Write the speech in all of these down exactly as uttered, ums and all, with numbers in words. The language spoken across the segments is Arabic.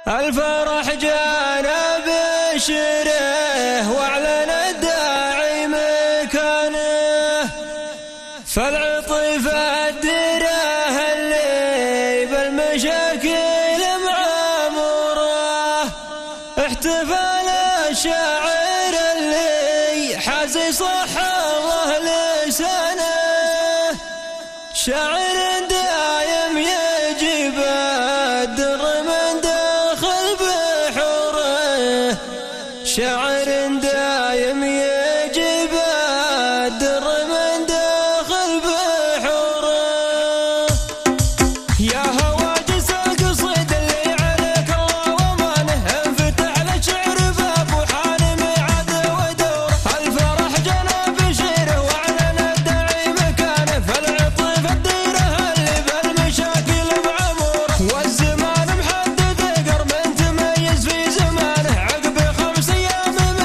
الفرح جانا بشره واعلن الداعي مكانه، فالعطيفة الدره اللي بالمشاكل معموره، احتفل الشاعر اللي حازي صح الله لسانه، شاعر دايم يجيب الدر من داخل بحوره، شاعر دايم يجيب الدر من داخل بحوره. يا هواجس القصيد اللي عليك الله ومانه، انفتح للشعر باب وحانم عاد ودوره، الفرح جنى بشيره واعلن الداعي مكانه، فالعطيف الديره اللي بالمشاكل معموره، والزمان محدد قرب تميز في زمانه، عقب خمس ايام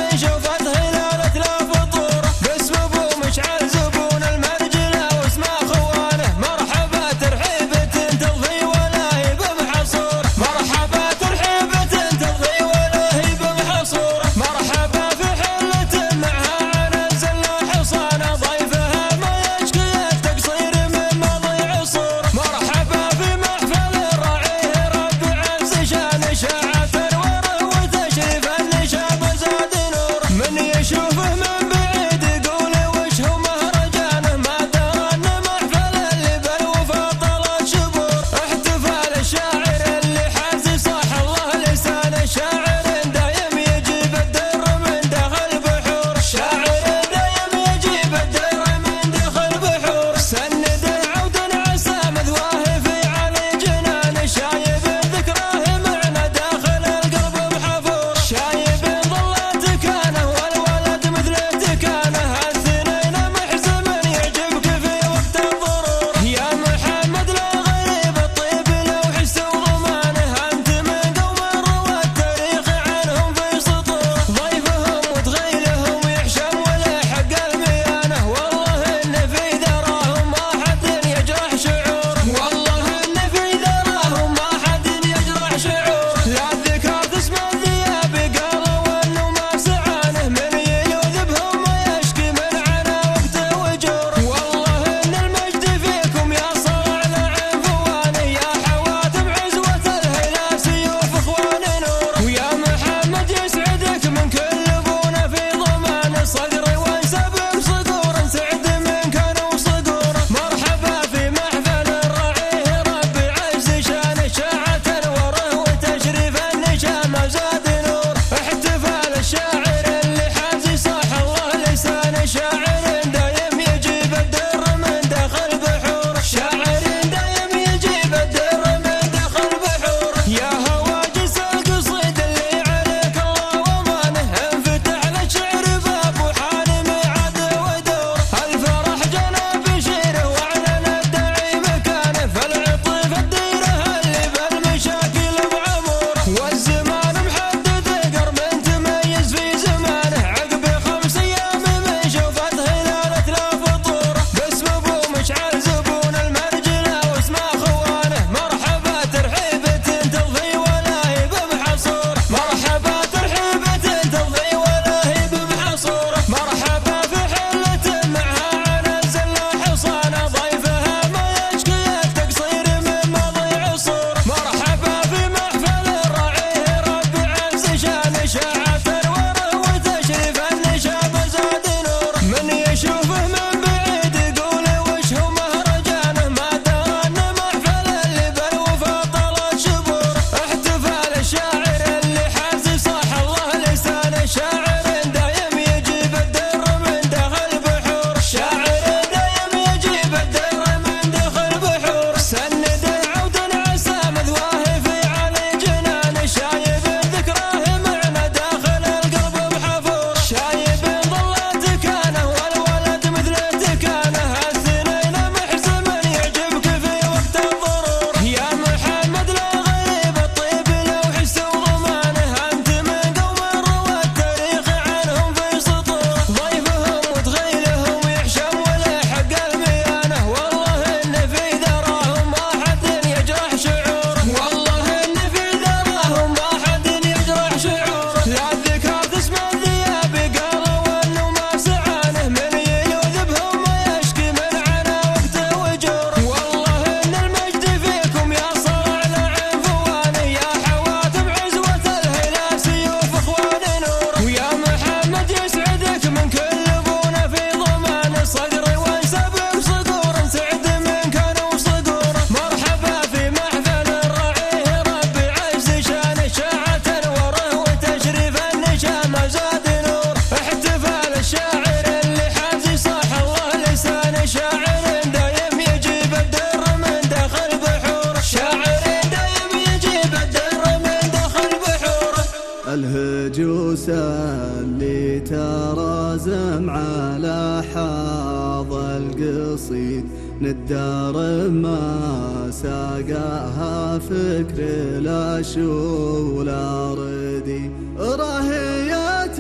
الهجوس اللي ترازم على حاض القصيد ندار ما ساقاها فكر لا شولا ردي راهيات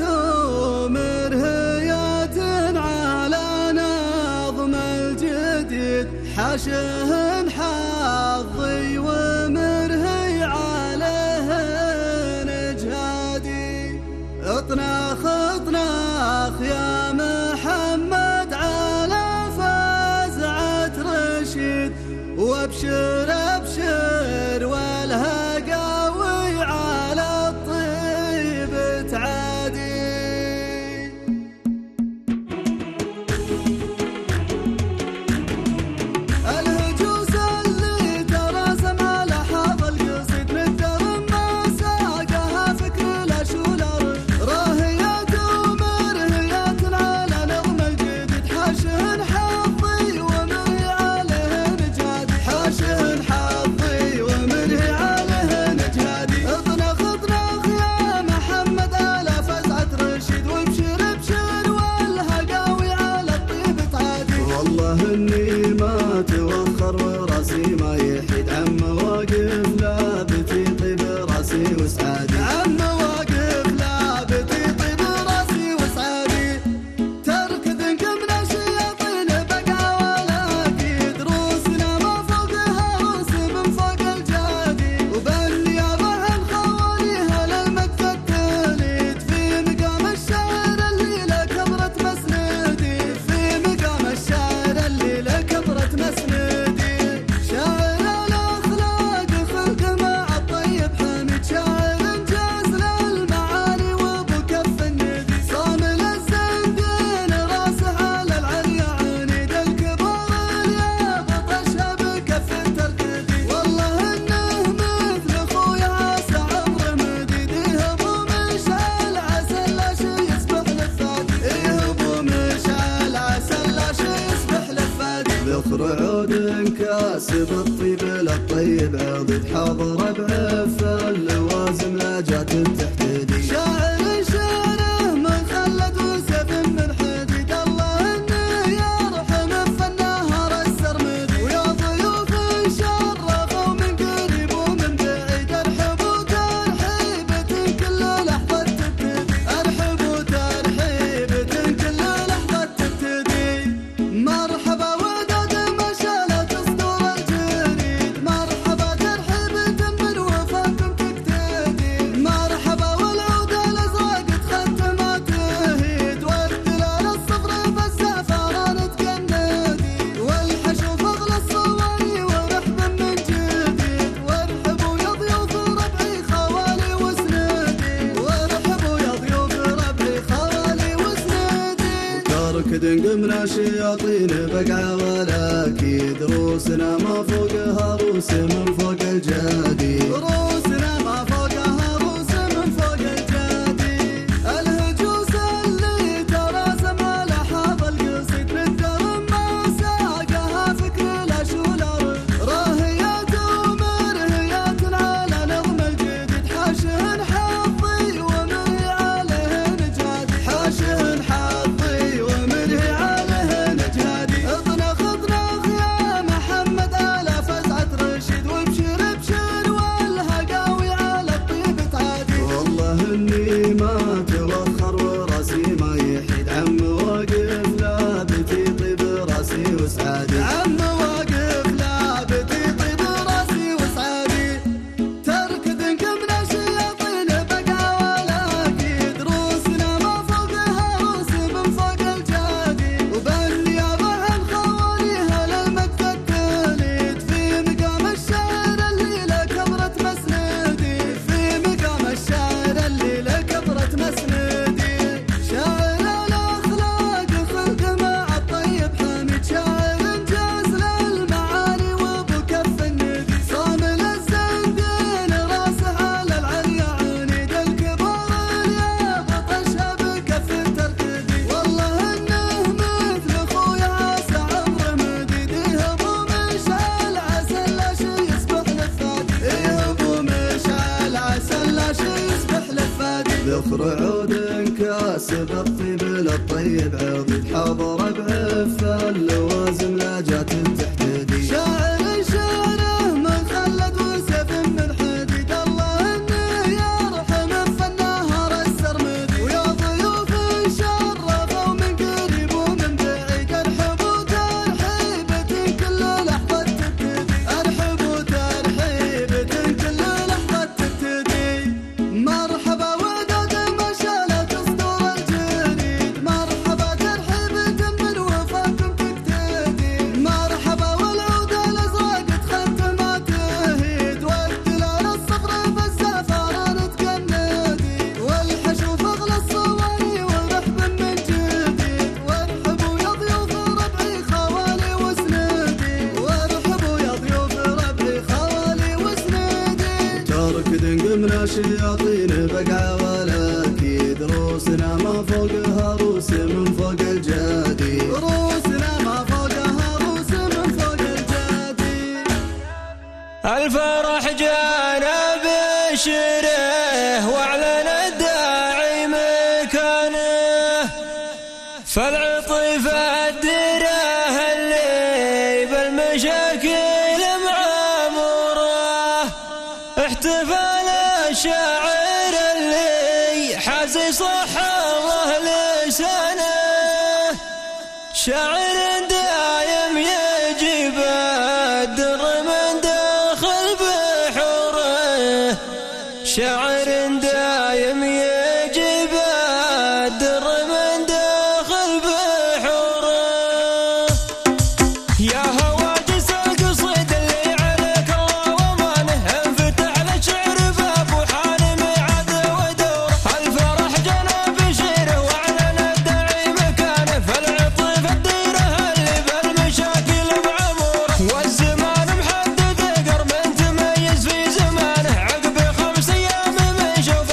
مرهيات على نظم الجديد حاشهن حظي ومرهي عليه نجهادي اطناخ اطناخ يا محمد على فزعة رشيد وابشر ابشر والهقاوي على الطيب تعادي الهجوس اللي تراسم على حاض القصيد ندر ما ساقها فكر لا شولر راهيات ومرهيات على نظم الجديد حاشهن حظي ومرهي عليه نجهادي حاشهن حظي ومرهي عليه نجهادي اطنخ اطنخ يا محمد على فزعة رشيد وابشر ابشر والهقاوي على الطيب تعادي والله اني ما توخر وراسي ما يحيد عم واقف لا بتطيب راسي وسعادي عم واقف لا بتطيب راسي وسعادي تركض من الشياطين بقى ولا اكيد روسنا ما فوقها روس من فوق الجادي وبالنيابه الخواليها للمكتب التليد في مقام الشاعر اللي له كبرة مسندي في مقام الشاعر اللي له كبرة مسندي شاعر الاخلاق خلق مع الطيب حميد شاعر انجاز للمعاني وابو كف الندي صامل الزندين راسه على العليا عنيد الكبار الياب طشها بكف التركدي والله انه مثل اخويا عسى عمره مديد يهبو مشعل عسى لا شي يصبح لفادي يهبو مشعل عسى لا شي يصبح لفادي ذخر عود كاسب الطيب للطيب عضد حاضر بعف اللوازم لا جات التحديد شاعر شعره من خلد وسيف من حديد الله انه يرحم فالنهر السرمدي ويا ضيوف شرفوا من قريب ومن بعيد ارحبوا ترحيبة كل لحظة تبتدي ارحبوا ترحيبة كل لحظة تبتدي مرحبا وداد مشالة صدور الجريد مرحبا ترحيبة من وفاكم تقتدي مرحبا والعود الازرق تختم ما تهيد والدلال الصفر بالزعفران تكندي والحشو فغل الصواني ورحب من جديد وارحبوا يا ضيوف ربعي خوالي وسندي وارحبوا يا ضيوف ربعي خوالي وسندي تركد قمنا شياطين بقعة ولا اكيد روسنا ما فوقها روس من فوق الجادي روسنا ما فوقها روس من فوق الجادي الهجوس اللي تراسم على حاض القصيد ندر ما ساقها فكر لا شولر راهيات ومرهيات على نظم الجديد حاشهن حظي ومرهي عليه نجهادي حاشهن حظي ومرهي عليه نجهادي اطنخ اطنخ يا محمد على فزعة رشيد وابشر ابشر والهقاوي زخر عود كاسب الطيب للطيب عضد حضر بعفة اللوازم لا جات تحتدي شاعر شعره من خلد وسيف من حديد الله انه يرحم النهر السرمدي ويا ضيوف شرفوا من قريب ومن بعيد ارحبوا ترحيبة كل لحظة تبتدي ارحبوا ترحيبة كل لحظة تبتدي مرحبا وداد مشالة اسطور الجديد مرحبا ترحيبة من وفاكم تقتدي مرحبا والعود الازرق تختم ما تهيد والدلال الصفر بالزفارة نتكندي والحشوف اغلى الصواني والرحب من جديد وارحبوا يا ضيوف ربعي خوالي وسندي وارحبوا يا ضيوف ربعي خوالي وسندي تركد قمنا شياطين بقعة ولا اكيد روسنا ما فوقها روس من فوق الجادي روسنا ما فوقها روس من فوق الجادي الفرح جانا بشره واعلن الداعي مكانه فالعطيفة الدره اللي بالمشاكل معموره احتفال الشاعر اللي حازي صح الله لسانه شاعر دايم يجيب الدر من داخل بحوره شاعر دايم يجيب الدر من داخل بحوره يا هواجس القصيد اللي عليك الله ومانه انفتح للشعر باب وحاني ميعاد ودوره الفرح جانا بشيره واعلن الداعي مكانه فالعطيف الديره اللي بالمشاكل معموره والزمان محدد قرب تميز في زمانه عقب خمس ايام من شوف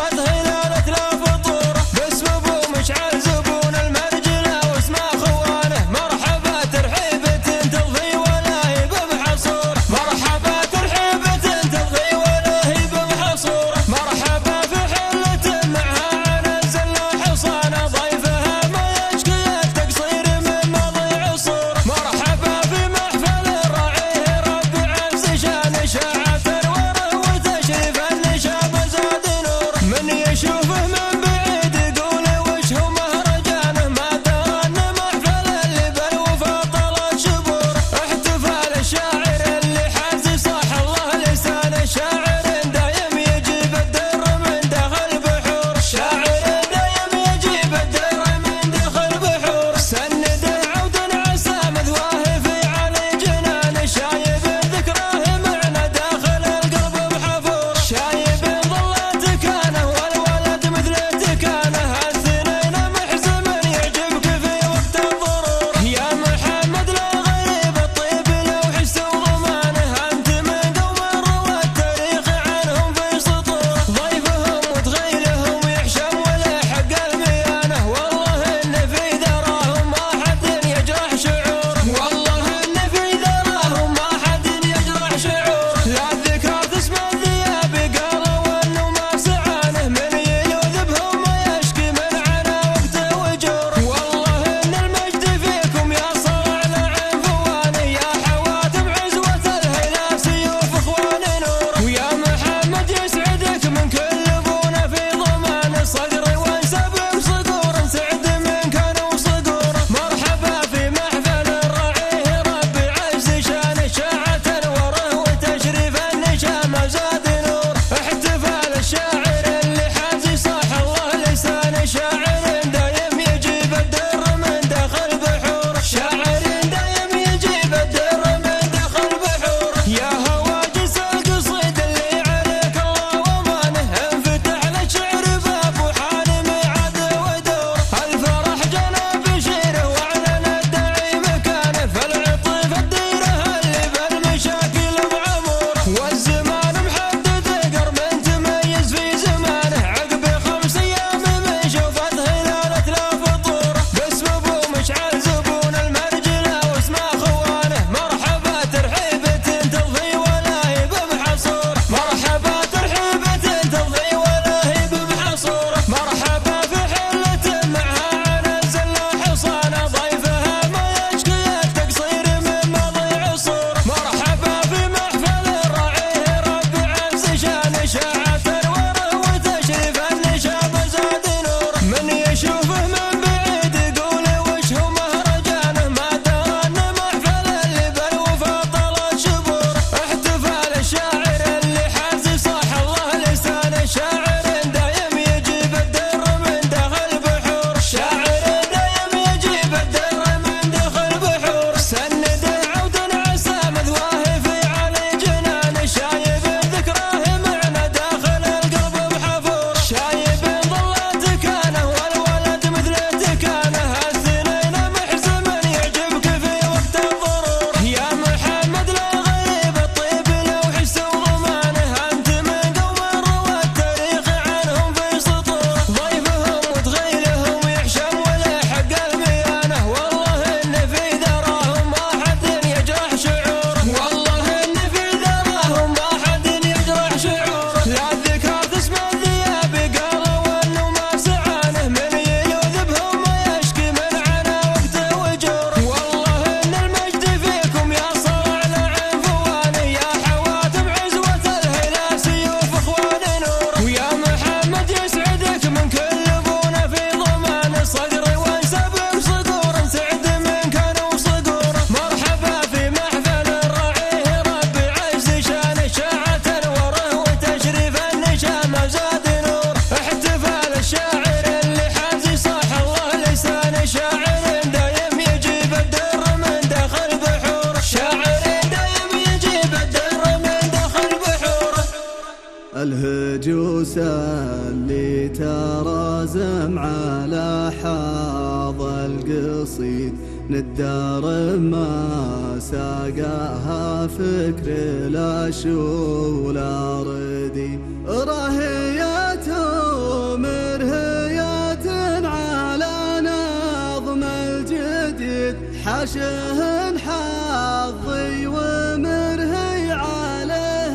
الهجوس اللي ترازم على حاض القصيد ندار ما ساقاها فكر لا شو لا ردي رهيات ومرهيات على نظم الجديد حاشهن حظي ومرهي عليه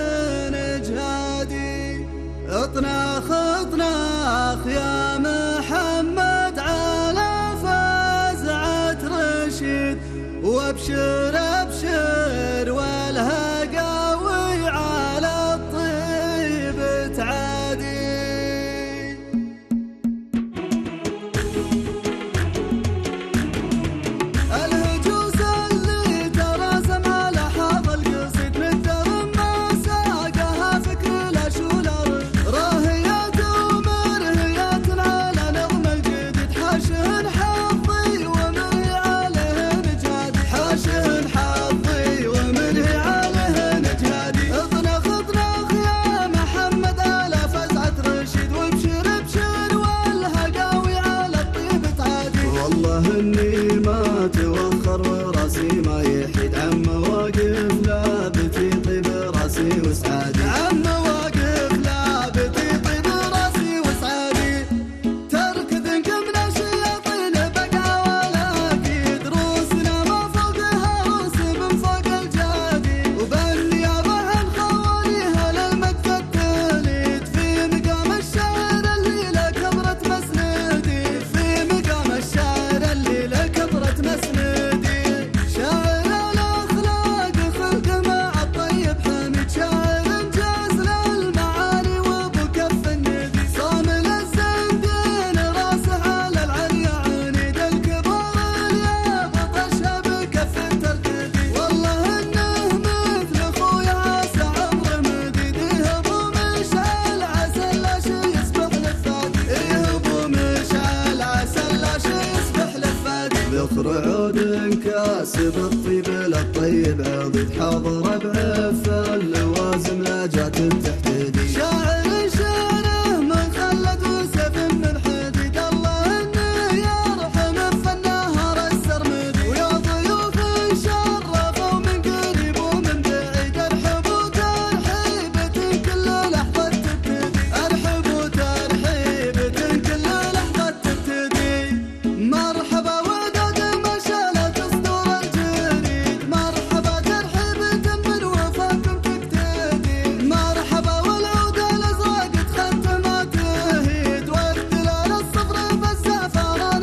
نجهادي اطناخ اطناخ يا محمد على فزعة رشيد وابشر ابشر والهقاوي على الطيب تعادي الهجوس اللي تراسم على حاض القصيد ندر ما ساقها فكر لا شولر راهيات ومرهيات على نظم الجديد حاشهن حظي ومرهي عليه نجادي حاشهن حظي ومرهي عليه نجادي اطنخ اطنخ يا محمد على فزعة رشيد وابشر ابشر والهقاوي على الطيب تعادي والله اني ما توخر وراسي ما يحيد عم واقف لا بتطيب راسي وسعادي عم واقف لا بتطيب راسي وسعادي تركض من الشياطين بقى ولا اكيد روسنا ما فوقها روس من فوق الجادي وبالنيابه عن خواليها للمجد التليد في مقام الشاعر اللي له كبرة مسندي في مقام الشاعر اللي له كبرة مسندي شاعر الاخلاق خلق مع الطيب حميد شاعر انجاز للمعاني وابو كف الندي صامل الزندين راسه على العليا عنيد الكبار الياب طشها بكف ترتدي والله انه مثل اخويا عسى عمر مديد يهبو مشعل عسى لا شي يصبح لفادي يهبو مشعل عسى لا شي يصبح لفادي ذكر عود كاسب الطيب للطيب عضد حاضر بعفه اللوازم لا جات تحتدي شاعر شعره من خلد وسيف من حديد الله انه يرحم فالنهر السرمدي ويا ضيوف شرفوا من قريب ومن بعيد ارحبوا ترحيبة كل لحظة تبتدي ارحبوا ترحيبة كل لحظة تبتدي مرحبا وداد مشالة صدور الجريد مرحبا ترحيبة من وفاكم تقتدي مرحبا والعود الازرق تختم ما تهيد والدلال الصفر بالزعفران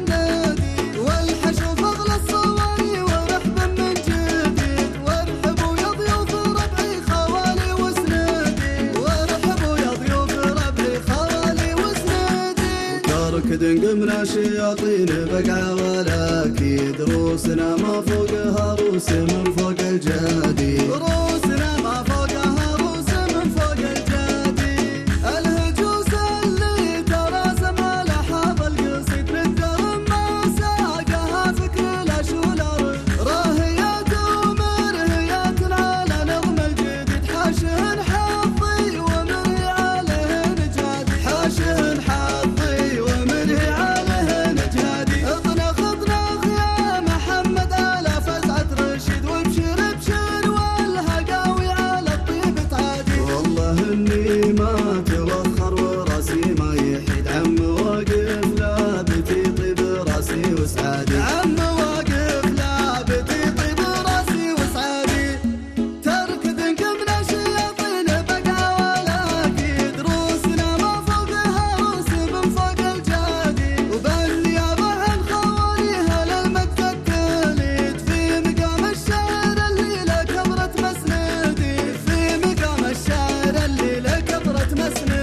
تكندي والحشو فغل الصواني ورحب من جديد وارحبوا يا ضيوف ربعي خوالي وسندي وارحبوا يا ضيوف ربعي خوالي وسندي كركد قمنا شياطين بقعة ولا اكيد روسنا ما فوقها روس من فوق الجادي روسنا ما فوقها روس من فوق الجادي الهجوس اللي تراسم على حاض القصيد ندر ما ساقها فكر لا شولر راهيات ومرهيات على نظم الجديد حاشهن حظي ومرهي عليه نجادي حاشهن حظي ومرهي عليه نجادي اطنخ اطنخ يا محمد على فزعة رشيد وابشر ابشر والهقاوي على الطيب تعادي والله اني ما توخر وراسي ما يحيد عم واقف لا بتطيب راسي وسعادي عم واقف لا بتطيب راسي وسعادي تركض من الشياطين بقى ولا اكيد روسنا ما فوقها روس من فوق الجادي وبالنيابه عن خواليها للمجد التليد في مقام الشاعر اللي له كبرة مسندي في مقام الشاعر اللي له كبرة مسندي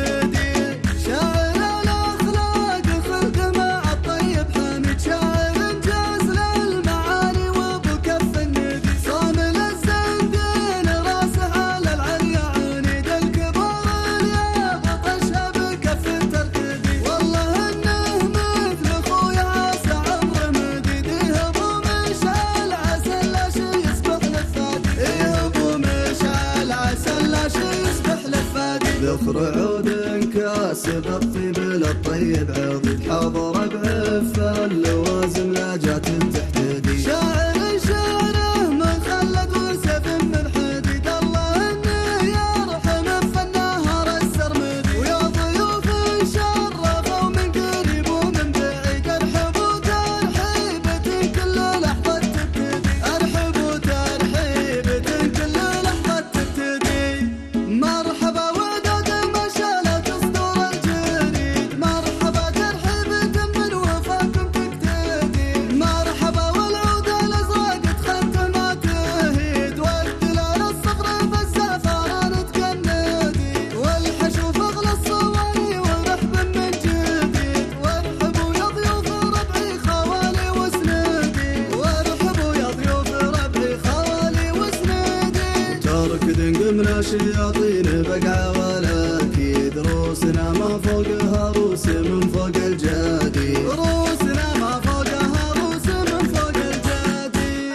نور عود كاسب الطيب للطيب عضد حضر بعفة اللوازم لا جات تحتدي شاعر شعره من خلد وسيف من حديد الله انه يرحم فالنهر السرمدي ويا ضيوف شرفوا من قريب ومن بعيد ارحبوا ترحيبة كل لحظة تبتدي ارحبوا ترحيبة كل لحظة تبتدي مرحبا وداد مشالة تصدر الجديد مرحبا ترحيبة من وفاكم تقتدي مرحبا والعود الازرق دخلت ما تهيد والدلال الصفر بالزعفران تكندي والحشو فغل الصواني ورحب من جديد وارحبوا يا ضيوف ربعي خوالي وسندي وارحبوا يا ضيوف ربعي خوالي وسندي تركد قمنا شياطين بقعة ولا اكيد روسنا ما فوقها روس من فوق الجدي روسنا ما فوقها روس من فوق الجدي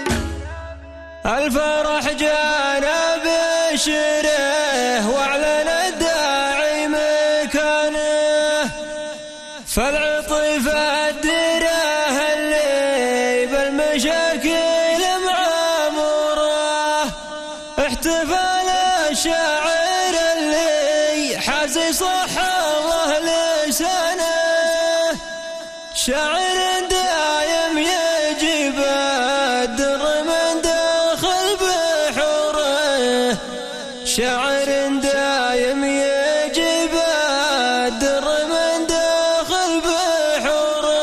الفرح جانا بشره واعلن الداعي مكانه فالعطف الدره اللي بالمشاكل معموره احتفال الشاعر اللي حازي صح الله لسانه شاعر دايم يجيب الدر من داخل بحوره شاعر دايم يجيب الدر من داخل بحوره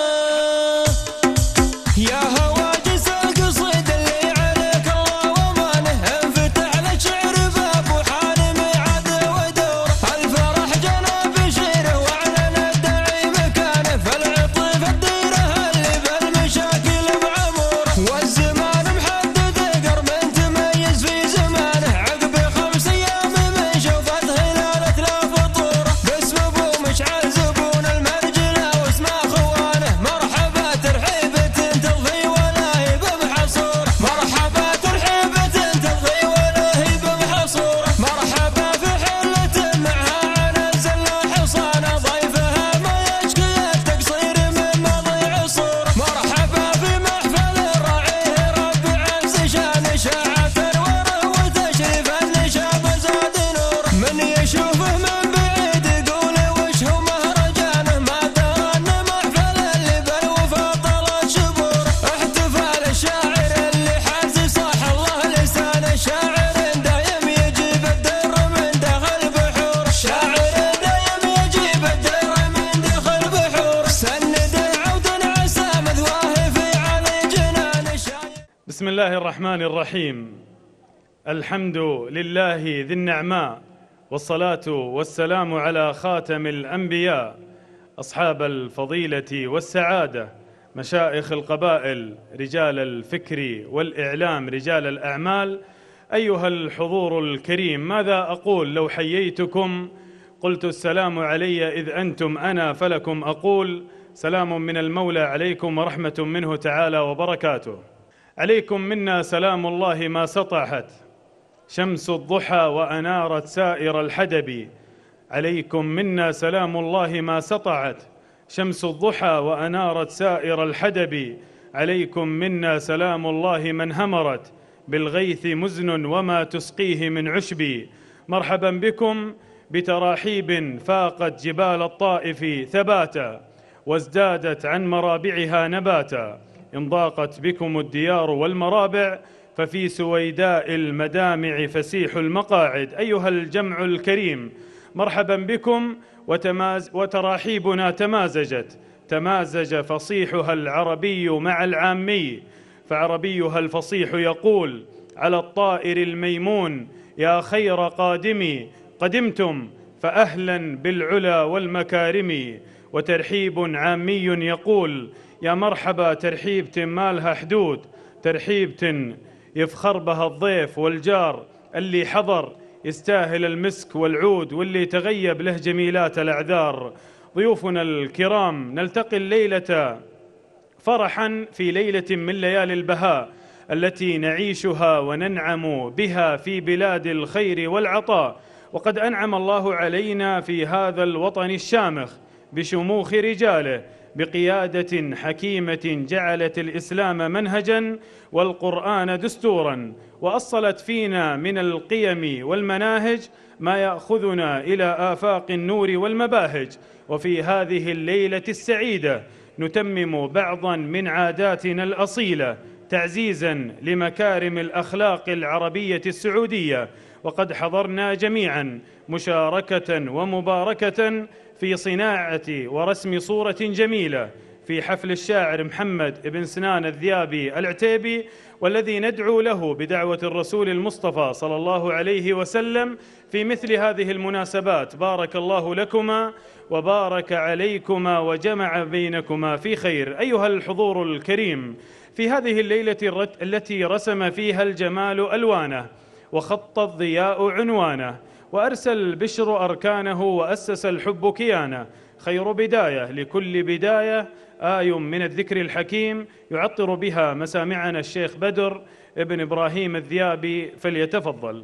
يا هواجس القصيد اللي عليك الله ومانه انفتح لك شعر باب وحان ميعاد ودوره الفرح جنى بشيره واعلن الداعي مكانه فالعطف الديره اللي بالمشاكل معموره والزمان محدد قرب تميز في زمانه عقب خمس ايام من شوفت هلاله لا فطوره باسم ابو مشعل زبون المرجله واسمه خوانه مرحبا ترحيبه تلغي ولا هي بمحصوره مرحبا ترحيبه تلغي ولا هي بمحصوره مرحبا في حله معها على الزله حصانه ضيفها ما يشكي التقصير من ماضي عصوره مرحبا في محفل راعيه رب عز شان شاعة انواره وتشريف النشاب زاد نوره من يشوفه من بعيد يقول وش هو مهرجانه ما درى ان محفل اللي بالوفا طلت شبوره احتفال الشاعر اللي حاز صح الله لسانه شاعر دايم يجيب الدر من داخل بحور شاعر دايم يجيب الدر من داخل بحور سند عود عسى مثواه في علي جنان الشاعر. بسم الله الرحمن الرحيم. الحمد لله ذي النعماء والصلاة والسلام على خاتم الأنبياء أصحاب الفضيلة والسعادة مشائخ القبائل رجال الفكر والإعلام رجال الأعمال أيها الحضور الكريم ماذا أقول لو حييتكم قلت السلام علي إذ أنتم أنا فلكم أقول سلام من المولى عليكم ورحمة منه تعالى وبركاته. عليكم منا سلام الله ما سطحت شمس الضحى وأنارت سائر الحدب عليكم منا سلام الله ما سطعت شمس الضحى وأنارت سائر الحدب عليكم منا سلام الله من همرت بالغيث مزن وما تسقيه من عشب مرحبا بكم بتراحيب فاقت جبال الطائف ثباتا وازدادت عن مرابعها نباتا إن ضاقت بكم الديار والمرابع ففي سويداء المدامع فسيح المقاعد. أيها الجمع الكريم مرحبا بكم وتماز وتراحيبنا تمازجت تمازج فصيحها العربي مع العامي فعربيها الفصيح يقول على الطائر الميمون يا خير قادمي قدمتم فأهلا بالعلا والمكارم وترحيب عامي يقول يا مرحبا ترحيبة مالها حدود ترحيبة يفخر بها الضيف والجار اللي حضر يستاهل المسك والعود واللي تغيب له جميلات الأعذار. ضيوفنا الكرام نلتقي الليلة فرحا في ليلة من ليالي البهاء التي نعيشها وننعم بها في بلاد الخير والعطاء وقد أنعم الله علينا في هذا الوطن الشامخ بشموخ رجاله بقيادة حكيمة جعلت الإسلام منهجاً والقرآن دستوراً، وأصلت فينا من القيم والمناهج ما يأخذنا إلى آفاق النور والمباهج. وفي هذه الليلة السعيدة نتمم بعضاً من عاداتنا الأصيلة تعزيزاً لمكارم الأخلاق العربية السعودية، وقد حضرنا جميعاً مشاركة ومباركة في صناعة ورسم صورة جميلة في حفل الشاعر محمد بن سنان الذيابي العتيبي، والذي ندعو له بدعوة الرسول المصطفى صلى الله عليه وسلم في مثل هذه المناسبات. بارك الله لكما وبارك عليكما وجمع بينكما في خير. أيها الحضور الكريم، في هذه الليلة التي رسم فيها الجمال ألوانه وخط الضياء عنوانه وأرسى البشر أركانه وأسس الحب كيانه، خير بداية لكل بداية آي من الذكر الحكيم يعطر بها مسامعنا الشيخ بدر ابن إبراهيم الذيابي، فليتفضل.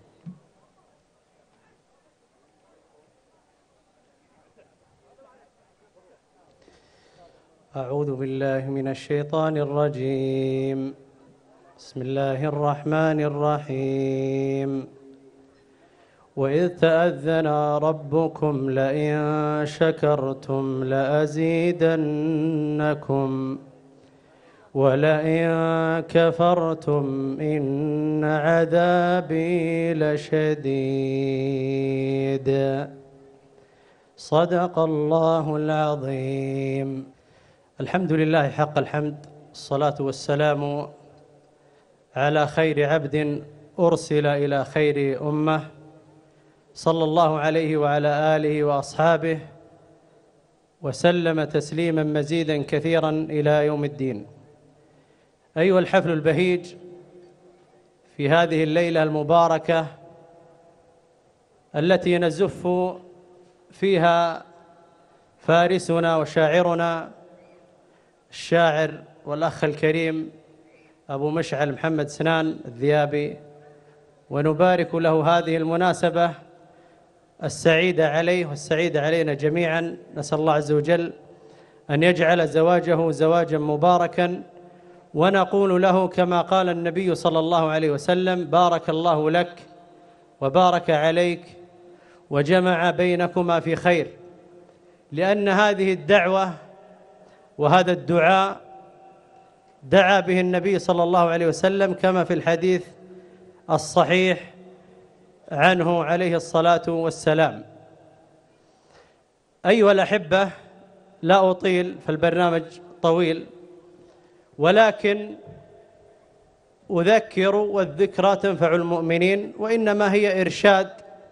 أعوذ بالله من الشيطان الرجيم. بسم الله الرحمن الرحيم. وإذ تأذن ربكم لئن شكرتم لأزيدنكم ولئن كفرتم إن عذابي لشديد. صدق الله العظيم. الحمد لله حق الحمد، الصلاة والسلام على خير عبد أرسل إلى خير أمة، صلى الله عليه وعلى آله وأصحابه وسلم تسليما مزيدا كثيرا إلى يوم الدين. أيها الحفل البهيج في هذه الليلة المباركة التي نزف فيها فارسنا وشاعرنا الشاعر والأخ الكريم أبو مشعل محمد سنان الذيابي، ونبارك له هذه المناسبة السعيدة عليه والسعيدة علينا جميعا. نسأل الله عز وجل أن يجعل زواجه زواجا مباركا، ونقول له كما قال النبي صلى الله عليه وسلم: بارك الله لك وبارك عليك وجمع بينكما في خير. لأن هذه الدعوة وهذا الدعاء دعا به النبي صلى الله عليه وسلم كما في الحديث الصحيح عنه عليه الصلاة والسلام. أيها الأحبة، لا أطيل فالبرنامج طويل، ولكن أذكر والذكرى تنفع المؤمنين، وإنما هي إرشاد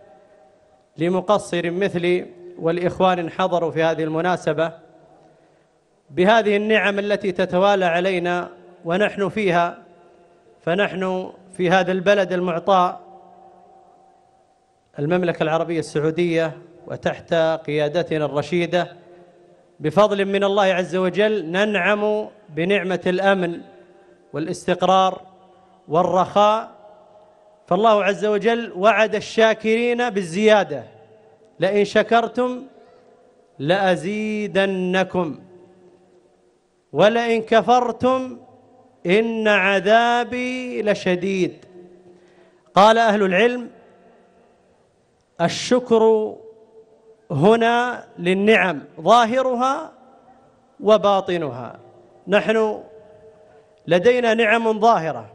لمقصر مثلي والإخوان حضروا في هذه المناسبة بهذه النعم التي تتوالى علينا ونحن فيها. فنحن في هذا البلد المعطاء المملكة العربية السعودية وتحت قيادتنا الرشيدة بفضل من الله عز وجل ننعم بنعمة الأمن والاستقرار والرخاء. فالله عز وجل وعد الشاكرين بالزيادة: لئن شكرتم لأزيدنكم ولئن كفرتم إن عذابي لشديد. قال أهل العلم: الشكر هنا للنعم ظاهرها وباطنها. نحن لدينا نعم ظاهرة،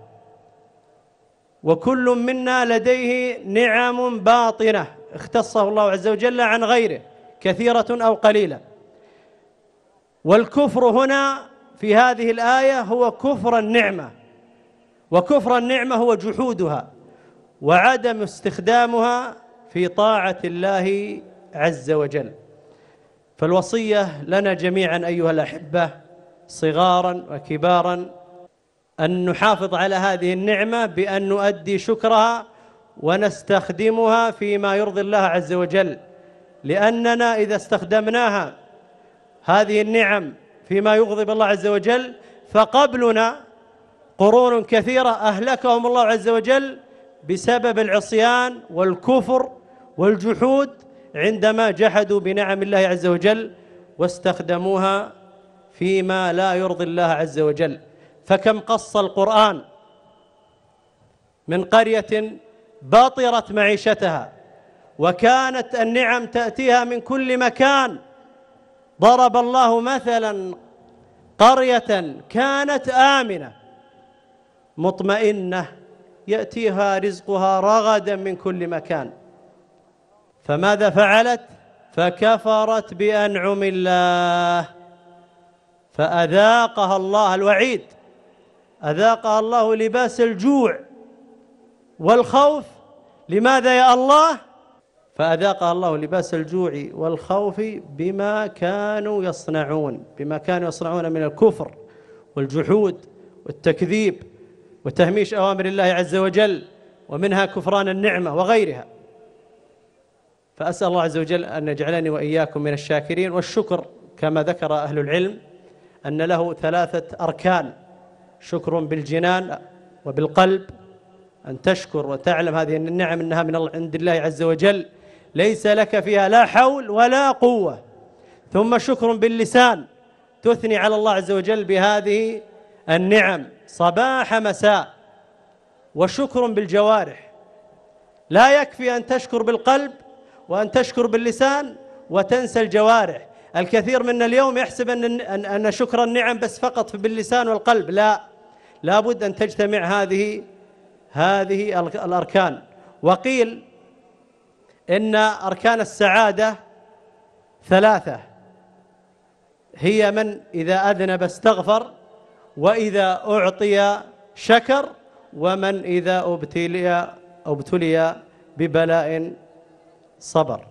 وكل منا لديه نعم باطنة اختصه الله عز وجل عن غيره، كثيرة أو قليلة. والكفر هنا في هذه الآية هو كفر النعمة، وكفر النعمة هو جحودها وعدم استخدامها في طاعة الله عز وجل. فالوصية لنا جميعا أيها الأحبة صغارا وكبارا أن نحافظ على هذه النعمة بأن نؤدي شكرها ونستخدمها فيما يرضي الله عز وجل، لأننا إذا استخدمناها هذه النعم فيما يغضب الله عز وجل فقبلنا قرون كثيرة أهلكهم الله عز وجل بسبب العصيان والكفر والجحود عندما جحدوا بنعم الله عز وجل واستخدموها فيما لا يرضي الله عز وجل. فكم قص القرآن من قرية باطرت معيشتها وكانت النعم تأتيها من كل مكان. ضرب الله مثلا قرية كانت آمنة مطمئنة يأتيها رزقها رغدا من كل مكان، فماذا فعلت؟ فكفرت بأنعم الله فأذاقها الله الوعيد، أذاقها الله لباس الجوع والخوف. لماذا يا الله؟ فأذاقها الله لباس الجوع والخوف بما كانوا يصنعون، بما كانوا يصنعون من الكفر والجحود والتكذيب وتهميش أوامر الله عز وجل، ومنها كفران النعمة وغيرها. فأسأل الله عز وجل أن يجعلني وإياكم من الشاكرين. والشكر كما ذكر أهل العلم أن له ثلاثة أركان: شكر بالجنان وبالقلب، أن تشكر وتعلم هذه النعم أنها من عند الله عز وجل ليس لك فيها لا حول ولا قوة. ثم شكر باللسان، تثني على الله عز وجل بهذه النعم صباح مساء. وشكر بالجوارح، لا يكفي أن تشكر بالقلب وأن تشكر باللسان وتنسى الجوارح. الكثير منا اليوم يحسب أن أن شكر النعم بس فقط باللسان والقلب، لا، لابد أن تجتمع هذه هذه الأركان. وقيل إن أركان السعادة ثلاثة، هي من إذا أذنب استغفر، وإذا أعطي شكر، ومن إذا ابتلي ابتلي ببلاء صبر.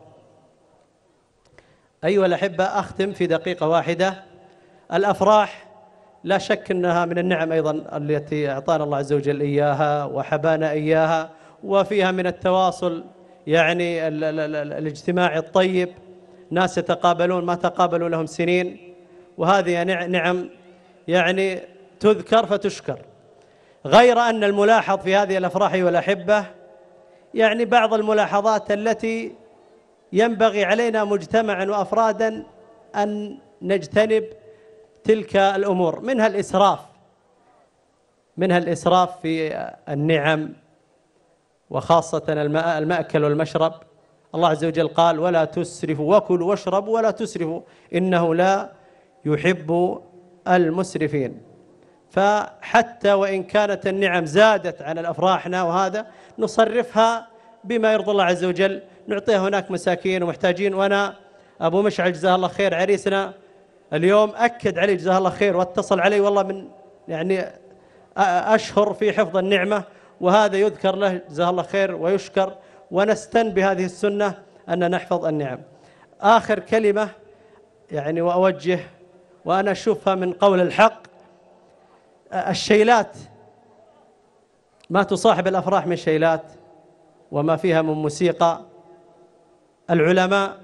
أيها الأحبة، أختم في دقيقة واحدة. الأفراح لا شك أنها من النعم أيضا التي أعطانا الله عز وجل إياها وحبانا إياها، وفيها من التواصل يعني ال ال ال الاجتماع الطيب، ناس يتقابلون ما تقابلوا لهم سنين، وهذه نعم يعني تذكر فتشكر. غير أن الملاحظ في هذه الأفراح والأحبة يعني بعض الملاحظات التي ينبغي علينا مجتمعا وأفرادا أن نجتنب تلك الأمور، منها الإسراف، منها الإسراف في النعم، وخاصة المأكل والمشرب. الله عز وجل قال: ولا تسرفوا وكلوا واشربوا ولا تسرفوا إنه لا يحب المسرفين. فحتى وإن كانت النعم زادت عن الأفراحنا وهذا نصرفها بما يرضي الله عز وجل، نعطيها هناك مساكين ومحتاجين. وأنا أبو مشعل جزاه الله خير عريسنا اليوم أكد علي جزاه الله خير واتصل علي والله من يعني أشهر في حفظ النعمة، وهذا يذكر له جزاه الله خير ويشكر، ونستن بهذه السنة أن نحفظ النعم. آخر كلمة يعني وأوجه وأنا أشوفها من قول الحق، الشيلات ما تصاحب الأفراح من شيلات وما فيها من موسيقى. العلماء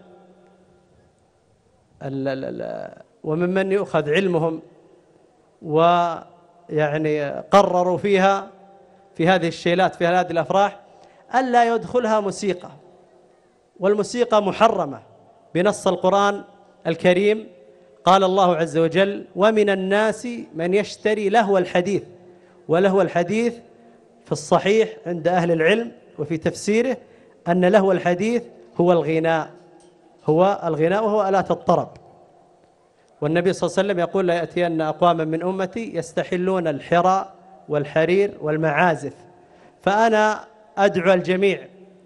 وممن يؤخذ علمهم ويعني قرروا فيها في هذه الشيلات في هذه الأفراح ألا يدخلها موسيقى، والموسيقى محرمة بنص القرآن الكريم. قال الله عز وجل: ومن الناس من يشتري لهو الحديث. ولهو الحديث في الصحيح عند أهل العلم وفي تفسيره أن لهو الحديث هو الغناء، هو الغناء وهو آلات الطرب. والنبي صلى الله عليه وسلم يقول: لا يأتين أقواما من أمتي يستحلون الحرى والحرير والمعازف. فأنا أدعو الجميع،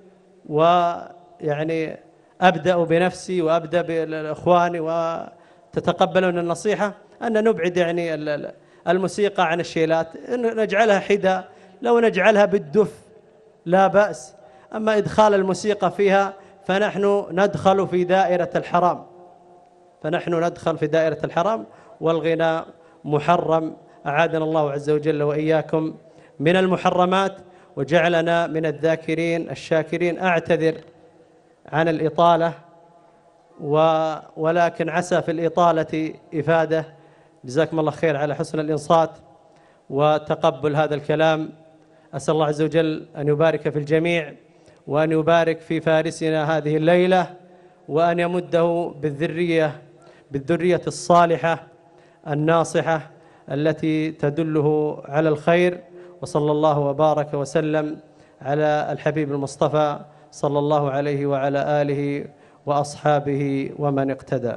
ويعني أبدأ بنفسي وأبدأ بإخواني وتتقبلون النصيحة أن نبعد يعني الموسيقى عن الشيلات، نجعلها حدة، لو نجعلها بالدف لا بأس. أما إدخال الموسيقى فيها فنحن ندخل في دائرة الحرام، فنحن ندخل في دائرة الحرام، والغناء محرم. أعاذنا الله عز وجل وإياكم من المحرمات وجعلنا من الذاكرين الشاكرين. أعتذر عن الإطالة، ولكن عسى في الإطالة إفادة. جزاكم الله خير على حسن الإنصات وتقبل هذا الكلام. أسأل الله عز وجل أن يبارك في الجميع وأن يبارك في فارسنا هذه الليلة، وأن يمده بالذرية بالذرية الصالحة الناصحة التي تدله على الخير. وصلى الله وبارك وسلم على الحبيب المصطفى صلى الله عليه وعلى آله وأصحابه ومن اقتدى.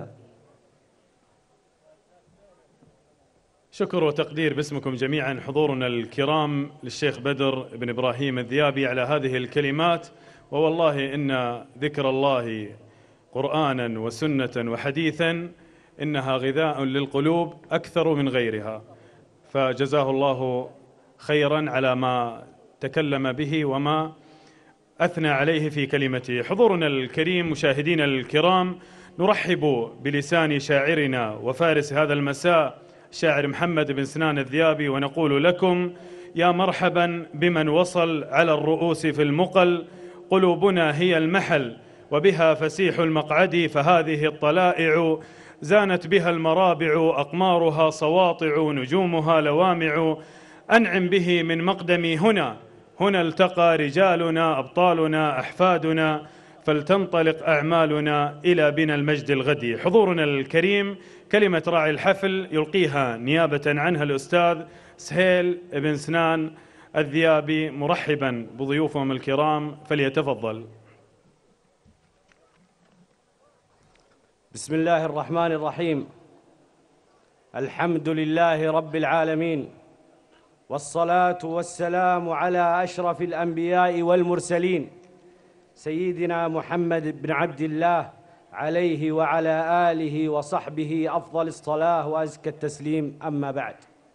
شكر وتقدير باسمكم جميعا حضورنا الكرام للشيخ بدر بن إبراهيم الذيابي على هذه الكلمات. ووالله إن ذكر الله قرآنا وسنة وحديثا إنها غذاء للقلوب أكثر من غيرها، فجزاه الله خيرا على ما تكلم به وما أثنى عليه في كلمته. حضورنا الكريم مشاهدينا الكرام، نرحب بلسان شاعرنا وفارس هذا المساء شاعر محمد بن سنان الذيابي، ونقول لكم يا مرحبا بمن وصل على الرؤوس في المقل. قلوبنا هي المحل وبها فسيح المقعد، فهذه الطلائع زانت بها المرابع، أقمارها سواطع نجومها لوامع. أنعم به من مقدمي هنا، هنا التقى رجالنا أبطالنا أحفادنا، فلتنطلق أعمالنا إلى بنا المجد الغدي. حضورنا الكريم كلمة راعي الحفل يلقيها نيابة عنها الأستاذ سهيل بن سنان الذيابي، مرحبا بضيوفهم الكرام، فليتفضل. بسم الله الرحمن الرحيم. الحمد لله رب العالمين، والصلاة والسلام على أشرف الأنبياء والمرسلين سيدنا محمد بن عبد الله عليه وعلى آله وصحبه أفضل الصلاة وأزكى التسليم. أما بعد،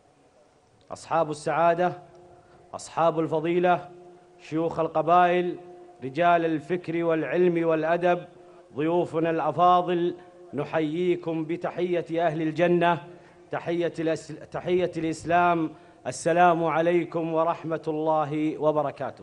أصحاب السعادة، أصحاب الفضيلة، شيوخ القبائل، رجال الفكر والعلم والأدب، ضيوفنا الأفاضل، نحييكم بتحية أهل الجنة، تحية, الأس... تحية الإسلام. السلام عليكم ورحمة الله وبركاته.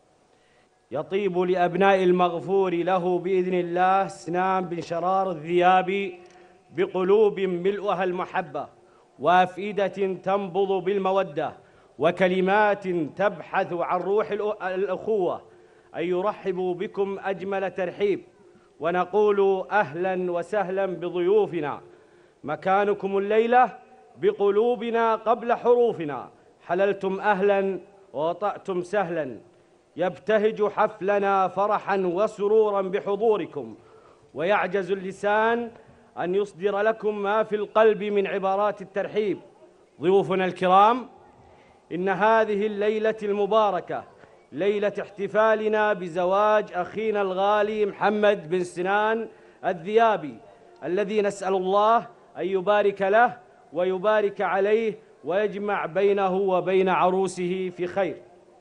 يطيب لأبناء المغفور له بإذن الله سنان بن شرار الذيابي بقلوب ملؤها المحبة، وأفئدة تنبض بالمودة، وكلمات تبحث عن روح الأخوة، أن يرحبوا بكم أجمل ترحيب، ونقول أهلا وسهلا بضيوفنا. مكانكم الليلة بقلوبنا قبل حروفنا، حللتم أهلا ووطأتم سهلا. يبتهج حفلنا فرحا وسرورا بحضوركم، ويعجز اللسان أن يصدر لكم ما في القلب من عبارات الترحيب. ضيوفنا الكرام، إن هذه الليلة المباركة ليلة احتفالنا بزواج أخينا الغالي محمد بن سنان الذيابي، الذي نسأل الله أن يبارك له ويبارك عليه ويجمع بينه وبين عروسه في خير.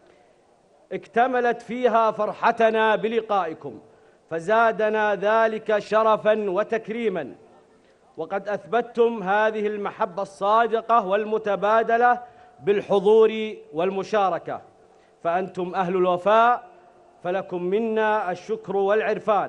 اكتملت فيها فرحتنا بلقائكم، فزادنا ذلك شرفا وتكريما، وقد أثبتتم هذه المحبة الصادقة والمتبادلة بالحضور والمشاركة، فأنتم أهل الوفاء، فلكم منا الشكر والعرفان.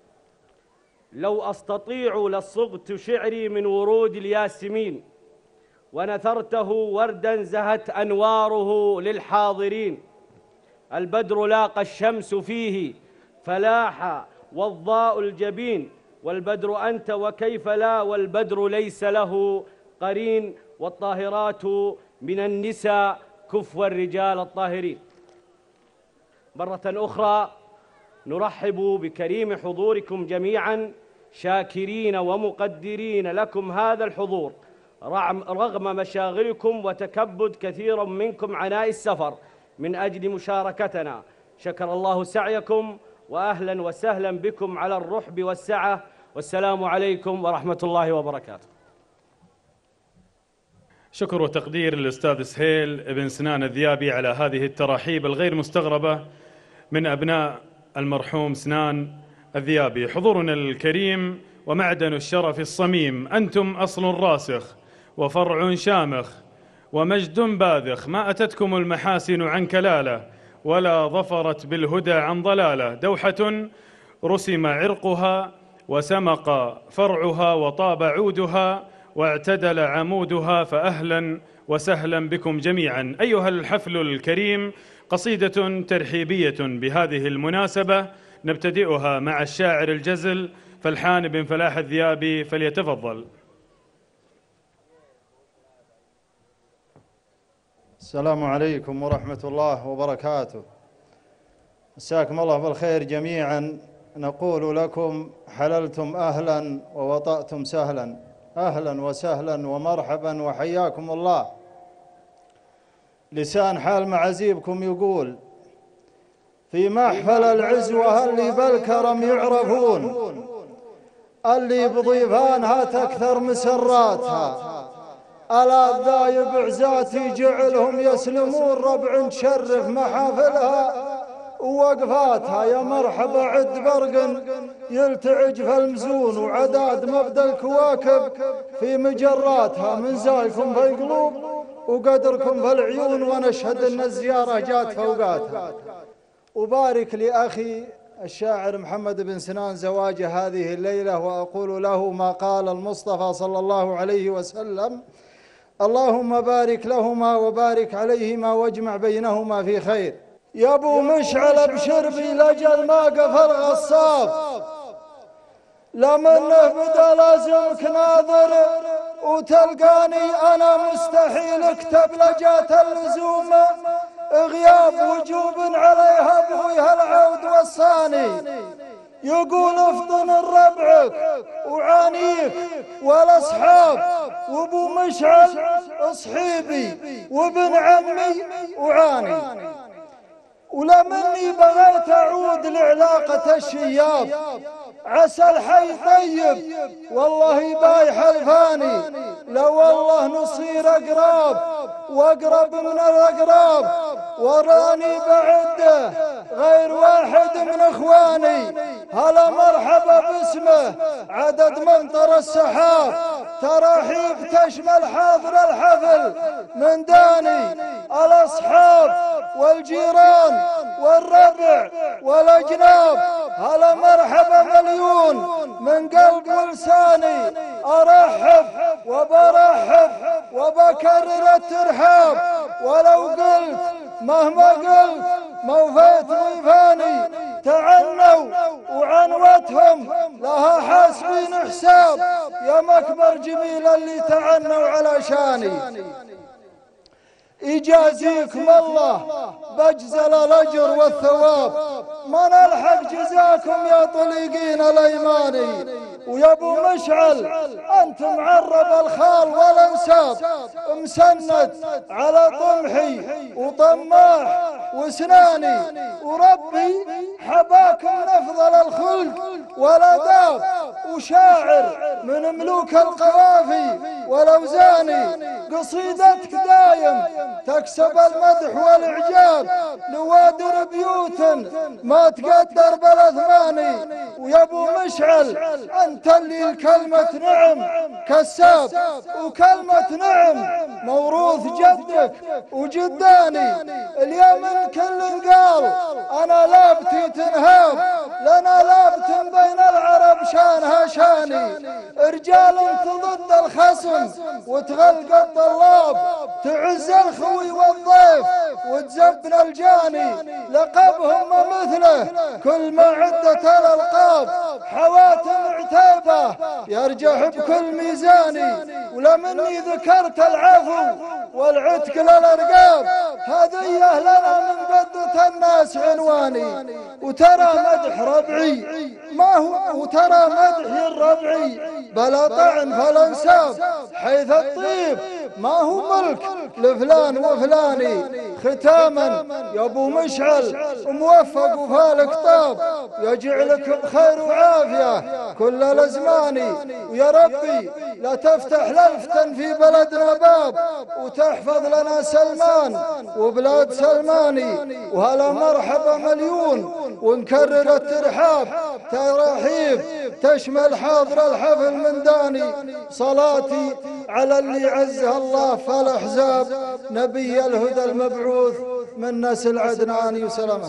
لو أستطيع لصغت شعري من ورود الياسمين، ونثرته وردا زهت أنواره للحاضرين. البدر لاقى الشمس فيه فلاح والضاء الجبين، والبدر أنت وكيف لا، والبدر ليس له قرين، والطاهرات من النساء كفوا الرجال الطاهرين. مرة أخرى نرحب بكريم حضوركم جميعا، شاكرين ومقدرين لكم هذا الحضور رغم مشاغلكم وتكبد كثير منكم عناء السفر من أجل مشاركتنا. شكر الله سعيكم، وأهلا وسهلا بكم على الرحب والسعة، والسلام عليكم ورحمة الله وبركاته. شكر وتقدير للأستاذ سهيل بن سنان الذيابي على هذه التراحيب الغير مستغربة من أبناء المرحوم سنان الذيابي. حضورنا الكريم ومعدن الشرف الصميم، أنتم أصل راسخ وفرع شامخ ومجد باذخ، ما أتتكم المحاسن عن كلالة ولا ظفرت بالهدى عن ضلالة. دوحة رسم عرقها وسمق فرعها وطاب عودها واعتدل عمودها، فأهلا وسهلا بكم جميعا. أيها الحفل الكريم، قصيدة ترحيبية بهذه المناسبة نبتدئها مع الشاعر الجزل فلحان بن فلاح الذيابي، فليتفضل. السلام عليكم ورحمة الله وبركاته. مساكم الله بالخير جميعا. نقول لكم حللتم أهلا ووطأتم سهلا، أهلا وسهلا ومرحبا وحياكم الله. لسان حال معازيبكم يقول في محفل العزوة اللي بالكرم يعرفون، اللي بضيفانها تكثر مسراتها، ألا الذايب عزاتي جعلهم يسلمون، ربع تشرف محافلها ووقفاتها. يا مرحبا عد برق يلتعج في المزون، وعداد مبدأ الكواكب في مجراتها، من زايكم في القلوب وقدركم في العيون، ونشهد ان الزيارة جات فوقاتها. أبارك لأخي الشاعر محمد بن سنان زواج هذه الليلة، وأقول له ما قال المصطفى صلى الله عليه وسلم: اللهم بارك لهما وبارك عليهما واجمع بينهما في خير. يا ابو مشعل بشربي لجل ما قفل غصاب، لمنه بدا لازمك ناظر وتلقاني انا مستحيل اكتب لجات اللزوم، غياب وجوب عليها ابويها العود والصاني، يقول افطن ربعك وعانيك والاصحاب، وابو مشعل صحيبي وابن عمي وعاني. ولمني بغيت اعود لعلاقة الشياب، عسى الحي طيب والله بايح الفاني، لو والله نصير اقراب واقرب من الاقراب، وراني بعده غير واحد من اخواني. هلا مرحبا باسمه عدد منطر السحاب، تراحيب تشمل حاضر الحفل من داني، الاصحاب والجيران والربع والاجناب. هلا مرحبا مليون من قلب ولساني، ارحب وبرحب وبكرر الترحاب، ولو قلت مهما قلت موفيت ضيفاني، تعنوا وعنوتهم لها حاسبين حساب، يا مكبر جميل اللي تعنوا على شاني. يجازيكم الله بجزل الاجر والثواب، ما نلحق جزاكم يا طليقين الايماني. ويا ابو مشعل انت معرب الخال والانساب، مسند على طمحي وطماح وسناني، وربي حباكم من افضل الخلق والاداب، وشاعر من ملوك القوافي والاوزاني. قصيدتك دايم تكسب المدح والاعجاب، نوادر بيوت ما تقدر بالاثماني. ويا ابو مشعل انت اللي الكلمة نعم كساب، وكلمة نعم موروث جدك وجداني. اليمن كل قال انا لابتي تنهاب، لنا لابت بين العرب شانها شاني. رجال تضد الخصم وتغلق الطلاب، تعز الخوي والضيف وتزبن الجاني. لقبهم مثله كل ما عدت الالقاب، حواتم عتيبه يرجح بكل ميزاني. ولمني ذكرت العفو والعتق للارقاب، هذه لنا من بدة الناس عنواني. وترى مدح ربعي ما هو، وترى مدحي الربعي بلا طعن فالانساب، حيث الطيب ما هو ملك لفلان وفلاني. ختاما يا ابو مشعل موفق وفالك طاب، يجعلك بخير وعافيه كل الازمان. ويا ربي لا تفتح للفتن في بلدنا باب، وتحفظ لنا سلمان وبلاد سلماني. وهلا مرحبا مليون ونكرر الترحاب، ترحيب تشمل حاضر الحفل من داني. صلاتي على اللي عزها الله فالاحزاب، نبي الهدى المبعوث من نسل عدنان. وسلامة.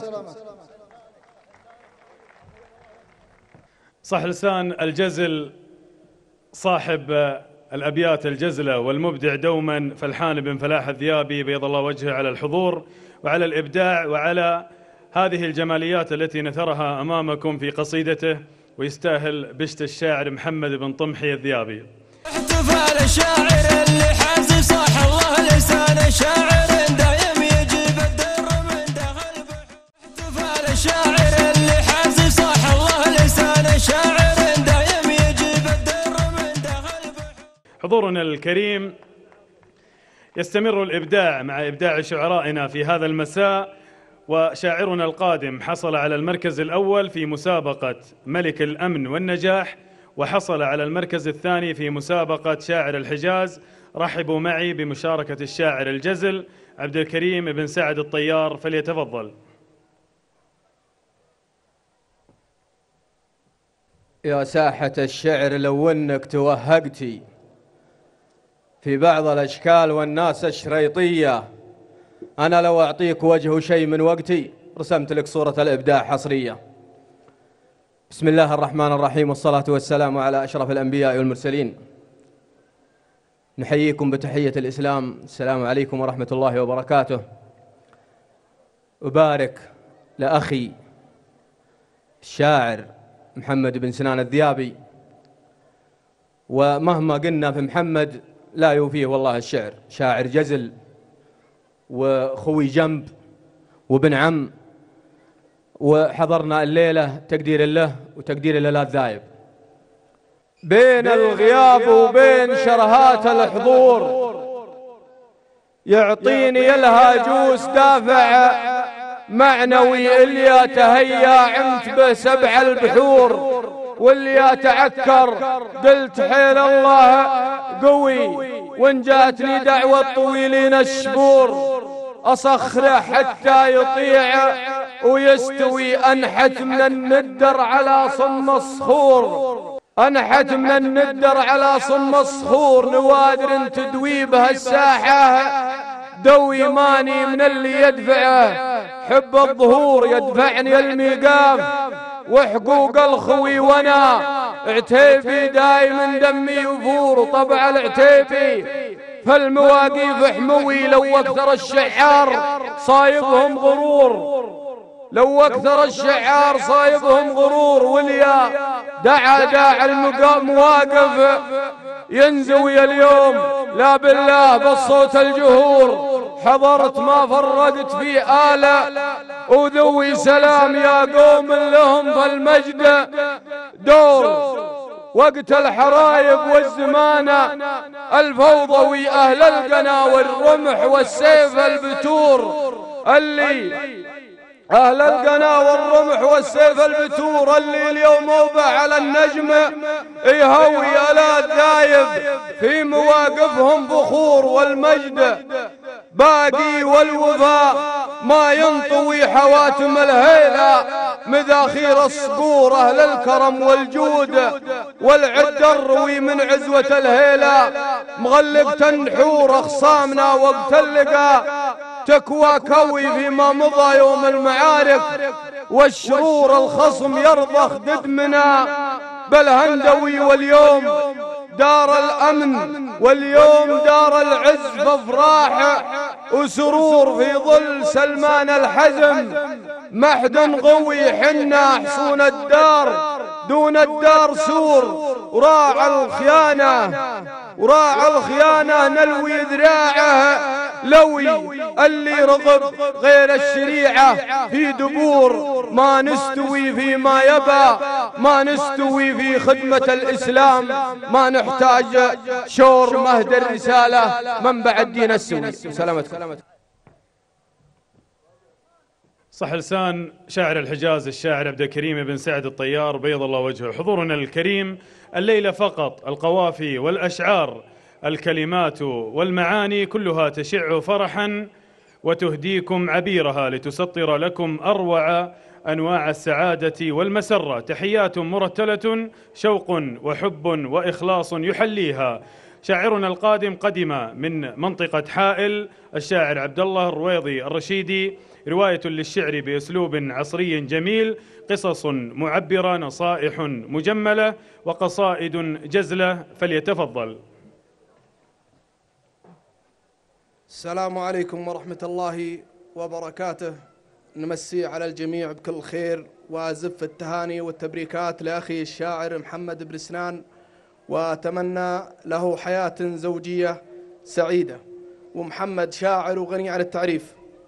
صح لسان الجزل صاحب الأبيات الجزلة والمبدع دوما فلحان بن فلاح الذيابي بيض الله وجهه على الحضور، وعلى الإبداع وعلى هذه الجماليات التي نثرها أمامكم في قصيدته، ويستاهل بشت الشاعر محمد بن طمحي الذيابي. احتفال الشاعر اللي حازي صاح الله لسان شاعر دايم يجيب الدر من داخل بحر. احتفال الشاعر اللي حازي صاح الله لسان شاعر دايم يجيب الدر من داخل بحر. حضورنا الكريم، يستمر الإبداع مع إبداع شعرائنا في هذا المساء، وشاعرنا القادم حصل على المركز الأول في مسابقة ملك الأمن والنجاح، وحصل على المركز الثاني في مسابقة شاعر الحجاز. رحبوا معي بمشاركة الشاعر الجزل عبد الكريم بن سعد الطيار، فليتفضل. يا ساحة الشعر لو انك توهقتي في بعض الاشكال والناس الشريطية، انا لو اعطيك وجه شيء من وقتي رسمت لك صورة الابداع حصرية. بسم الله الرحمن الرحيم، والصلاة والسلام على اشرف الانبياء والمرسلين. نحييكم بتحية الاسلام، السلام عليكم ورحمة الله وبركاته. أبارك لأخي الشاعر محمد بن سنان الذيابي، ومهما قلنا في محمد لا يوفيه والله الشعر. شاعر جزل وخوي جنب وابن عم، وحضرنا الليلة تقدير له وتقدير له لا الذايب. بين الغياب وبين شرهات الحضور يعطيني الهاجوس دافع معنوي، اللي تهيا عمت به سبع البحور، واللي تعكر قلت حيل الله قوي، وان جاتني دعوة طويلين الشبور أصخره حتى يطيع ويستوي. أنحت من الندر على صم الصخور، أنحت من الندر على صم الصخور، نوادر تدوي بها الساحة دوي ماني من اللي يدفعه. حب الظهور يدفعني الميقاف وحقوق الخوي، وانا عتيبي دايم دمي يفور. طبع العتيبي فالمواقيف حموي، لو اكثر الشعار صايبهم غرور، لو اكثر الشعار صايبهم غرور. واليا دعا داع المواقف ينزوي اليوم، لا بالله بالصوت الجهور. حضرت ما فرقت في آلة وذوي سلام، يا قوم لهم فالمجد دور. وقت الحرايب والزمانة الفوضوي، أهل القنا والرمح والسيف البتور، اللي أهل القنا والرمح والسيف البتور، اللي اليوم موضع على النجم يهوي ألا الذايب، في مواقفهم فخور والمجد باقي، والوفاء ما ينطوي حواتم الهيلة مذاخير الصقور. أهل الكرم والجود والعد الروي من عزوة الهيلة، مغلق تنحور أخصامنا وقت اللقاء، تكوى كوي فيما مضى يوم المعارك، والشرور الخصم يرضخ ددمنا بالهندوي. واليوم دار الأمن واليوم دار العز، فافراح وسرور في ظل سلمان الحزم. محد قوي حنا حصون الدار، دون الدار سور. وراع الخيانة وراع الخيانة نلوي ذراعه، لوي اللي رغب غير الشريعة في دبور. ما نستوي فيما يبى، ما نستوي في خدمة الإسلام، ما نحتاج شور مهد الرسالة منبع الدين السوي. سلامتكم. صح لسان شاعر الحجاز الشاعر عبد الكريم بن سعد الطيار، بيض الله وجهه. حضورنا الكريم، الليلة فقط القوافي والأشعار، الكلمات والمعاني كلها تشع فرحا وتهديكم عبيرها لتسطر لكم أروع أنواع السعادة والمسرة. تحيات مرتلة، شوق وحب وإخلاص يحليها. شاعرنا القادم قدم من منطقة حائل، الشاعر عبد الله الرويضي الرشيدي، رواية للشعر بأسلوب عصري جميل، قصص معبرة، نصائح مجملة، وقصائد جزلة. فليتفضل. السلام عليكم ورحمة الله وبركاته. نمسي على الجميع بكل خير، وأزف التهاني والتبريكات لأخي الشاعر محمد بن سنان، وأتمنى له حياة زوجية سعيدة. ومحمد شاعر وغني عن التعريف.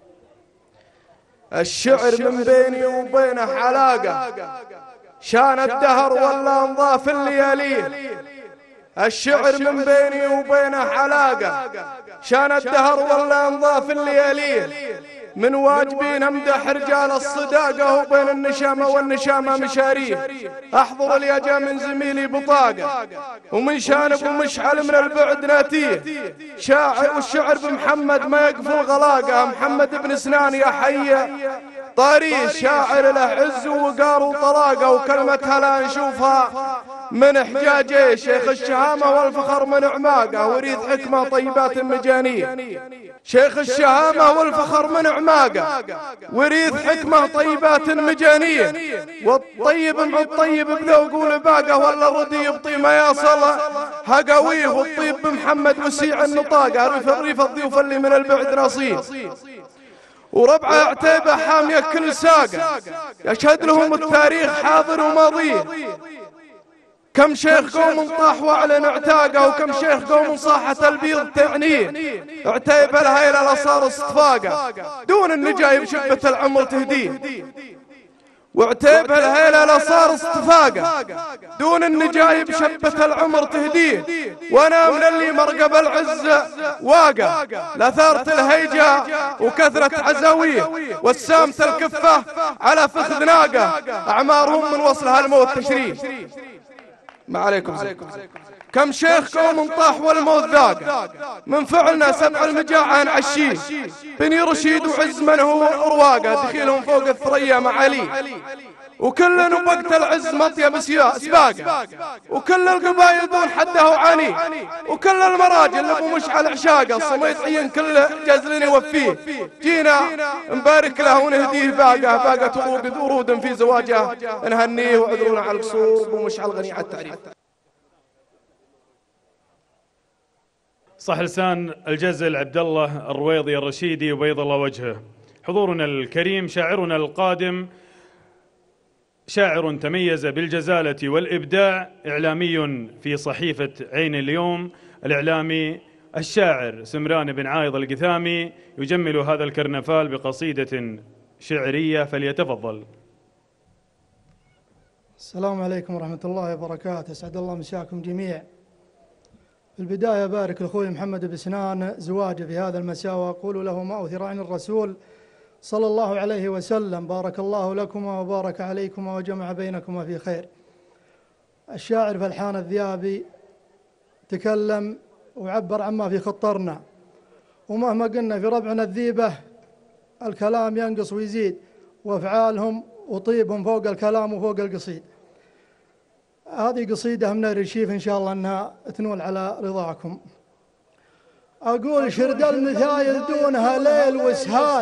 الشعر من بيني وبينه علاقة، شان الدهر ولا انضاف اللياليه. الشعر من بيني وبينه علاقة، شان الدهر ولا انضاف اللياليه. من واجبين امدح رجال الصداقة، وبين النشامة والنشامة مشاريه. احضر اليجا من زميلي بطاقة، ومن شانب ومشعل من البعد ناتيه. شاعر والشعر بمحمد ما يقفل غلاقة، محمد بن سنان يا حي طاريه. شاعر له عز ووقار وطلاقة، وكلمتها لا نشوفها من حجاجيه. شيخ الشهامة والفخر من عماقة، وريث حكمة طيبات مجانيه. شيخ الشهامة والفخر من عماقة، وريث حكمة طيبات مجانيه. والطيب مع الطيب بذوق ولباقة، ولا الردي يبطي ما يصل هقاويه. والطيب بمحمد وسيع النطاقة، ريف الريف الضيوف اللي من البعد نصيب. وربعه عتيبة حامية كل ساقة، يشهد لهم التاريخ حاضر وماضيه. كم شيخ قوم طاح واعلن اعتاقه، وكم شيخ قوم صاحة البيض تعنيه. عتيبة الهيلة لصار اصطفاقه، دون النجايب شبة العمر تهديه. وعتيبة الهيلة لصار اصطفاقه، دون النجايب شبة العمر تهديه. وانا من اللي مرقب العز واقع، لثارة الهيجة وكثرة عزاويه. والسامة الكفة على فخذ ناقة، اعمارهم من وصلها الموت تشريه. ما عليكم زي. كم شيخ قوم طاح والموت ذاق، من فعلنا سبع المجاعة نعشيه. بني رشيد وعز من هو رواقة، دخيلهم فوق الثريا معالي. وكل وقت العز مطيب سباقه، وكل القبائل دون حده وعانيه. وكل المراجل ابو مشعل عشاقه، صميت عين كل جزل يوفيه. جينا نبارك له ونهديه باقه، باقه ورود ورود في زواجه نهنيه. وعذرونا على القصور، ابو مشعل غني على التعريف. صح لسان الجزل عبد الله الرويضي الرشيدي وبيض الله وجهه. حضورنا الكريم شاعرنا القادم شاعر تميز بالجزالة والإبداع، إعلامي في صحيفة عين اليوم، الإعلامي الشاعر سمران بن عايض القثامي، يجمل هذا الكرنفال بقصيدة شعرية، فليتفضل. السلام عليكم ورحمة الله وبركاته، أسعد الله مساكم جميع. في البداية بارك لأخوي محمد بن سنان زواجه في هذا المساء، وأقول له ما أوثر عن الرسول صلى الله عليه وسلم: بارك الله لكما وبارك عليكما وجمع بينكما في خير. الشاعر فلحان الذيابي تكلم وعبر عما في خطرنا، ومهما قلنا في ربعنا الذيبة الكلام ينقص ويزيد، وافعالهم وطيبهم فوق الكلام وفوق القصيد. هذه قصيدة من الرشيف إن شاء الله أنها تنول على رضاكم. أقول شرد المثايل دونها ليل وسهاد،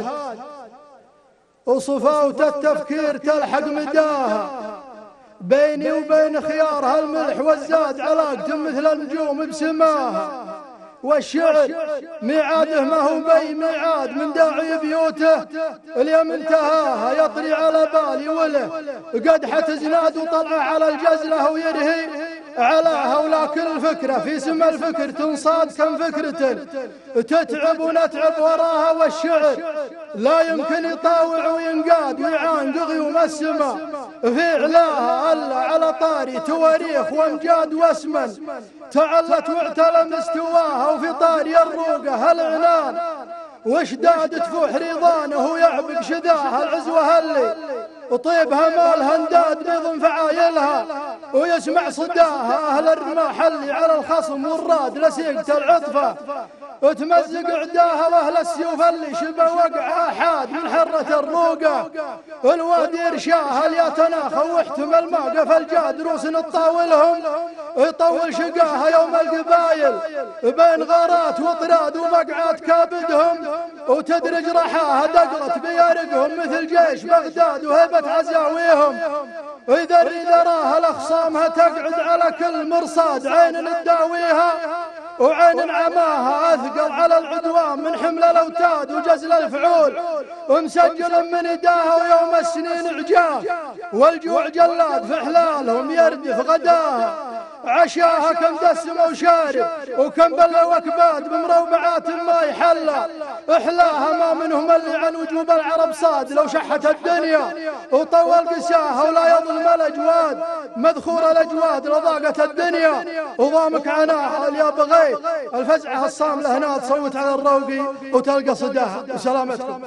وصفاوة التفكير تلحق مداها. بيني وبين خيارها الملح والزاد، علاقة مثل النجوم بسماها. والشعر ميعاده ما هو بي ميعاد، من داعي بيوته اليوم انتهاها. يطري على بالي وله قدحة زناد، وطلعه على الجزلة ويرهي علاها. ولكن الفكرة في سم الفكر تنصاد، كم فكرة تتعب ونتعب وراها. والشعر لا يمكن يطاوع وينقاد ويعانق غيوم السماء في علاها، الا على طاري تواريخ وامجاد واسمن تعلت واعتلى مستواها. وفي طاري الروقه العنان واشداد تفوح رضانه، ويعبق شذاها العزوه اللي وطيبها مالها انداد بيض فعايلها. ويسمع صداها اهل الرماح اللي على الخصم والراد لسيقة العطفه، وتمزق عداها واهل السيوف اللي شبه وقع احاد من حرة الروقه. الوادي رشاها ليتناخى واحتمل ما قف الجاد روس نطاولهم، يطول شقاها يوم القبايل بين غارات وطراد ومقعات كابدهم. وتدرج رحاها دقرت بيارقهم مثل جيش بغداد وهيبة عزاويهم. إذا الريد راها لخصامها تقعد على كل مرصاد عين تداويها. وعين عماها أثقل على العدوان من حمل الأوتاد وجزل الفعول، ومسجل من إداها ويوم السنين عجاف، والجوع جلاد في حلالهم يردف غداها، عشاها كم دسم وشارب وكم بلا وكباد بمروبعات ما يحلى، احلاها ما منهم اللي عن وجوب العرب صاد لو شحت الدنيا وطول قساها، ولا يظلم الاجواد مذخور الاجواد لضاقت الدنيا وضامك عناها، اللي بغيت الفزعه الصامله هنا تصوت على الروقي وتلقى صداها. وسلامتكم.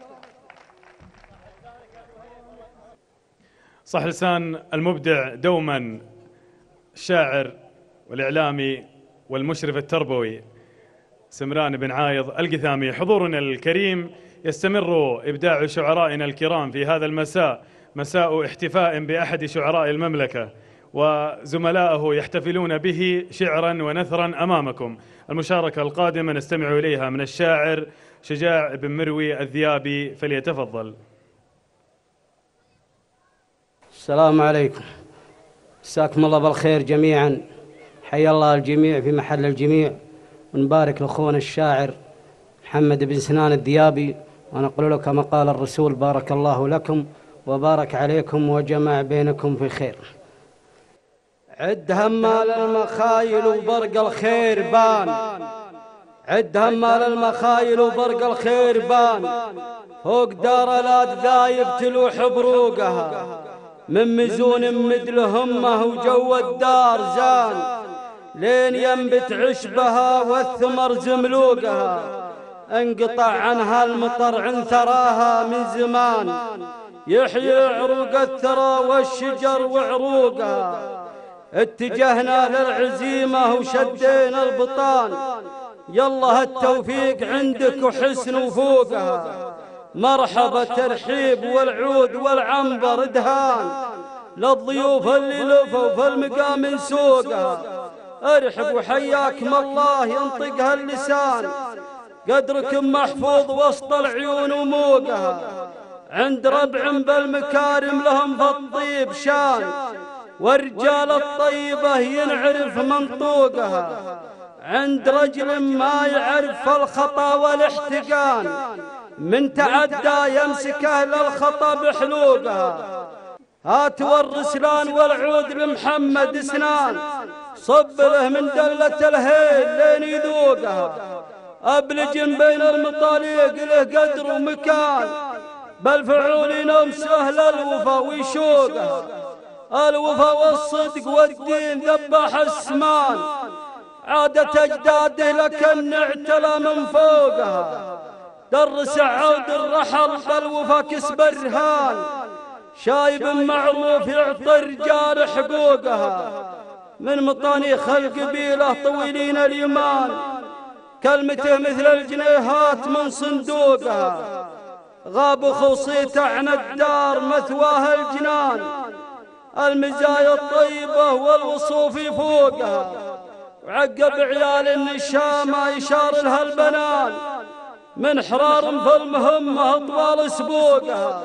صح لسان المبدع دوما الشاعر والإعلامي والمشرف التربوي سمران بن عايض القثامي. حضورنا الكريم يستمر إبداع شعرائنا الكرام في هذا المساء، مساء احتفاء بأحد شعراء المملكة، وزملائه يحتفلون به شعرا ونثرا أمامكم. المشاركة القادمة نستمع إليها من الشاعر شجاع بن مروي الذيابي، فليتفضل. السلام عليكم، مساكم الله بالخير جميعا، حيا الله الجميع في محل الجميع، ونبارك لاخونا الشاعر محمد بن سنان الذيابي، ونقول له كما قال الرسول: بارك الله لكم وبارك عليكم وجمع بينكم في خير. عد همال المخايل وبرق الخير بان، عد همال المخايل وبرق الخير بان، فوق دار الأذايب تلوح بروقها، من مزون مدل همه وجو الدار زان، لين ينبت عشبها والثمر زملوقها، انقطع عنها المطر عن ثراها من زمان، يحيي عروق الثرى والشجر وعروقها، اتجهنا للعزيمة وشدينا البطان، يلا التوفيق عندك وحسن وفوقها، مرحبا ترحيب والعود والعنبر دهان، للضيوف اللي لفوا في المقام سوقها، ارحب وحياكم الله ينطقها اللسان، قدركم محفوظ وسط العيون وموقها، عند ربع بالمكارم لهم في الطيب شان، والرجال الطيبة ينعرف منطوقها، عند رجل ما يعرف الخطا والاحتقان، من تعدى يمسك أهل الخطا بحلوقها، هات والرسلان والعود لمحمد سنان، صب له من دلة الهيل لين يذوقها، أبلج بين المطاليق له قدر ومكان، بالفعول ينوم سهل الوفا ويشوقها، الوفا والصدق والدين ذبح السمان، عادة أجداده لكن اعتلى من فوقها، درس عود الرحل بالوفا كسب الرهان، شايب معروف يعطي الرجال حقوقها، من مطانيخ القبيلة طويلين اليمان، كلمته مثل الجنيهات من صندوقها، غاب خوصيته عن الدار مثواه الجنان، المزايا الطيبة والوصوف فوقها، وعقب عيال النشامة يشار لها البنان، من حرار في المهمة طوال سبوقها،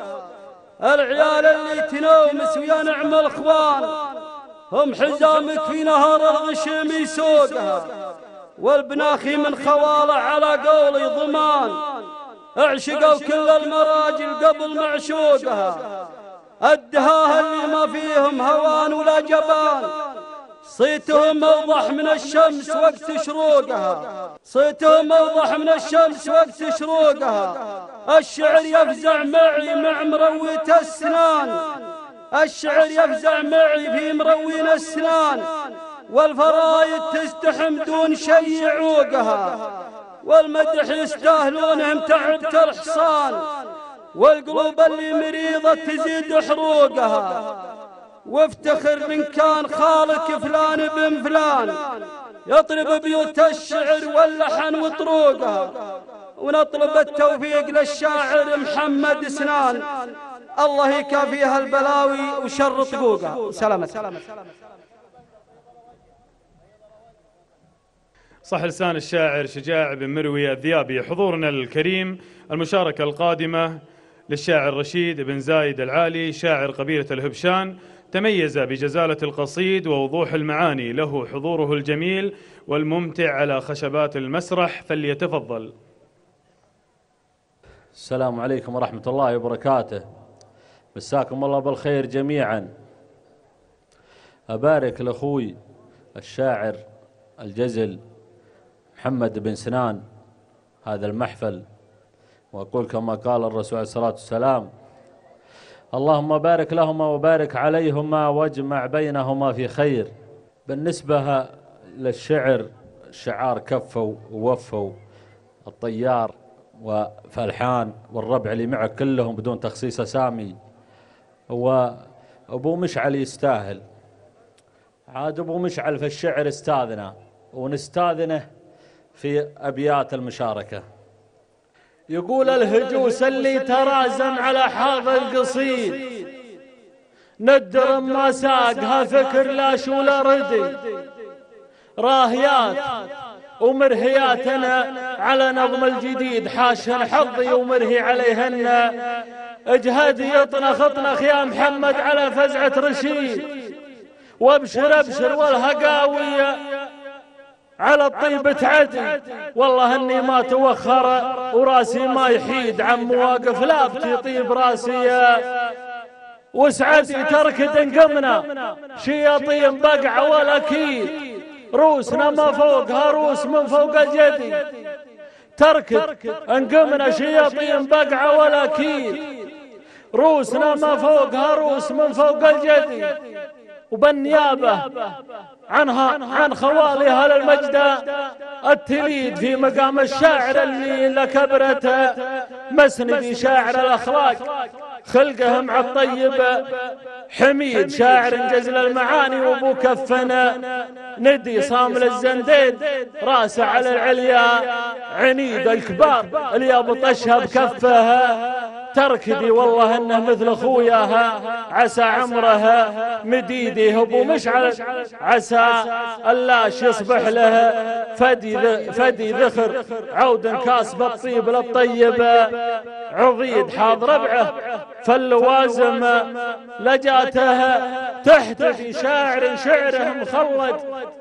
العيال اللي تنومس ويا نعم الأخوان، هم حزامك في نهار الغشم يسوقها، والبناخي من خوالع على قولي ضمان، اعشقوا كل المراجل قبل معشوقها، الدهاها اللي ما فيهم هوان ولا جبان، صيتهم أوضح من الشمس وقت شروقها، صيتهم أوضح من الشمس وقت شروقها، الشعر يفزع معي مع مروية السنان، الشعر يفزع معي في مروين السنان، والفرايد تزدحم دون شي يعوقها، والمدح يستاهلونهم تعبت الحصان، والقلوب اللي مريضة تزيد حروقها، وافتخر من كان خالك فلان بن فلان، يطلب بيوت الشعر واللحن وطروقها، ونطلب التوفيق للشاعر محمد سنان، الله يكافيها البلاوي وشر طقوقها. سلامة. صح لسان الشاعر شجاع بن مروي الذيابي. حضورنا الكريم المشاركة القادمة للشاعر رشيد بن زايد العالي، شاعر قبيلة الهبشان، تميز بجزالة القصيد ووضوح المعاني، له حضوره الجميل والممتع على خشبات المسرح، فليتفضل. السلام عليكم ورحمة الله وبركاته. مساكم الله بالخير جميعا. أبارك لأخوي الشاعر الجزل محمد بن سنان هذا المحفل، وأقول كما قال الرسول عليه الصلاة والسلام: اللهم بارك لهما وبارك عليهما واجمع بينهما في خير. بالنسبة للشعر، الشعار كفوا ووفوا، الطيار وفلحان والربع اللي معك كلهم بدون تخصيص أسامي، وأبو مشعل يستاهل. عاد أبو مشعل في الشعر استاذنا ونستاذنه في أبيات المشاركة. يقول: الهجوس اللي ترازم على حاض القصيد، ندر ما ساقها فكر لا شو لا ردي، راهيات ومرهياتنا على نظم الجديد، حاشهن حظي ومرهي عليهن، اجهد يطنخ اطنخ يا محمد على فزعة رشيد، وابشر ابشر والهقاوية على الطيب تعدي، والله اني ما توخر وراسي ما يحيد، عن مواقف لا بتطيب راسي، وسعدي تركد انقمنا شياطين بقع والاكيد، روسنا ما فوقها روس من فوق الجدي، تركد انقمنا شياطين بقع والاكيد، روسنا ما فوقها روس من فوق الجدي، وبالنيابة عنها عن خواليها للمجد التليد في مقام الشاعر اللي لكبرته مسندي شاعر الأخلاق، خلقه مع الطيب حميد، شاعر جزل المعاني وابو كفنا، ندي صامل الزنديد راسه على العليا، عنيد الكبار اللي يبطشها بكفها، تركدي والله انه مثل اخوياها، عسى عمرها مديدي ابو مشعل، عسى اللاش يصبح له فدي فدي ذخر، عود كاسب الطيب للطيب، عضيد حاض ربعه فاللوازم لجاتها، تحتفي شاعر شعره مخلد،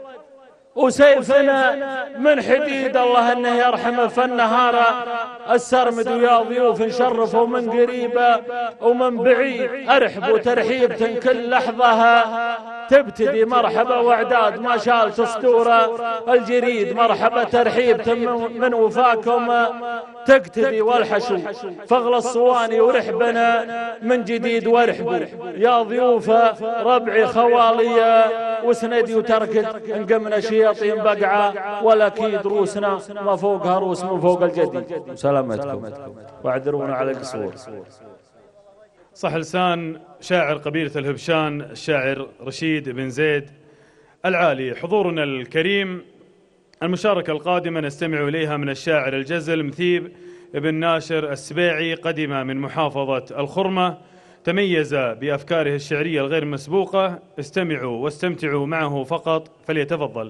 وسيفنا من حديد، الله انه يرحمه فالنهار السرمد، ويا ضيوف نشرفوا من قريبه ومن بعيد، ارحب وترحيب كل لحظه، تبتدي مرحبا واعداد ما شالت اسطوره الجريد، مرحبا ترحيب من وفاكم تكتدي والحشو فغل الصواني، ورحبنا من جديد وارحبوا يا ضيوف ربعي خواليه، وسندي وتركد انقمنا شياطين بقعه، والاكيد روسنا ما فوقها روس من فوق الجدي. سلامتكم واعذرونا على القصور. صح لسان شاعر قبيلة الهبشان الشاعر رشيد بن زيد العالي. حضورنا الكريم، المشاركة القادمة نستمع إليها من الشاعر الجزل مثيب بن ناشر السبيعي، قدم من محافظة الخرمة، تميز بأفكاره الشعرية الغير مسبوقة. استمعوا واستمتعوا معه فقط، فليتفضل.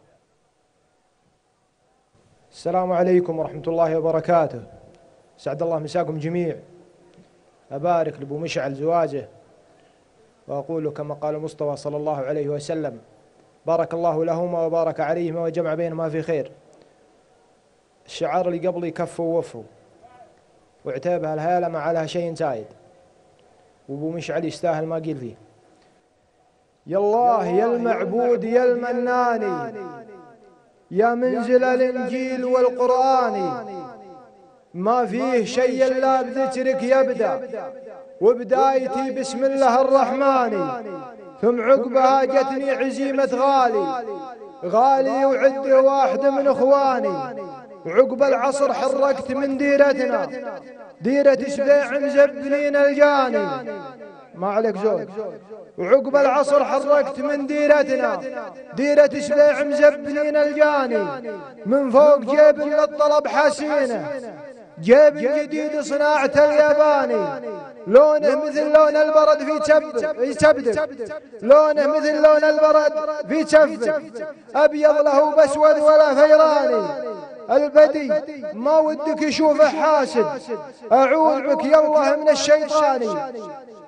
السلام عليكم ورحمة الله وبركاته. سعد الله مساكم جميع. أبارك لأبو مشعل زواجه، وأقول كما قال المصطفى صلى الله عليه وسلم: بارك الله لهما وبارك عليهما وجمع بينهما في خير. الشعار اللي قبلي كفوا ووفوا، واعتابها الهالة ما عليها شيء زايد، وأبو مشعل يستاهل ما قيل فيه. يا الله يا المعبود يا المناني، يا منزل الإنجيل والقرآن، ما فيه شيء إلا بذكرك يبدأ، وبدايتي بسم الله الرحمن، ثم عقبها جتني عزيمة غالي، غالي وعده واحد من إخواني، وعقب العصر حركت من ديرتنا، ديرة سبيع مزبنين الجاني، ما عليك زود. وعقب العصر حركت من ديرتنا، ديرة سبيع مزبنين الجاني، من فوق جيب للطلب حسينه، جيب جديد صناعة الياباني، لونه مثل لون البرد في تبدك، لونه مثل لون البرد في تفك، أبيض له بأسود ولا فيراني، البدي ما ودك يشوفه حاسد، أعوذ بك يا الله من الشيطاني،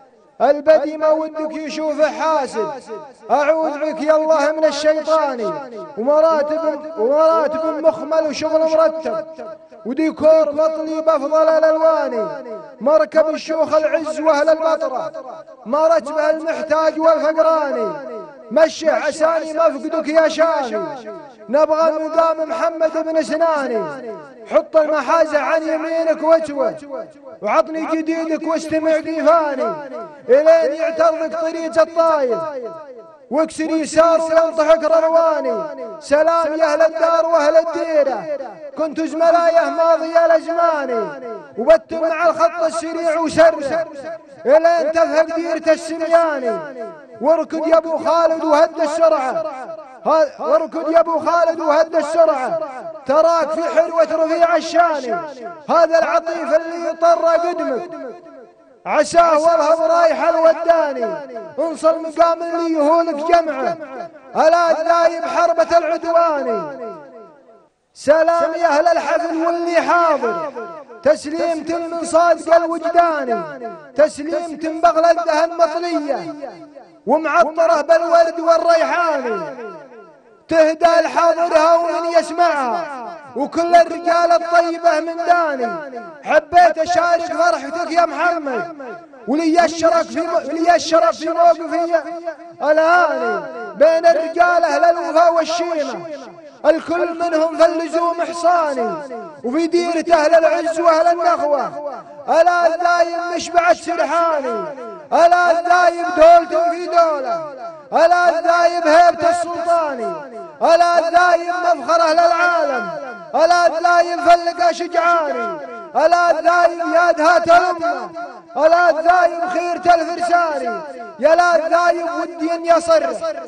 البدي ما ودك يشوف حاسد، أعوذ بك يا الله من الشيطان، ومراتب ومراتب مخمل وشغل مرتب، وديكور مطلي بأفضل الألوان، مركب الشيوخ العز وأهل البطرة، مرتبه المحتاج والفقراني، مشي عساني مفقدك يا شاني، نبغى مقام محمد بن سناني، حط المحازة عن يمينك وتوه، وعطني جديدك واستمع ديفاني، إلين يعترضك طريق الطايف، واكسر يسار وينطحك رواني، سلام يا أهل الدار وأهل الديرة، كنتوا زملايه ماضي الأزماني، وبتم مع الخط السريع وسره، إلين تفهق ديرة السمياني، واركض يا أبو خالد وهد السرعة، واركض يا أبو خالد وهد السرعة، تراك في حلوة رفيع الشاني، هذا العطيف اللي يطر قدمك، عساه والهب رايح الوداني، انصل مقام اللي يهولك جمعه، ألا دايب حربة العدواني، سلام يا أهل الحفل واللي حاضر، تسليمة من صادق الوجداني، تسليمة بغل الدهن مطلية، ومعطرة بالورد والريحاني، تهدى لحاضرها ومن يسمعها، وكل الرجال الطيبة من داني، حبيت أشارك فرحتك يا محمد، ولي الشرف في ولي الشرف في موقفي الآني، بين الرجال أهل الوفا والشيمة، الكل منهم في اللزوم إحصاني، وفي ديرة أهل العز وأهل النخوة، ألا الدايم مشبعة سرحاني، ألا الدايم دولة في دولة، ألا الدايم هيبة السلطاني، ألا الدايم مفخر أهل العالم، ألا الدايم فلقة شجعاني، ألا الدايم يا دهات الأمة، ألا الدايم خيرة الفرساني، يا لا الدايم ودي أن يصر،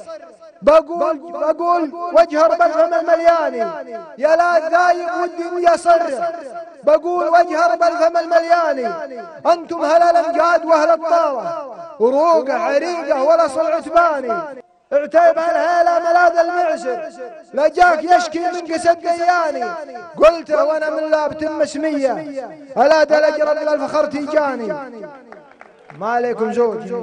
بقول بقول واجهر بالفم الملياني، يا لا الدايم ودي أن يصر، بقول واجهر بالفم الملياني، أنتم هل الأمجاد وأهل الطاوة، وروقة عريقة ولا صل عتباني، اعتيب الهيلة ملاذ المعسر، لجاك يشكي من قسد دياني، قلته وانا من لابت مسمية، ألا دلجرب للفخر تيجاني، ما عليكم زوج،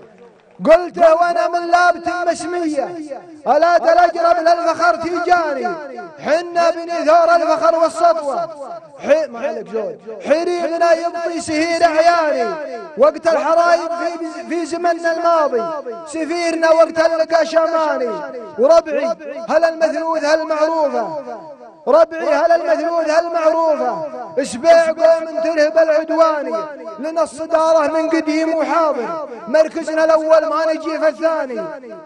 قلته وانا من لابت مسمية، ألا دلجرب للفخر تيجاني، حنا بنثور الفخر والسطوة، حي ما عليك زوج، حريقنا يبطي سهير عياني، وقت الحرايب في, في زمننا الماضي، سفيرنا وقت اللقى شماني، وربعي هل المثلوث هل معروفة، ربعي هل المثلوث هل معروفة، اسبيع قوم ترهب العدواني، لنا الصدارة من قديم وحاضر، مركزنا الأول ما نجي في الثاني،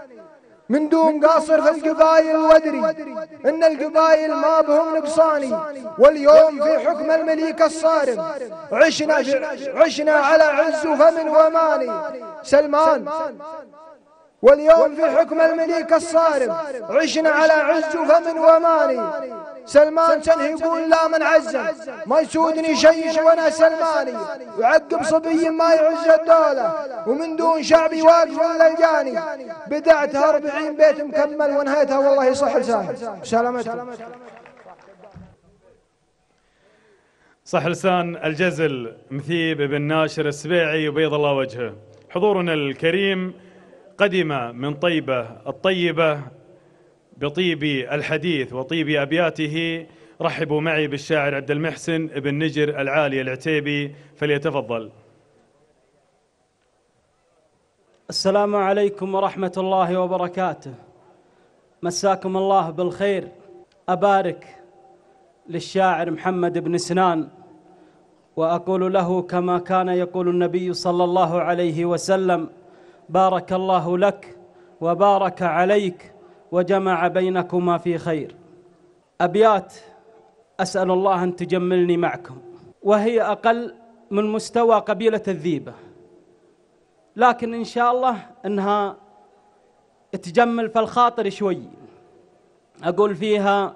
من دون قاصر في القبائل وادري إن القبائل ما بهم نقصاني، واليوم في حكم المليك الصارم عشنا عشنا على عز وفمن وماني، سلمان واليوم في حكم المليك الصارم عشنا على عز وفمن وماني، سلمان سنه يقول لا من عزم ما يسودني شيء وانا سلماني، وعقب صبي ما يعز الدولة، ومن دون شعبي واقف للجاني، بدعتها أربعين بيت مكمل ونهيتها والله يصح لساني. سلامتكم. صح لسان الجزل مثيب بن ناشر السبيعي وبيض الله وجهه. حضورنا الكريم قدم من طيبة الطيبة بطيب الحديث وطيب أبياته. رحبوا معي بالشاعر عبد المحسن بن نجر العالي العتيبي، فليتفضل. السلام عليكم ورحمة الله وبركاته، مساكم الله بالخير. أبارك للشاعر محمد بن سنان وأقول له كما كان يقول النبي صلى الله عليه وسلم: بارك الله لك وبارك عليك وجمع بينكما في خير. أبيات أسأل الله أن تجملني معكم، وهي أقل من مستوى قبيلة الذيبة، لكن إن شاء الله أنها تجمل في الخاطر شوي. أقول فيها: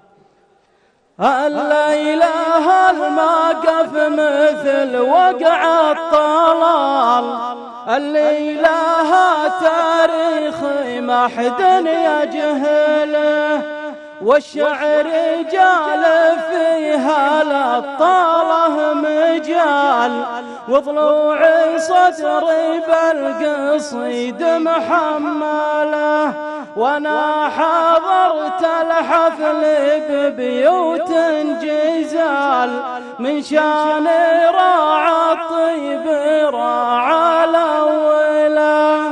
الليلة هالموقف مثل وقع الطلال، الليلة تاريخ ما حد يجهله، والشعر جال فيها للطاله مجال، وضلوع صدري بالقصيد محمله، وانا حضرت الحفل ببيوت جزال، من شان راعى الطيب راعى الاوله.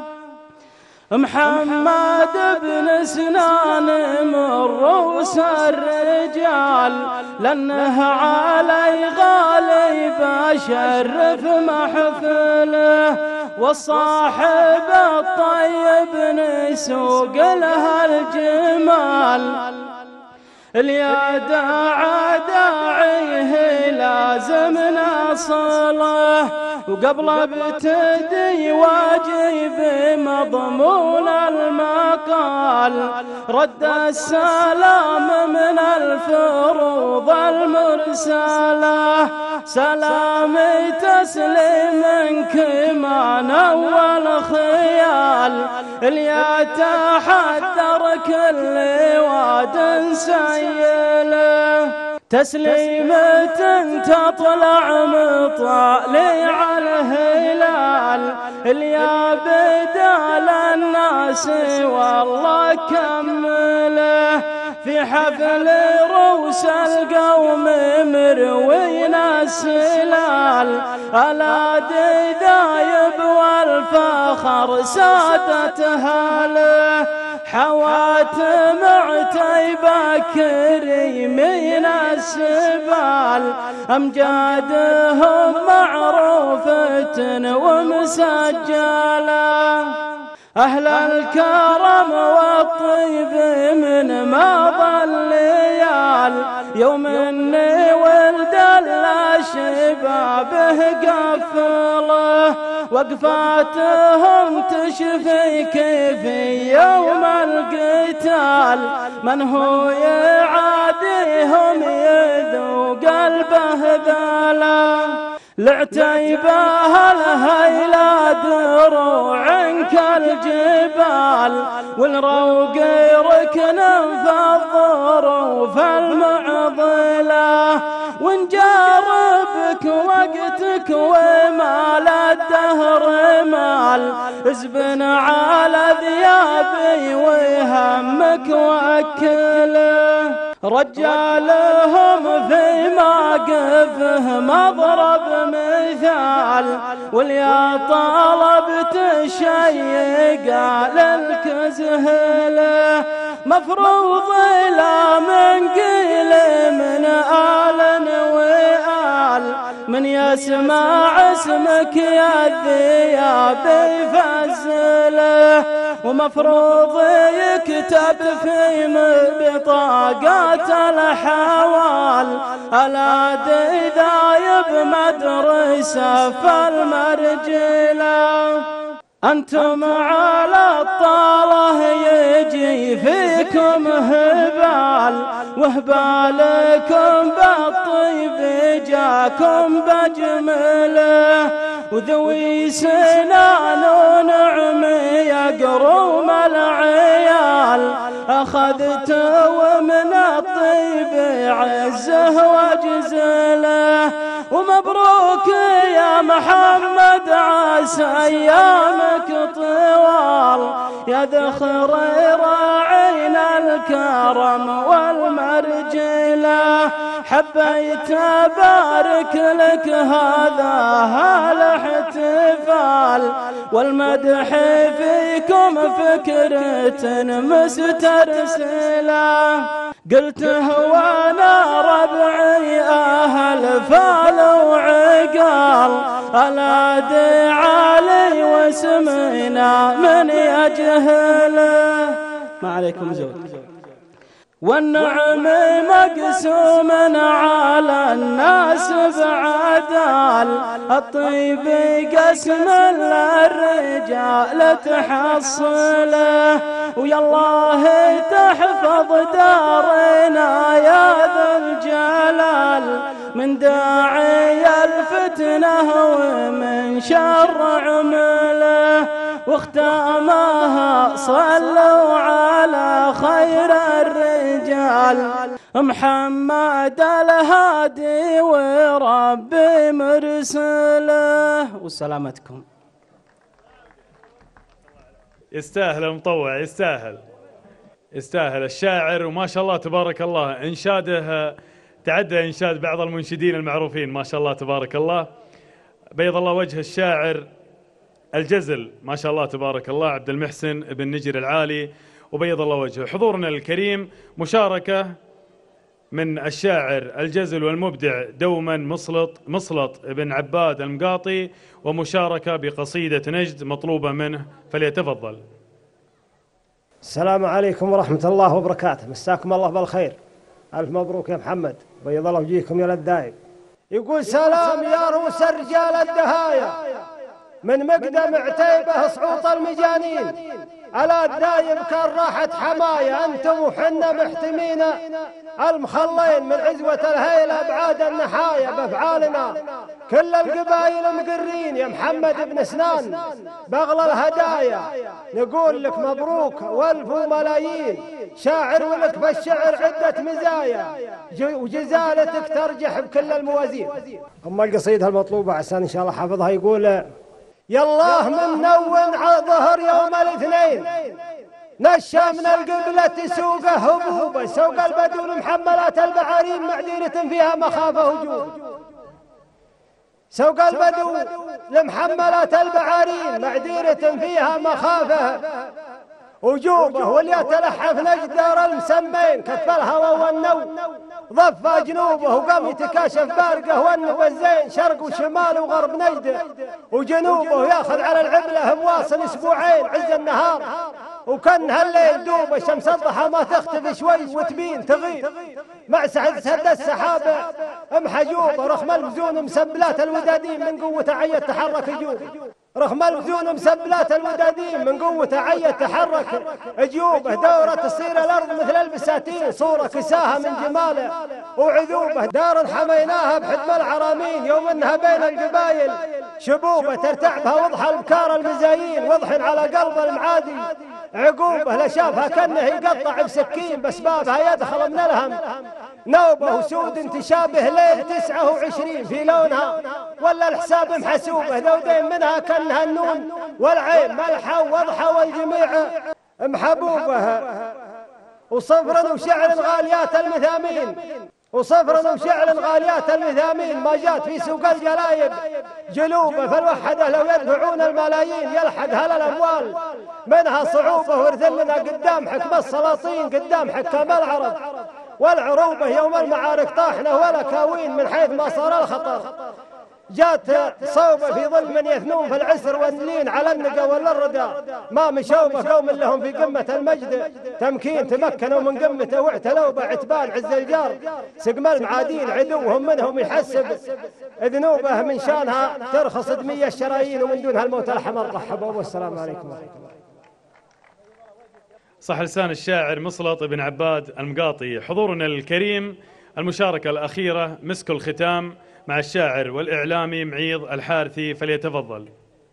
محمد بن سنان من رؤوس الرجال، لانه علي غالي بشرف محفله، والصاحب الطيب نسوق لها الجمال، اليا داعى داعيه لازم نصله، وقبل ابتدي واجب مضمون المقال، رد السلام من الفروض المرسله، سلامي تسليمك ما نوى الخيال، اليا تحذر كل واد سيله، تسليمة تطلع مطالع الهلال، اليا بدال الناس والله كمله، في حفل روس القوم مروين السلال، ألا دايب والفخر سادتها له، حواتم عتيبة كريمين السبال، أمجادهم معروفة ومسجلة، أهل الكرم والطيب من ماضى الليال، يوم إني ولد الشباب قفله، وقفاتهم تشفي كيف يوم القتال، من هو يعاديهم يذوق البهذله، لعتيبه الهيلا دروع كالجبال، والروق ركن فالظروف المعضله، ونجاربك وقتك ومال الدهر مال، ازبن على ذيابي وهمك وكله، رجالهم في موقفه مضرب مثال، واليا طلبت الشيء قال لك زهله، مفروض لا من قيل من آل وآل، من يسمع اسمك يا الذياب يفزله، ومفروض يكتب في بطاقات الحوال، ألا دايب مدرسة فالمرجله، أنتم على الطاله يجي فيكم هبال، وهبالكم بالطيب جاكم بجمله، وذوي سنان ونعم يقروم العيال، أخذته من الطيب عزه وجزله، ومبروك يا محمد عسى أيامك طوال، يا ذخر راعين الكرم والمرجله، حبيت أبارك لك هذا الاحتفال، والمدح فيكم فكرة مسترسلة، قلته وانا ربعي أهل فال وعقال، ألا دعالي واسمنا من يجهله. ما عليكم زود. والنعم مقسوم على الناس بعدال، الطيب قسم للرجال تحصله، ويا الله تحفظ دارنا يا ذا الجلال، من داعي الفتنة ومن شر عمله، واختامها صلوا على خير الرجال، محمد الهادي وربي مرسله. وسلامتكم. يستاهل المطوع، يستاهل يستاهل الشاعر، وما شاء الله تبارك الله إنشاده تعدى إنشاد بعض المنشدين المعروفين، ما شاء الله تبارك الله. بيض الله وجه الشاعر الجزل، ما شاء الله تبارك الله، عبد المحسن بن نجر العالي، وبيض الله وجهه. حضورنا الكريم مشاركة من الشاعر الجزل والمبدع دوما مصلط مصلط بن عباد المقاطي، ومشاركة بقصيدة نجد مطلوبة منه، فليتفضل. السلام عليكم ورحمة الله وبركاته، مساكم الله بالخير، ألف مبروك يا محمد، بيض الله وجيهكم يا للدايم. يقول سلام يا رؤوس الرجال الدهايا، من مقدم عتيبه صعوط المجانين، على الدايم كان راحة حماية، أنتم وحنا محتمين المخلين من عزوة الهيلة أبعاد النحايا، بأفعالنا كل القبائل مقرين يا محمد بن سنان بغل الهدايا. نقول لك مبروك والف وملايين، شاعر ولك بالشعر عدة مزايا، وجزالتك ترجح بكل الموازين. أما القصيدة المطلوبة عشان إن شاء الله حافظها، يقول يالله من نون على ظهر يوم الاثنين، نشى من القبلة سوقه هبوبه، سوق البدو محملات البعارين معدينة فيها مخافة هجوم، سوق البدو لمحملات البعارين معدينة فيها مخافة وجوبه، وليتلحف نجد دار المسمين، كتف الهوى والنو ضف جنوبه، وقام يتكاشف بارقه والنب الزين، شرق وشمال وغرب نجده وجنوبه، ياخذ على العبله مواصل اسبوعين عز النهار، وكان هالليل دوبه شمس الضحى ما تختفي شوي وتبين تغيب، مع سعد سد السحابه محجوبه، رخم البزون مسبلات الودادين من قوه عيت تحرك جوبه، رغم البزون مسبلات الودادين من قوة عيت تحرك جيوبه، دورة تصير الأرض مثل البساتين، صورة كساها من جماله وعذوبه، دار حميناها بحدم العرامين، يوم انها بين القبايل شبوبه، ترتع بها وضح البكار المزايين، وضح على قلب المعادي عقوبه، لا شافها كانه يقطع بسكين، بس بابها يدخل من الهم نوبه، وسود تشابه ليل تسعة وعشرين في لونها، ولا الحساب محسوبه، ذودين منها كانها النون والعين ملحة وضحى، والجميع محبوبه، وصفر وشعر غاليات المثامين، وصفر وشعر غاليات المثامين، ما جات في سوق الجلايب جلوبه، فالوحده لو يدفعون الملايين يلحق هل الاموال منها صعوبه، وارثلنا قدام حكم السلاطين قدام حكام العرب والعروبه، يوم المعارك طاحنه ولا كاوين من حيث ما صار الخطر، جات صوبه في ظل من يثنون في العسر واللين، على النقا ولا الردى ما مشوبه، قوم لهم في قمه المجد تمكين، تمكنوا من قمته واعتلوا بعتبان عز الجار، سقم المعادين عدوهم منهم يحسب ذنوبه، من شانها ترخص دمية الشرايين، ومن دونها الموت الحمر. رحبوا والسلام عليكم ورحمه الله. صح لسان الشاعر مصلط بن عباد المقاطي. حضورنا الكريم المشاركة الأخيرة مسك الختام مع الشاعر والإعلامي معيض الحارثي، فليتفضل.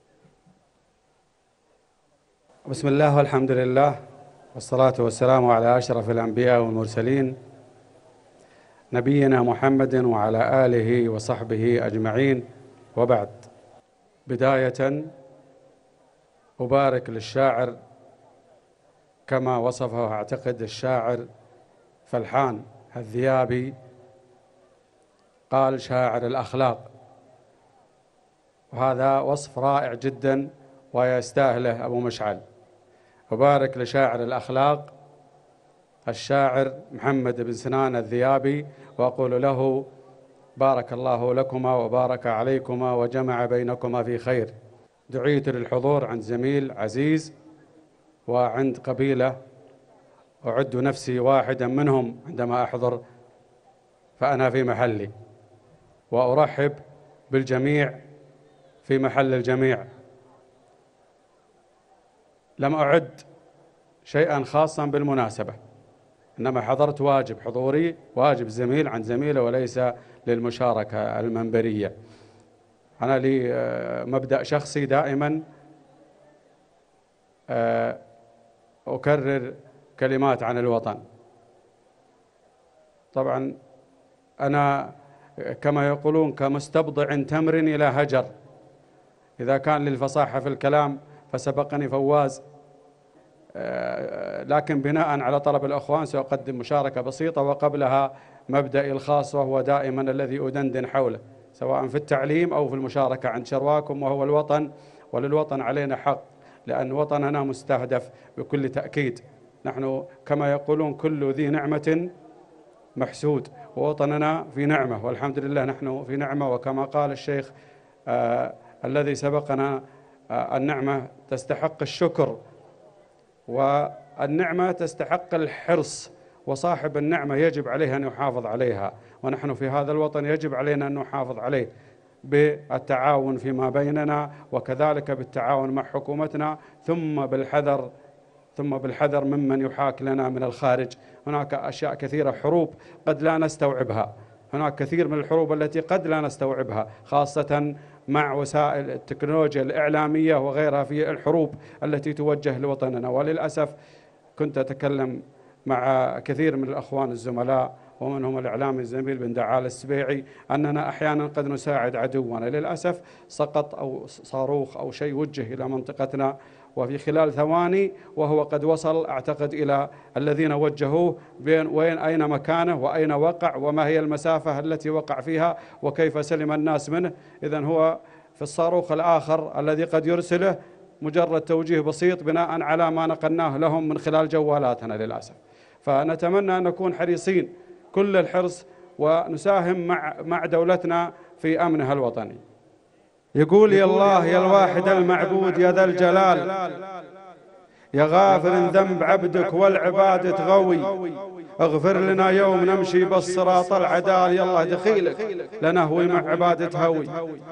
بسم الله والحمد لله والصلاة والسلام على أشرف الأنبياء والمرسلين، نبينا محمد وعلى آله وصحبه أجمعين، وبعد. بداية أبارك للشاعر كما وصفه أعتقد الشاعر فلحان الذيابي، قال شاعر الأخلاق، وهذا وصف رائع جدا ويستاهله أبو مشعل. أبارك لشاعر الأخلاق الشاعر محمد بن سنان الذيابي، وأقول له بارك الله لكما وبارك عليكما وجمع بينكما في خير. دعيت للحضور عند زميل عزيز وعند قبيلة أعد نفسي واحدا منهم عندما أحضر، فأنا في محلي، وأرحب بالجميع في محل الجميع. لم أعد شيئا خاصا بالمناسبة، إنما حضرت واجب حضوري، واجب زميل عن زميله، وليس للمشاركة المنبرية. أنا لي مبدأ شخصي دائما أكرر كلمات عن الوطن، طبعا أنا كما يقولون كمستبضع تمر إلى هجر، إذا كان للفصاحة في الكلام فسبقني فواز، لكن بناء على طلب الأخوان سأقدم مشاركة بسيطة وقبلها مبدئي الخاص، وهو دائما الذي أدندن حوله سواء في التعليم أو في المشاركة عند شرواكم، وهو الوطن. وللوطن علينا حق، لأن وطننا مستهدف بكل تأكيد. نحن كما يقولون كل ذي نعمة محسود، ووطننا في نعمة والحمد لله نحن في نعمة. وكما قال الشيخ آه الذي سبقنا، آه النعمة تستحق الشكر، والنعمة تستحق الحرص، وصاحب النعمة يجب عليه أن يحافظ عليها، ونحن في هذا الوطن يجب علينا أن نحافظ عليه بالتعاون فيما بيننا، وكذلك بالتعاون مع حكومتنا، ثم بالحذر ثم بالحذر ممن يحاك لنا من الخارج. هناك أشياء كثيرة، حروب قد لا نستوعبها، هناك كثير من الحروب التي قد لا نستوعبها، خاصة مع وسائل التكنولوجيا الإعلامية وغيرها في الحروب التي توجه لوطننا. وللأسف كنت أتكلم مع كثير من الأخوان الزملاء ومنهم الإعلامي الزميل بن دعال السبيعي أننا أحيانا قد نساعد عدونا. للأسف سقط أو صاروخ أو شيء وجه إلى منطقتنا، وفي خلال ثواني وهو قد وصل أعتقد إلى الذين وجهوه، بين وين أين مكانه وأين وقع وما هي المسافة التي وقع فيها وكيف سلم الناس منه. إذن هو في الصاروخ الآخر الذي قد يرسله مجرد توجيه بسيط بناء على ما نقلناه لهم من خلال جوالاتنا للأسف. فنتمنى أن نكون حريصين كل الحرص ونساهم مع مع دولتنا في أمنها الوطني. يقول يا الله يا الواحد المعبود يا ذا الجلال، يا غافر ذنب عبدك والعبادة غوي، اغفر لنا يوم نمشي بالصراط العدال، يلا دخيلك لنهوي مع عبادة هوي.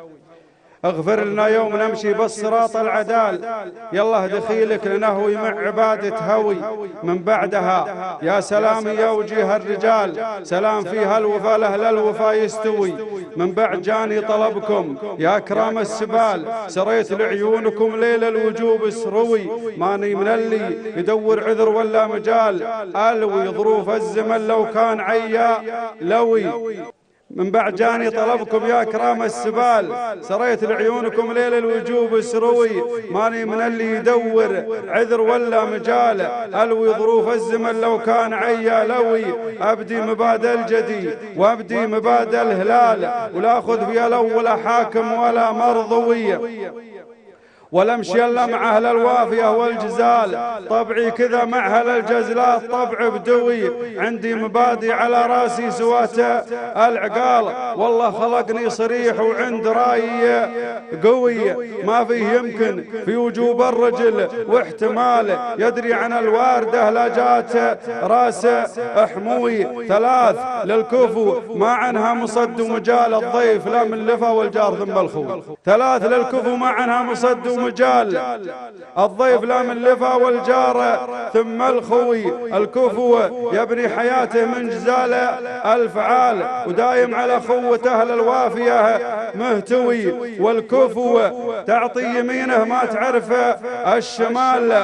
اغفر لنا يوم نمشي بالصراط العدال، يلا دخيلك لنهوي مع عبادة هوي. من بعدها يا سلام يا وجيه الرجال، سلام فيها الوفا لأهل الوفا يستوي. من بعد جاني طلبكم يا أكرام السبال، سريت لعيونكم ليل الوجوب سروي. ماني من اللي يدور عذر ولا مجال، ألوي ظروف الزمن لو كان عيا لوي. من بعد جاني طلبكم يا أكرام السبال، سريت لعيونكم ليل الوجوب سروي. ماني من اللي يدور عذر ولا مجال، ألوي ظروف الزمن لو كان عيا لوي. أبدي مبادئ الجدي وأبدي مبادئ الهلال، ولا أخذ في الأول حاكم ولا مرضوية، ولا امشي الا مع اهل الوافيه والجزال. طبعي كذا مع اهل الجزلات طبع بدوي، عندي مبادئ على راسي سوات العقال. والله خلقني صريح وعند راي قوي، ما فيه يمكن في وجوب الرجل واحتمال، يدري عن الوارده لا جات راس حموي. ثلاث للكفو ما عنها مصد ومجال، الضيف لا من لفا والجار ثم الخوي. ثلاث للكفو ما عنها مصد مجال، الضيف لا من لفا والجار ثم الخوي. الكفو يبني حياته من جزال الفعال، ودايم على خوة أهل الوافية مهتوي. والكفو تعطي يمينه ما تعرف الشمال،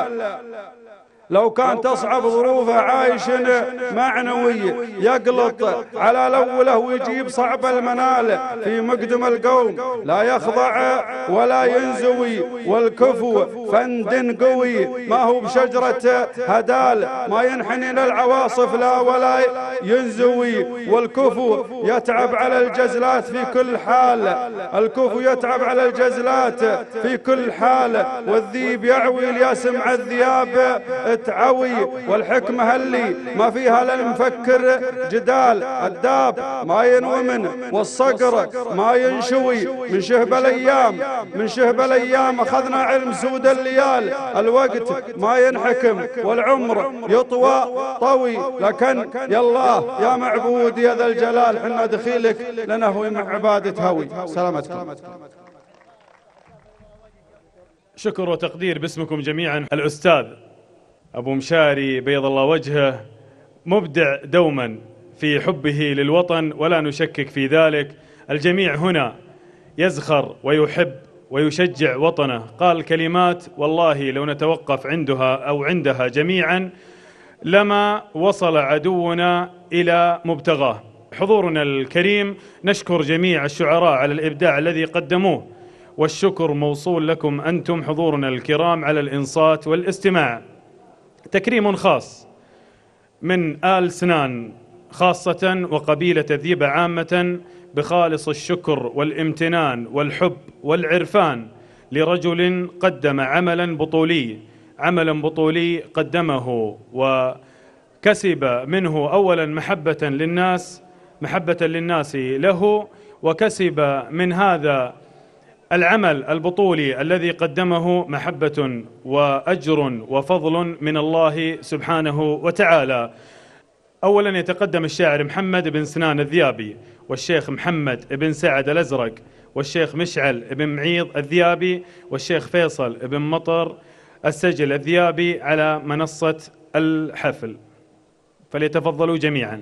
لو كان تصعب ظروفه عايش معنوي. يقلط على الأوله ويجيب صعب المنال، في مقدم القوم لا يخضع ولا ينزوي. والكفو فند قوي ما هو بشجرة هدال، ما ينحني للعواصف لا ولا ينزوي. والكفو يتعب على الجزلات في كل حال، الكفو يتعب على الجزلات في كل حال. والذيب يعوي ليسمع الذياب تعوي. والحكمة اللي ما فيها للمفكر جدال، الداب ما ينومن والصقر ما ينشوي. من شهب الأيام من شهب الأيام أخذنا علم سود الليال، الوقت ما ينحكم والعمر يطوى طوي. لكن يا الله يا معبود يا ذا الجلال، حنا دخيلك لنهوي مع عبادة هوي. سلامتكم. شكر وتقدير باسمكم جميعا الأستاذ أبو مشاري بيض الله وجهه، مبدع دوما في حبه للوطن ولا نشكك في ذلك. الجميع هنا يزخر ويحب ويشجع وطنه. قال كلمات والله لو نتوقف عندها أو عندها جميعا لما وصل عدونا إلى مبتغاه. حضورنا الكريم، نشكر جميع الشعراء على الإبداع الذي قدموه، والشكر موصول لكم أنتم حضورنا الكرام على الإنصات والاستماع. تكريم خاص من آل سنان خاصة وقبيلة ذيبة عامة بخالص الشكر والامتنان والحب والعرفان لرجل قدم عملا بطولي عملا بطولي قدمه وكسب منه أولا محبة للناس محبة للناس له، وكسب من هذا العمل البطولي الذي قدمه محبة وأجر وفضل من الله سبحانه وتعالى. أولا يتقدم الشاعر محمد بن سنان الذيابي، والشيخ محمد بن سعد الأزرق، والشيخ مشعل بن معيض الذيابي، والشيخ فيصل بن مطر السجل الذيابي على منصة الحفل، فليتفضلوا جميعا.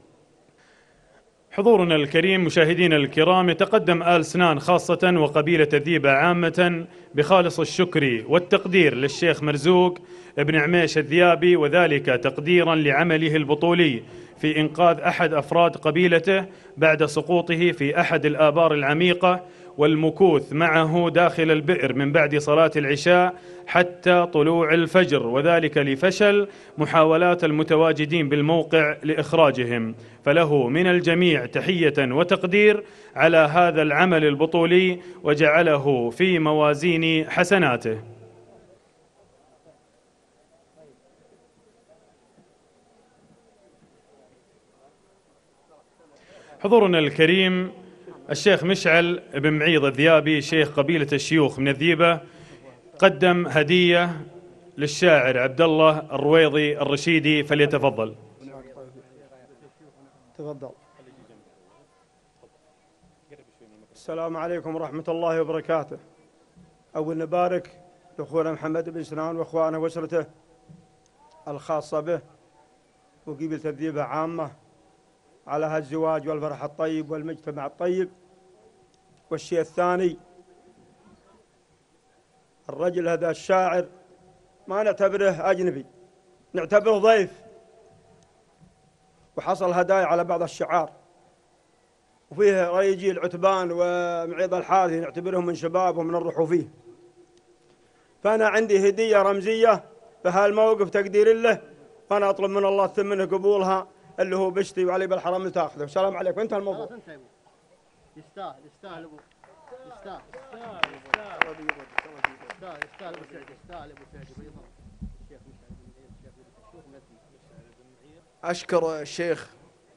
حضورنا الكريم، مشاهدينا الكرام، يتقدم آل سنان خاصة وقبيلة ذيبة عامة بخالص الشكر والتقدير للشيخ مرزوق ابن عميش الذيابي، وذلك تقديرا لعمله البطولي في إنقاذ أحد أفراد قبيلته بعد سقوطه في أحد الآبار العميقة والمكوث معه داخل البئر من بعد صلاة العشاء حتى طلوع الفجر، وذلك لفشل محاولات المتواجدين بالموقع لإخراجهم. فله من الجميع تحية وتقدير على هذا العمل البطولي، وجعله في موازين حسناته. حضورنا الكريم، الشيخ مشعل بن معيض الذيابي شيخ قبيلة الشيوخ من الذيبة قدم هدية للشاعر عبد الله الرويضي الرشيدي، فليتفضل. تفضل. السلام عليكم ورحمة الله وبركاته. أول نبارك لأخونا محمد بن سنان وأخوانه وأسرته الخاصة به وقبيلة الذيبة عامة على هالزواج والفرح الطيب والمجتمع الطيب. والشيء الثاني، الرجل هذا الشاعر ما نعتبره أجنبي، نعتبره ضيف، وحصل هدايا على بعض الشعار، وفيه ريجي العتبان ومعيض الحارثي نعتبرهم من شباب ومن الروح فيه. فأنا عندي هدية رمزية بهالموقف تقدير له، وأنا أطلب من الله ثمنه قبولها، اللي هو بشتي وعلي بالحرم تاخذه. السلام عليكم. انتهى الموضوع. يستاهل يستاهل ابو يستاهل يستاهل يستاهل ابو سعد يستاهل ابو سعد. أشكر الشيخ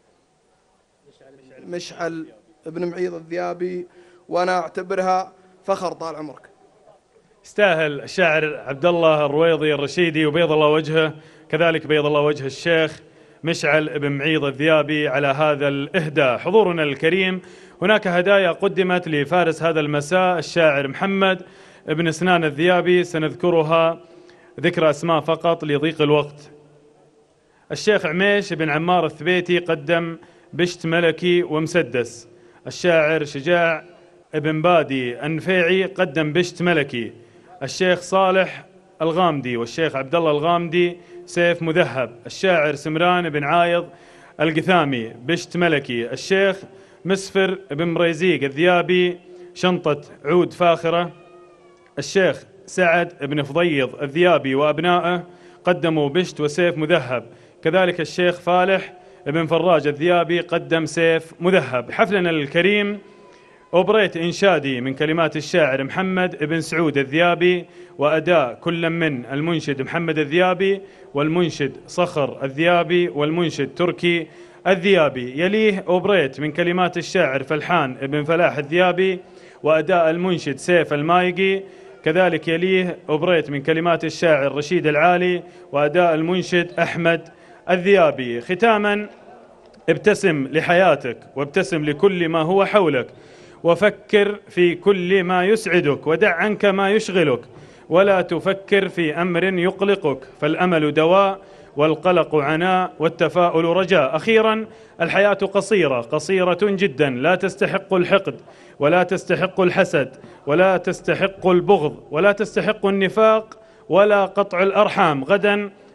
مشعل بن معيض الذيابي، وأنا أعتبرها فخر طال عمرك. يستاهل الشاعر عبد الله الرويضي الرشيدي وبيض الله وجهه، كذلك بيض الله وجه الشيخ مشعل بن معيض الذيابي على هذا الإهداء. حضورنا الكريم، هناك هدايا قدمت لفارس هذا المساء الشاعر محمد بن سنان الذيابي، سنذكرها ذكر أسماء فقط لضيق الوقت. الشيخ عميش بن عمار الثبيتي قدم بشت ملكي ومسدس. الشاعر شجاع بن بادي النفيعي قدم بشت ملكي. الشيخ صالح الغامدي والشيخ عبد الله الغامدي سيف مذهب. الشاعر سمران بن عايض القثامي بشت ملكي. الشيخ مسفر بن مريزيق الذيابي شنطة عود فاخرة. الشيخ سعد بن فضيض الذيابي وأبنائه قدموا بشت وسيف مذهب. كذلك الشيخ فالح بن فراج الذيابي قدم سيف مذهب. حفلنا الكريم أوبريت إنشادي من كلمات الشاعر محمد بن سعود الذيابي وأداء كل من المنشد محمد الذيابي والمنشد صخر الذيابي والمنشد تركي الذيابي. يليه أوبريت من كلمات الشاعر فلحان بن فلاح الذيابي وأداء المنشد سيف المايقي. كذلك يليه أوبريت من كلمات الشاعر رشيد العالي وأداء المنشد أحمد الذيابي. ختاما، ابتسم لحياتك وابتسم لكل ما هو حولك، وفكر في كل ما يسعدك ودع عنك ما يشغلك، ولا تفكر في أمر يقلقك، فالأمل دواء والقلق عناء والتفاؤل رجاء. أخيرا، الحياة قصيرة قصيرة جدا، لا تستحق الحقد ولا تستحق الحسد ولا تستحق البغض ولا تستحق النفاق ولا قطع الأرحام. غدا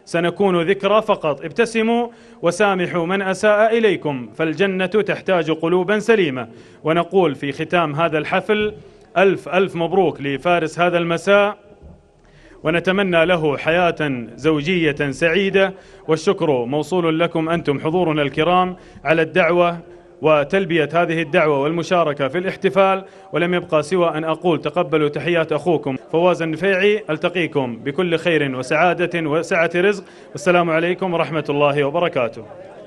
سنكون ذكرى فقط. ابتسموا وسامحوا من أساء إليكم، فالجنة تحتاج قلوبا سليمة. ونقول في ختام هذا الحفل ألف ألف مبروك لفارس هذا المساء، ونتمنى له حياة زوجية سعيدة. والشكر موصول لكم أنتم حضورنا الكرام على الدعوة وتلبية هذه الدعوة والمشاركة في الاحتفال. ولم يبقى سوى أن أقول تقبلوا تحيات أخوكم فواز النفيعي. ألتقيكم بكل خير وسعادة وسعة رزق، والسلام عليكم ورحمة الله وبركاته.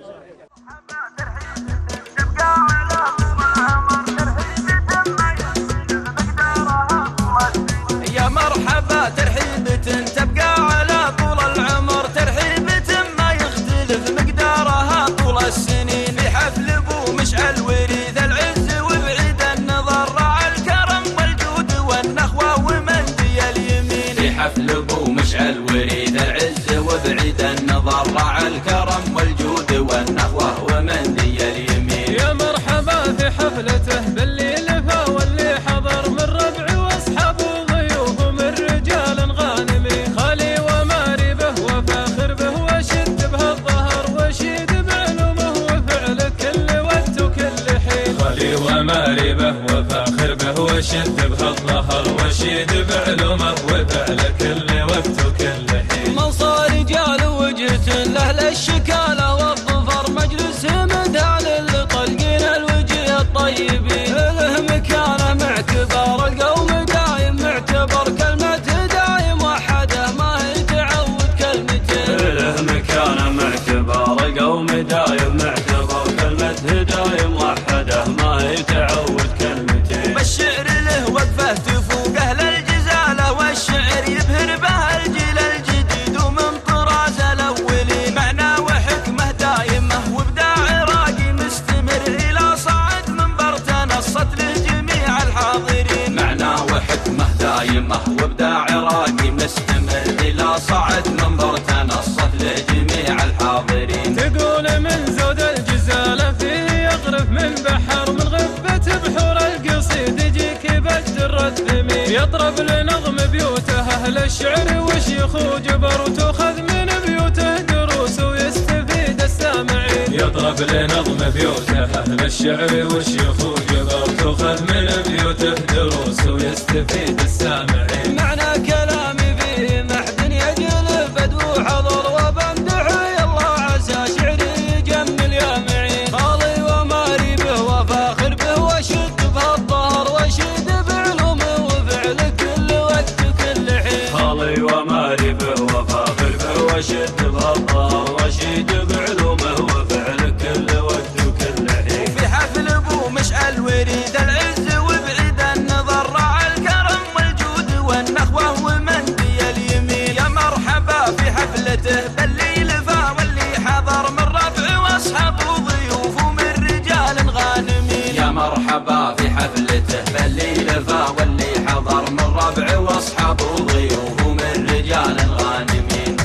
يا مرحبا ترحيبة تبقى على طول العمر، ترحيبة ما يختلف مقدارها طول السنين. في حفل ابو مشعل وريد العز وبعيد النظر راعى الكرم والجود والنخوة ومندي اليمين. في حفل ابو مشعل وريد العز وبعيد النظر راعى الكرم والجود والنخوة ومندي اليمين. يا مرحبا في حفلته باللي لفى واللي حضر من ربع واصحاب وضيوف من رجال غانمين. خالي وماري به وفاخر به وشد به الظهر وشيد بعلومه وفعل كل وقت وكل حين. خالي وماري به وفاخر به وشد به الظهر وشيد بعلومه وفعل كل وقت وكل حين. من صار رجال وجهة لأهل الشكالة والظفر، مجلس مدان لطلقين الوجه الطيبين. له مكانه معتبر القوم دايم معتبر، كلمة دايم وحده ما هي تعود كلمتين. له مكانه معتبر القوم دايم معتبر، كلمة دايم وحده ما هي تعود كلمتين. بالشعر له وقفه تفوق أهل الجزالة، والشعر يبهر به الجيل الجديد ومن طراز الأولين. معنى وحكمة دايمة وإبداع راقي مستمر إلى صعد منبر تنصت لجميع الحاضرين. معنى وحكمة دايمة وإبداع راقي مستمر إلى صعد منبر تنصت لجميع الحاضرين. تقول من زود الجزالة فيه يغرف من بحر، من غبة بحور القصيد يجيك بدر الثمين. يطرب لنظم بيوته أهل الشعر وشيخ وجبر، وتأخذ من بيوته دروس ويستفيد السامعين. يطرب لنظم بيوته أهل الشعر وشيخ وجبر، تأخذ من بيوته دروس ويستفيد السامعين. معنى كلامي به محد يجلب بدو حضر، وبمدح الله عسى شعري يجمل يا معين. خالي وماري به وفاخر به وشد به الظهر وشيد بعلومه وفعل كل وقت وكل حين. خالي وماري به وفاخر به وشد به الظهر وشيد بعلومه وفعل كل وقت وكل حين. وفي حفل ابو مشعل وريد العز وبعيد النظر راعى الكرم والجود والنخوة ومندي اليمين. يا مرحبا في حفلته باللي لفى واللي حضر من ربع واصحاب وضيوف ومن رجال غانمين. يا مرحبا في حفلته باللي لفى واللي حضر من ربع واصحاب وضيوف ومن رجال غانمين.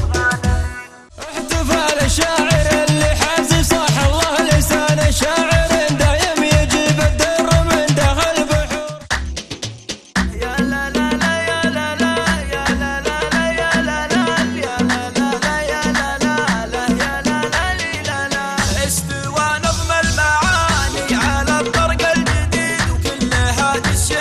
احتفال الشاعر اللي حاز صاح الله لسان شاعر دايم يجيب الدر من داخل بحور. يا لا لا لا يا لا لا يا لا لا لا يا لا لا يا لا لا لا يا لا لا لا يا لا لا لا لا. استوى نظم المعاني على الطرق الجديد وكل هذا الشيء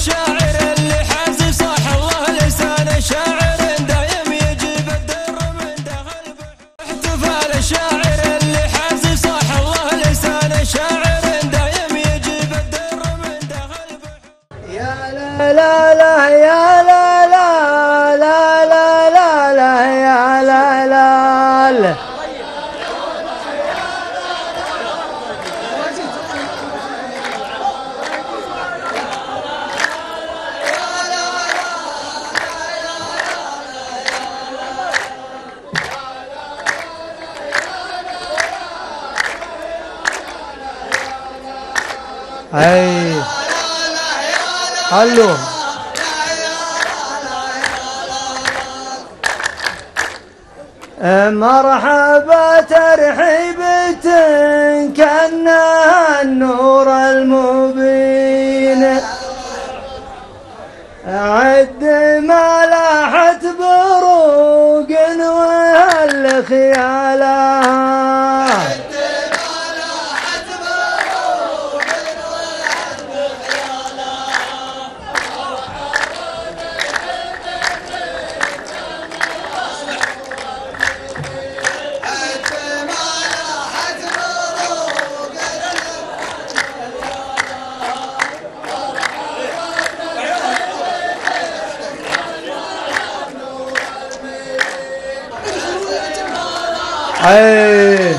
الشاعر اللي حازي صاح الله لسان شاعر دايم يجيب الدر من داخل احتفال الشاعر اللي حازي صاح الله لسان شاعر دايم يجيب الدر من داخل يا لا لا لا يا لا لا لا لا لا لا يا لا لا اي الو مرحبا ترحيبة كأنها النور المبين عد ما لاحت بروق وهل خيالها اي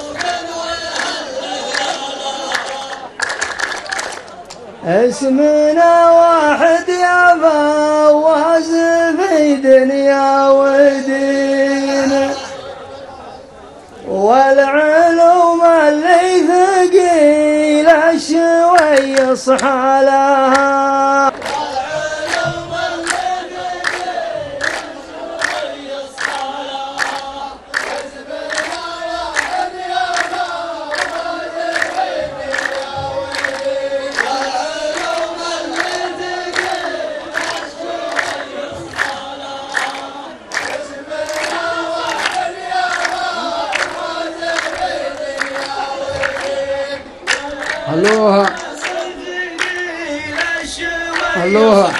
اسمنا واحد يا فواز في دنيا ودين والعلوم اللي ثقيلة شوي يصحى لها الوها الوها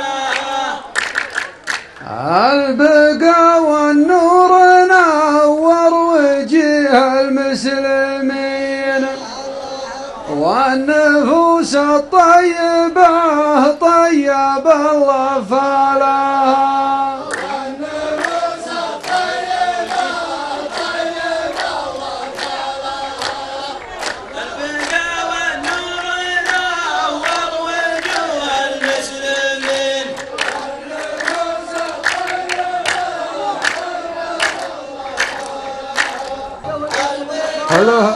البقى والنور نور وجه المسلمين والنفوس الطيبة طيب الله فلاها الله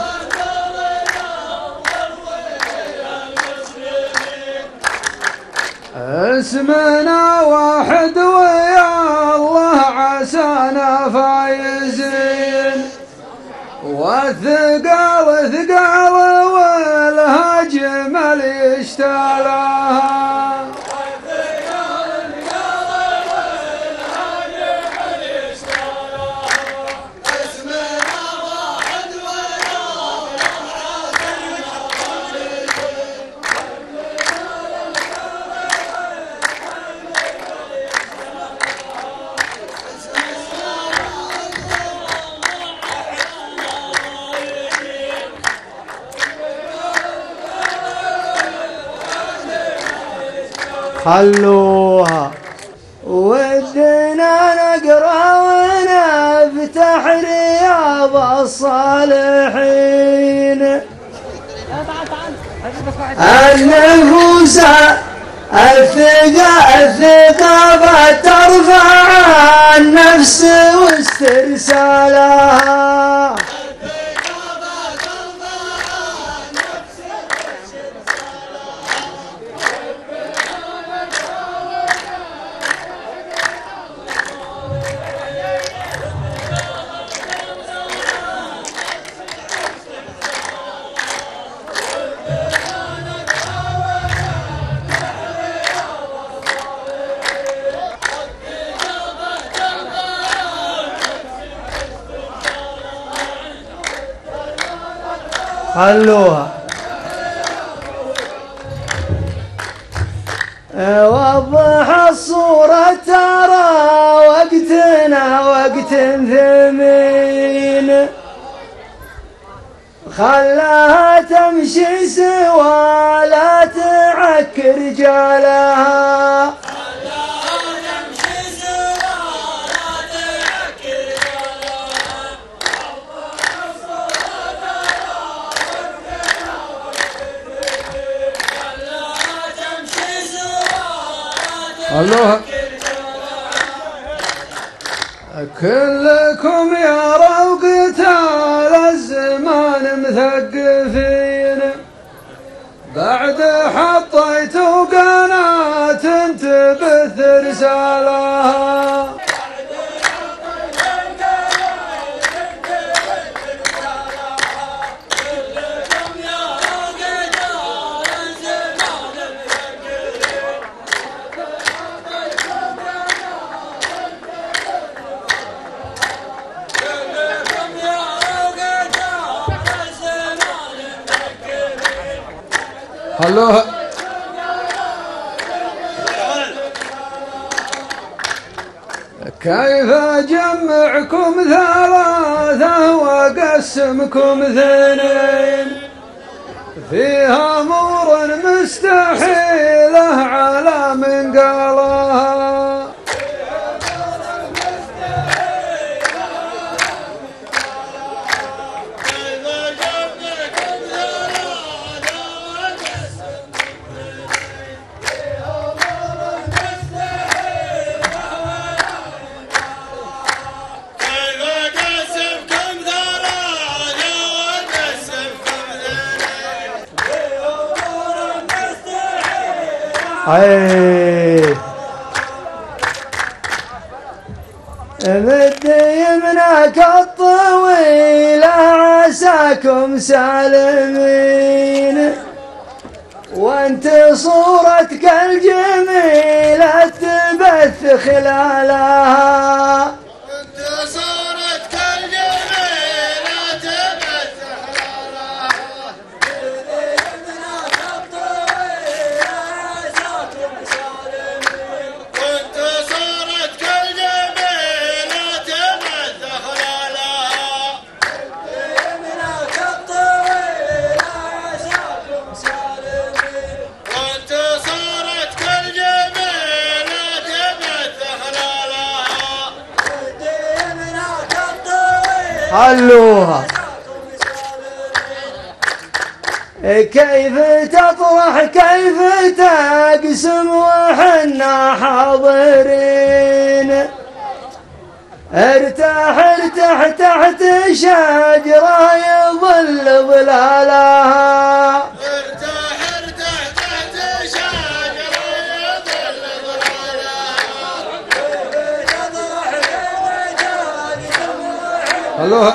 اسمنا واحد ويا الله عسانا فايزين والثقال ثقال والهجم اللي يشتلاها خلوها ودنا نقرا ونفتح رياض الصالحين النفوس الثقة الثقافة ترفع النفس واسترسالها خلوها وضح الصورة ترى وقتنا وقت ثمين خلاها تمشي سوا لا تعك رجالها الله كلكم يا روقتال الزمان مثقفين بعد حطيتوا قناة تبث رسالها الله كيف أجمعكم ثلاثة وأقسمكم اثنين فيها أمور مستحيلة على من قالها اي مد يمناك الطويلة عساكم سالمين وانت صورتك الجميلة تبث خلالها حلوها كيف تطرح كيف تقسم وحنا حاضرين ارتاح ارتاح تحت شجرة يظل ظلالها ارتاح ارتاح تحت شجرة يظل ظلالها الله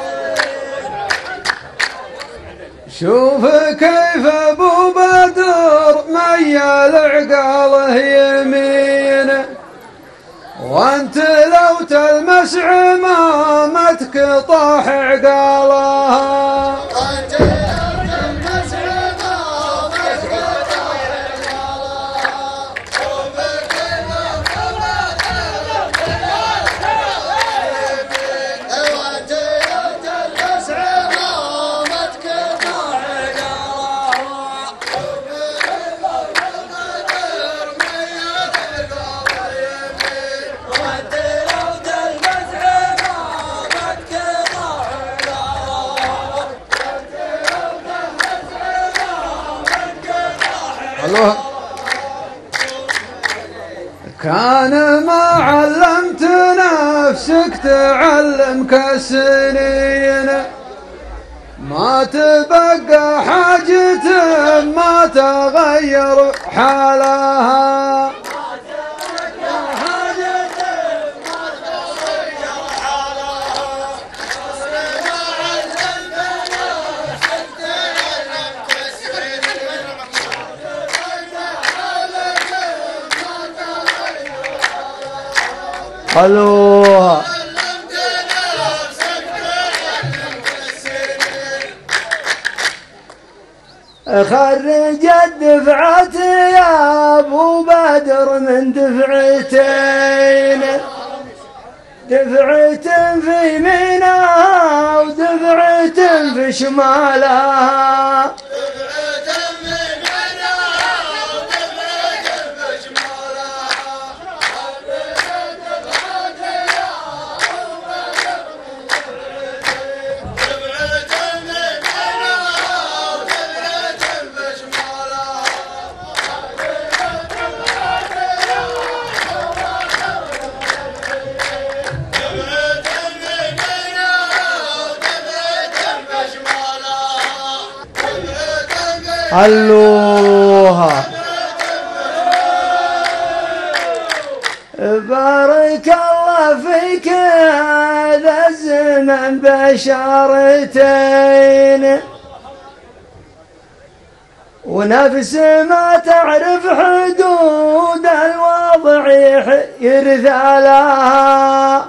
شوف كيف ابو بدر ميال عقاله يمين وانت لو تلمس عمامتك طاح عقالها الله كان ما علمت نفسك تعلمك السنين ما تبقى حاجة ما تغير حالها حلوها خرجت دفعة يا ابو بدر من دفعتين، دفعة في يمينها ودفعة في شمالها. علوها بارك الله فيك هذا الزمن بشارتين، ونفس ما تعرف حدود الوضع يرثى لها.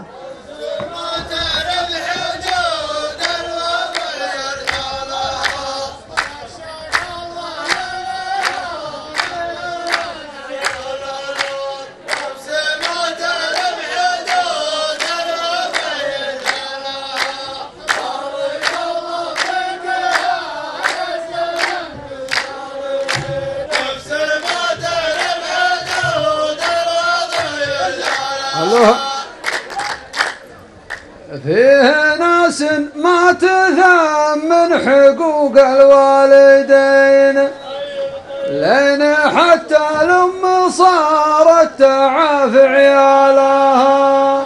فيه ناس ما تثمن حقوق الوالدين، لين حتى الأم صارت تعافي عيالها.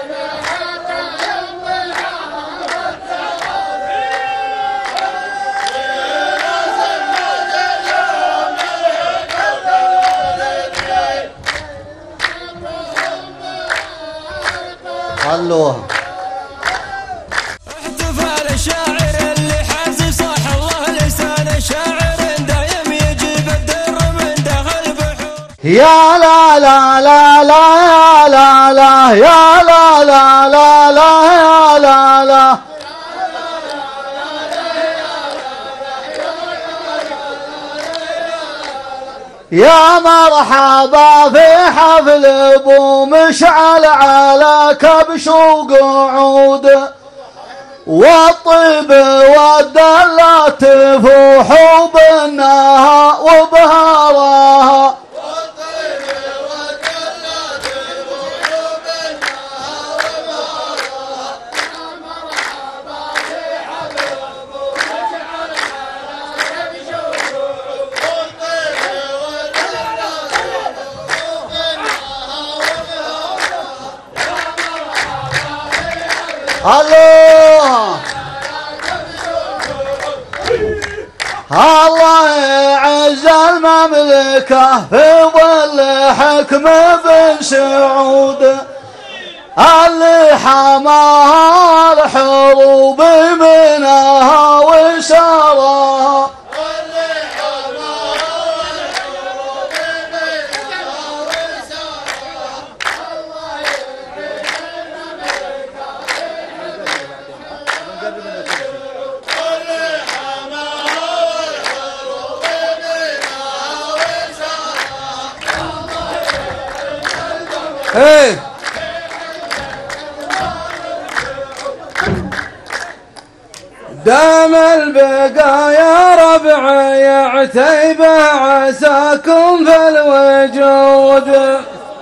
خلوها احتفال الشاعر اللي حاز صح الله لسان الشاعر دايم يجيب الدر من داخل بحور. يا لا لا لا لا يا لا لا يا لا لا لا لا يا لا لا يا مرحبا في حفل ابو مشعل على كبش وقعود، والطيب والدلة تفوح بناها وبهارها. الله الله يعز المملكة في ظل حكم بن سعود، اللي حماها الحروب منها وسارها. ايه دام البقايا ربع يعتيبه عساكم في الوجود،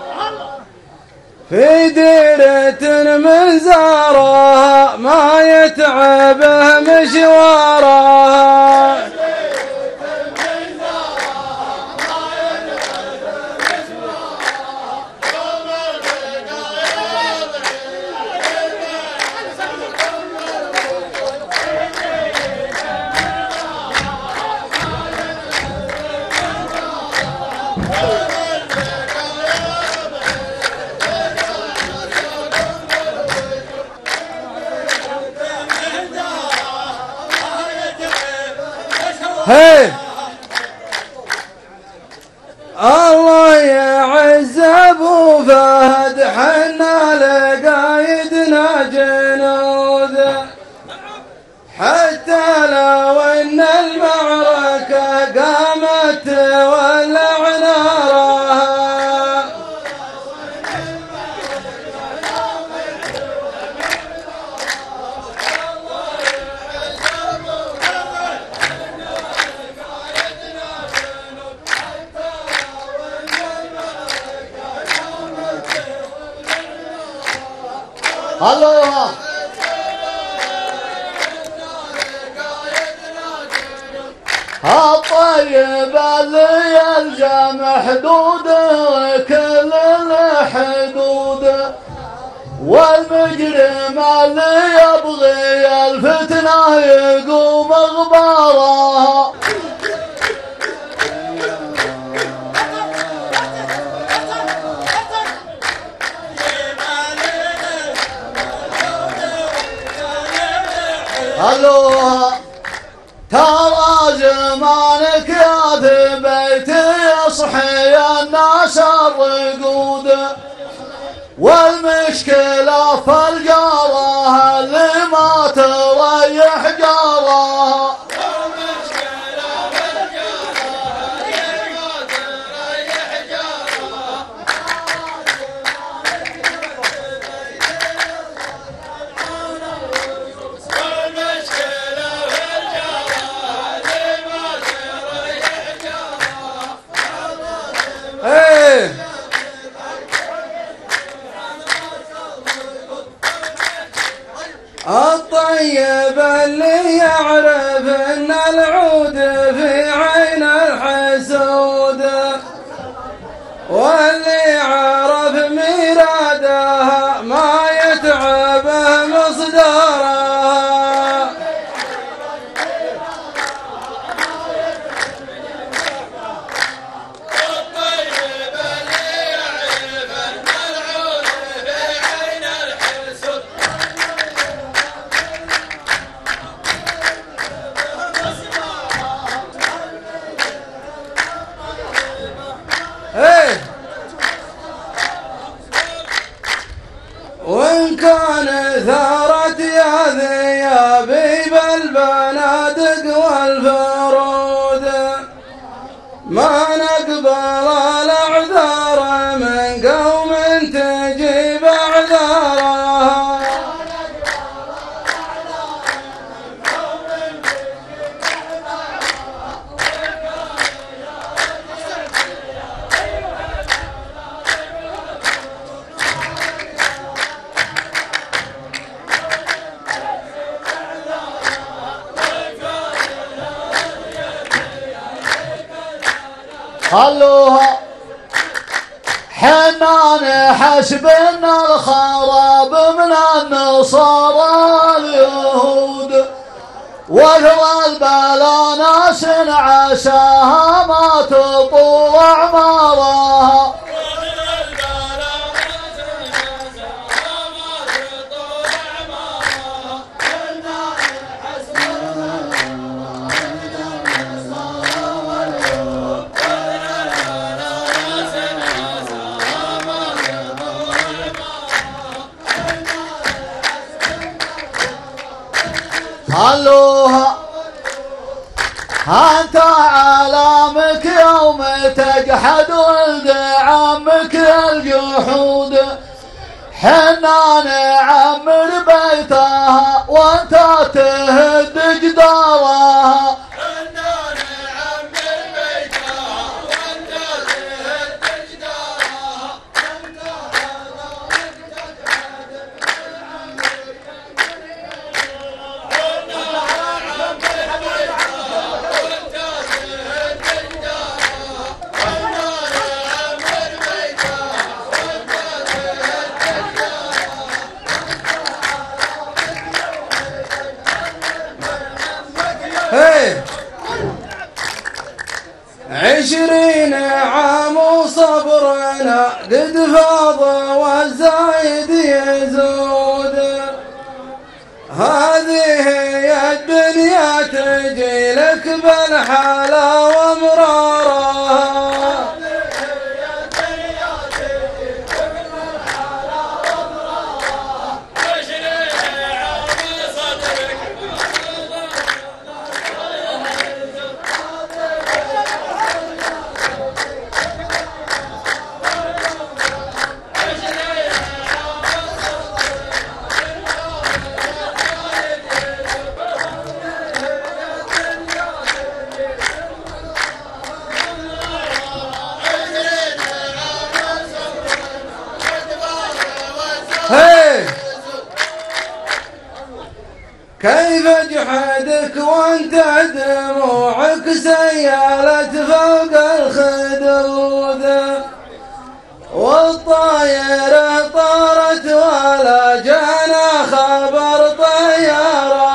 في ديرة من زارها ما يتعبه مشوارها. هي الله يعز ابو فهد حنا لقايدنا جنود، حتى لو ان المعركه الله الطيب اللي يلجم حدوده كل الحدود، والمجرم اللي يبغي الفتنة يقوم غبارها. الله ترى زمانك يا ثبيت يصحي الناس الرقود، والمشكلة في الجارة اللي ما تريح جارها. الطيب اللي يعرف ان العود في عين الحسود، واللي عرف مرادها ما يتعبه مصدرها. وإن كان ثارت يا ذيابي بالبنادق والفرود، ما نقبل الأعذار من قوم تجيب أعذارها. خلوها حنان حسبنا الخراب من النصارى اليهود، وهو البلا ناس عساها ما تطول أعمارها. خلوها أنت علامك يوم تجحد ولد عمك الجحود، حنان عمر بيتها وانت تهد جدارها. عشرين عام وصبرنا قد فاض والزايد يزود، هذه هي الدنيا تجي لك بالحلا ومرارها. كيف جحدك وانت دموعك سيالت فوق الخدود، والطايرة طارت ولا جانا خبر طيارها.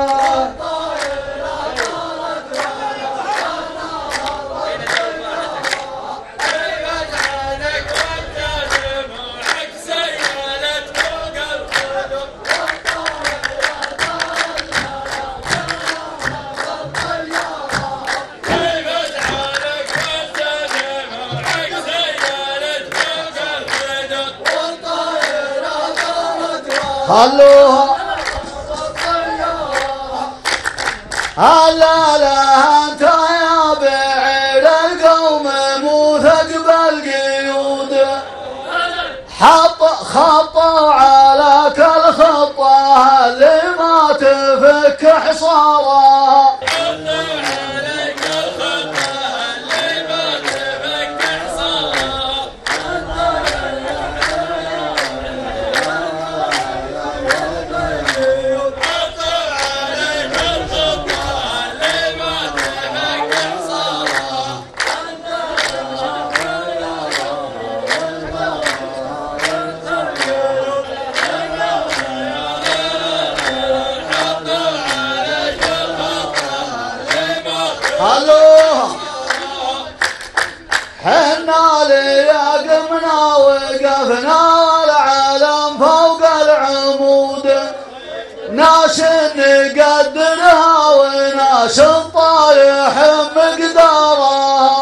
خلوها هلا لا انت يا بعيد القوم مو ثقب القيود، حط خطوا على كل خطه اللي ما تفك حصارها. حنا ليقمنا وقفنا العالم فوق العمود، ناس نقدرها وناس طايح مقدارها.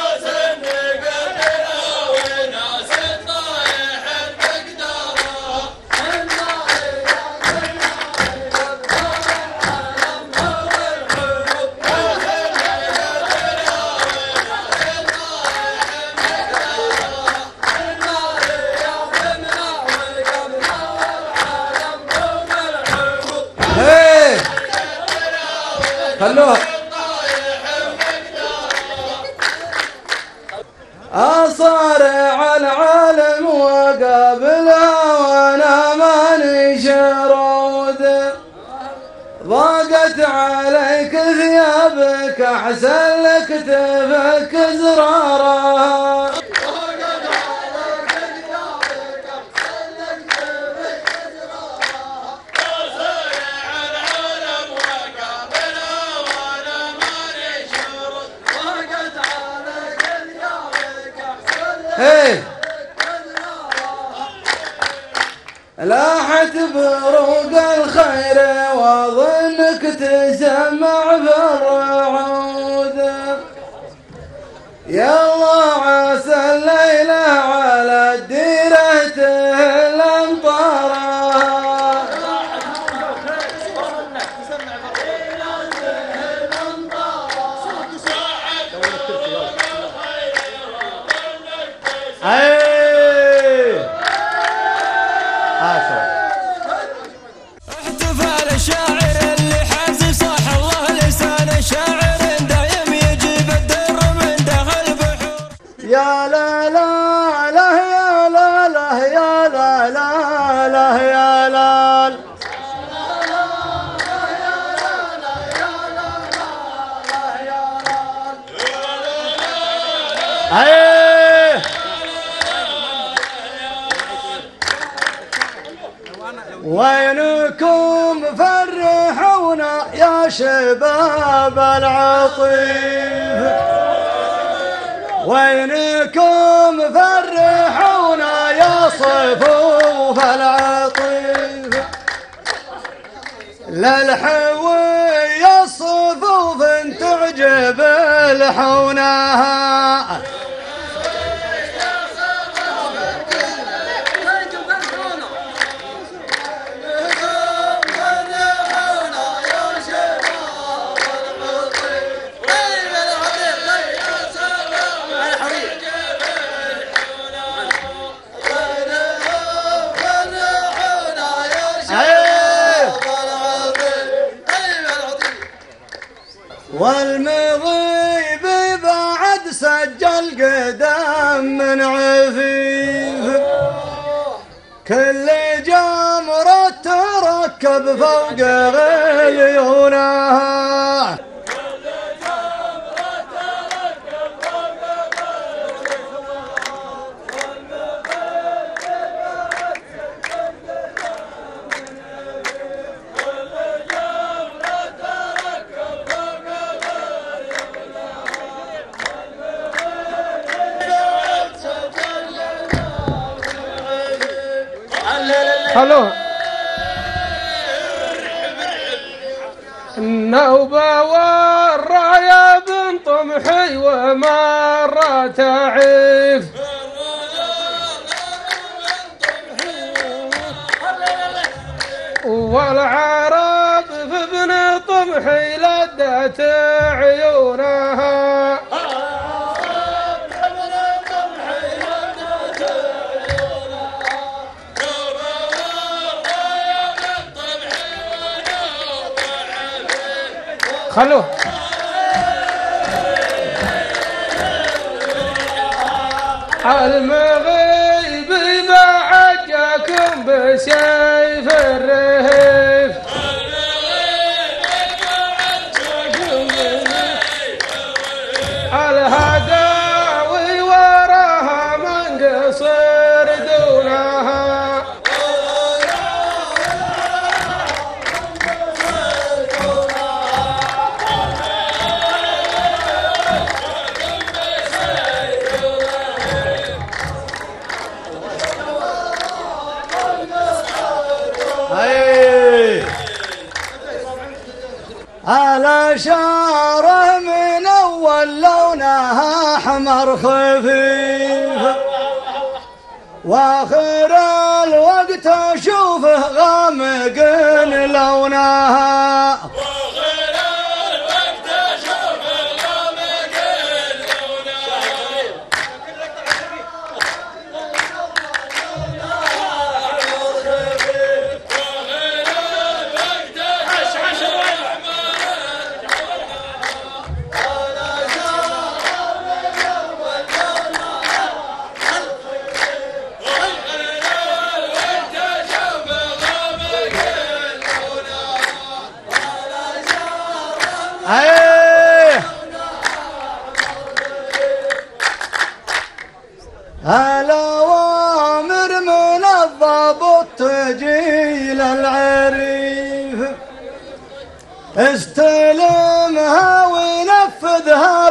خلوها أصارع العالم وقابلها وانا ماني شرود، ضاقت عليك ثيابك احسن لك تفك زرارها. هي لاحت بروق الخير واظنك تسمع في الرعود، يلا عسى الليلة على الديرة تهل امطارها. احتفال الشاعر اللي حاز صح الله لسان الشاعر دايم يجيب الدر من داخل بحور. يا لا لا لا يا لا لا يا لا لا لا يا لا ايه وينكم فرحونا يا شباب العطيف، وينكم فرحونا يا صفوف العطيف، للحوي الصفوف تعجب الحونها. والمضيب بعد سجل قدام من عفيف، كل جمرة ترك تركب فوق غليونها. الو النوبة والراية بن طمحي ومرة تعيف والعرب في بن طمحي لدت عيونها. خلوه المغيب بعد جاكم بسيف الرهيف. الهداوي وراها من قصر دونها. على شعره من أول لونها أحمر خفيف وآخر الوقت أشوفه غامق لونها. الأوامر من الضابط تجي للعريف استلمها وينفذها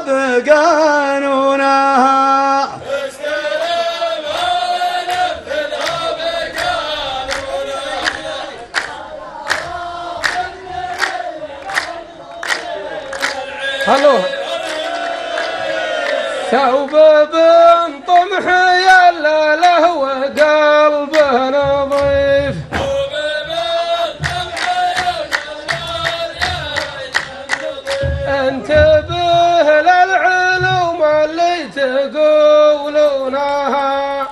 بقانونها. هلو ثوب بن طمحي يلا له وقلبه نظيف. انتبه للعلوم اللي تقولونها.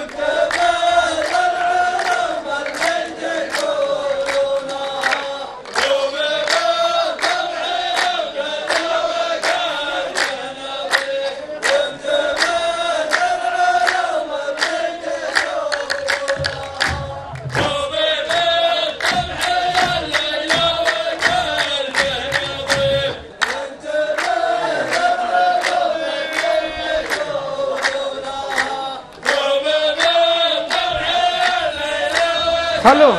هلو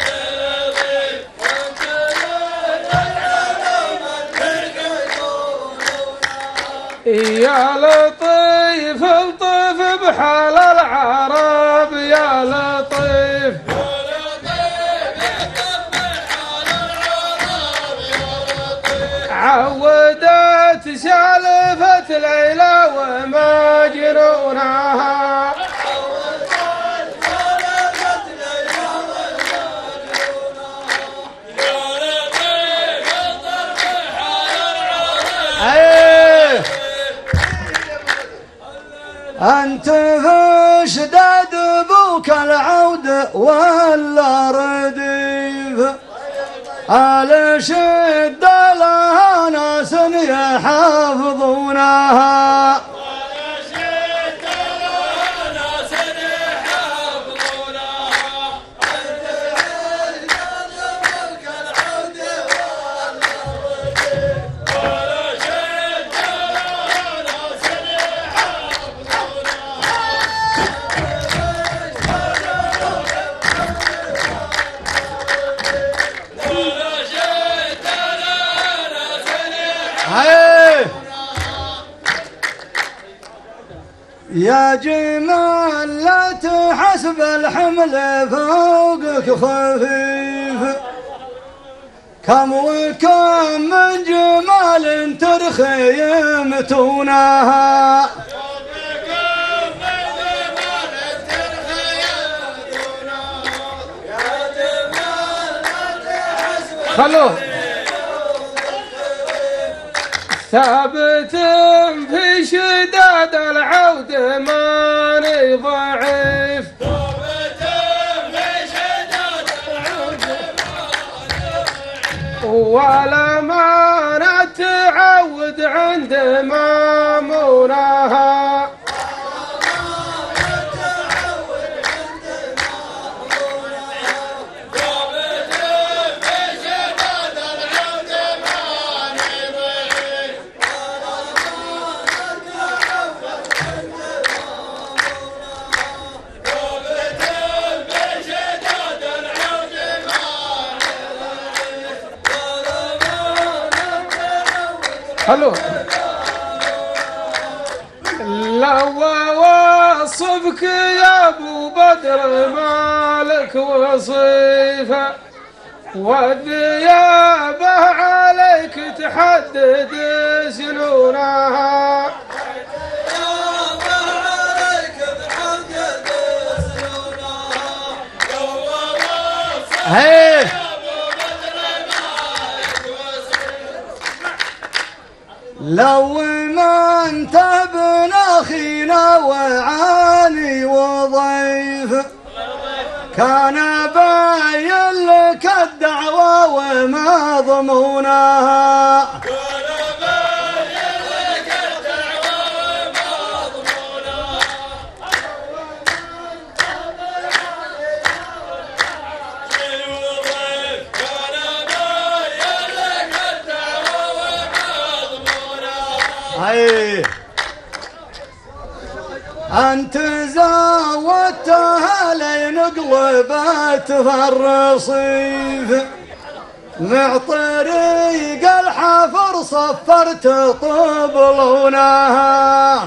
يا لطيف الطيف بحال العرب يا لطيف. عودت سالفة ليلى ومجنونها. أنت في شداد أبوك العود ولا رديف على شدة لها ناس يحافظونها. يا جمال لا تحسب الحمل فوقك خفيف، كم وكم من جمال ترخيمتونها، خلوه ثابت في شداد العود ماني ضعيف، ولا ما نتعود عند مامونها، حلو. لو وصفك يا ابو بدر مالك وصيفه، والذيابه عليك تحدد سنونها، هي لو ما انت ابن اخينا وعاني وضيف، كان باين لك الدعوة وما ضمونها، هاي أنت زاوتها لين قلبت في الرصيف، مع طريق الحفر صفرت طبلونها،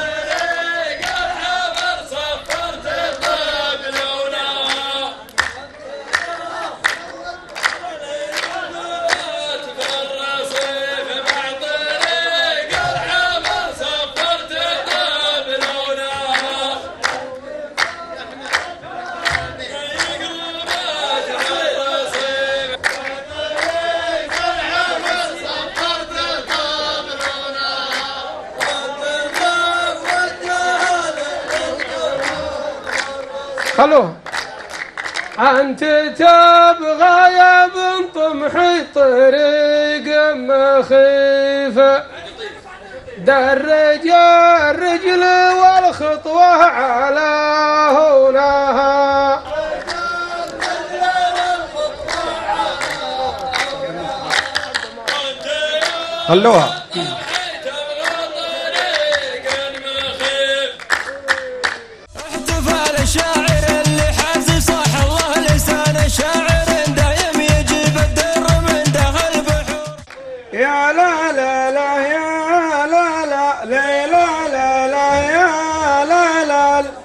خلوه. أنت تبغى يا بن طمحي طريق مخيفة، درج الرجل والخطوة على هونها، خلوها. الشاعر اللي حاز صح الله لسان الشاعر دايم يجيب الدر من داخل بحور. يا لا لا لا يا لا لا لا لا لا لا يا لا لا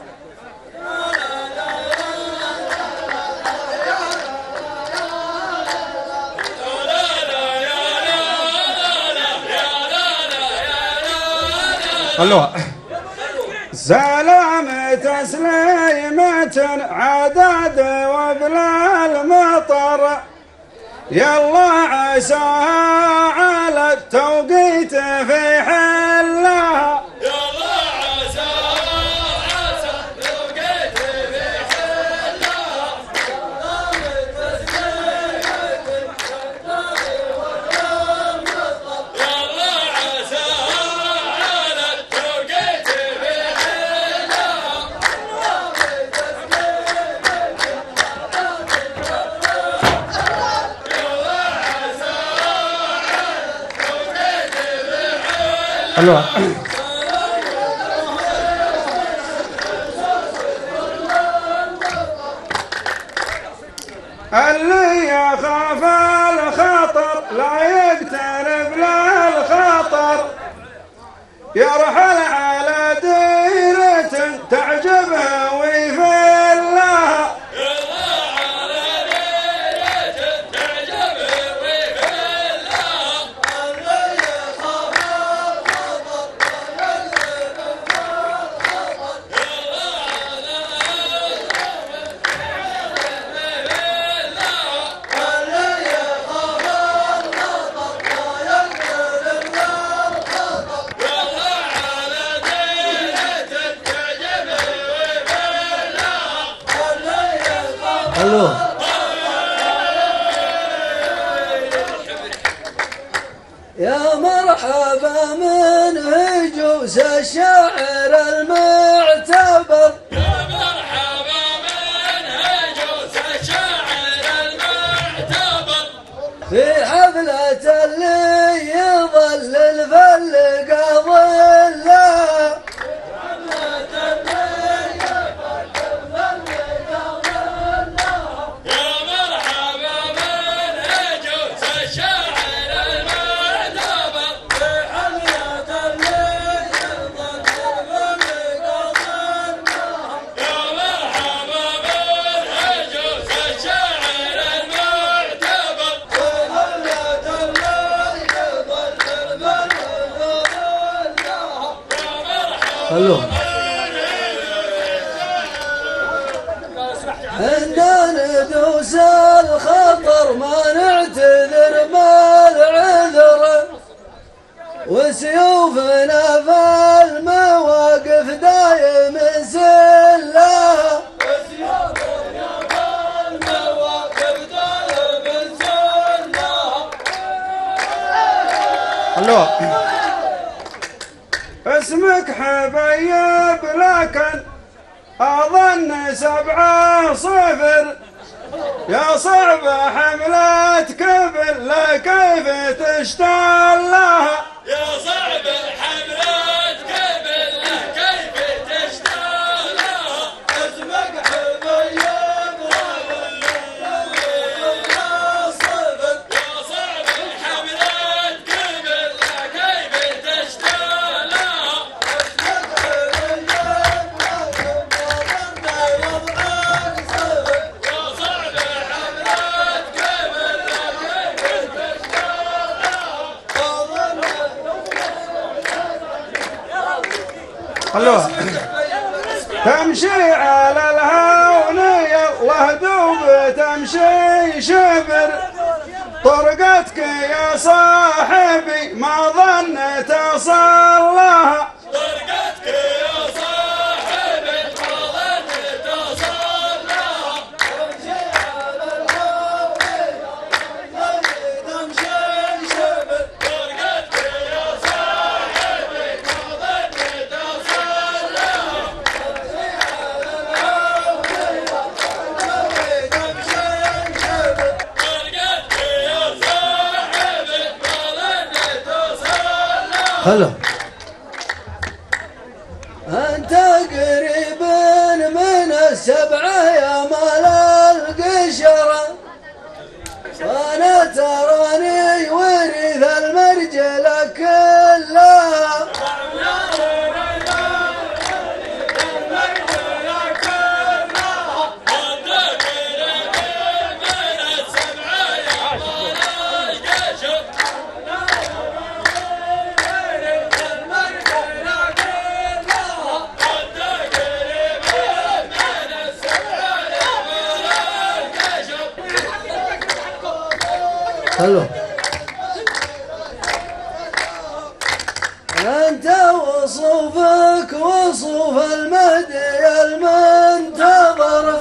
خلوها. سلامة سليمة عدد وبلا المطر، يلا عساها على التوقيت في حلها، يلا عساها على التوقيت في حلها، يلا عساها على التوقيت في حلوة. اللي يخاف الخطر لا يقترب له الخطر، يرحل على دير خلوه. يا مرحبا من هجوس الشاعر المعتبر، يا مرحبا من هجوس الشاعر المعتبر، في حفلة اللي يظلل فلقى ظلها، خلوه. عندنا ندوس الخطر ما نعتذر بالعذر، وسيوفنا في المواقف دايم سلاها، وسيوفنا في المواقف دايم سلاها. خلوه. اسمك حبيب لكن أظن سبعة صفر، يا صعب حملة كبل لا كيف تشتغل لها، يا صعب حملة كبل لا كيف تشتغل لها. اسمك حبيب صفر، يا صعب حملة كبل لا كيف تشتغل لها. خلوها. تمشي على الهون يلا دوب تمشي شبر، طرقتك يا صاحبي ما ظنت أصل لها، طرقتك يا صاحبي ما ظنت أصل لها. تمشي على الهون تمشي شبر، طرقتك يا صاحبي ما ظنت أصل لها. خلوه. أنت قريب من السبعة يا مال القشرة، وأنا تراني ورث المرجلة كلها، خلوه. أنت وصوفك وصوف المهدي المنتظر،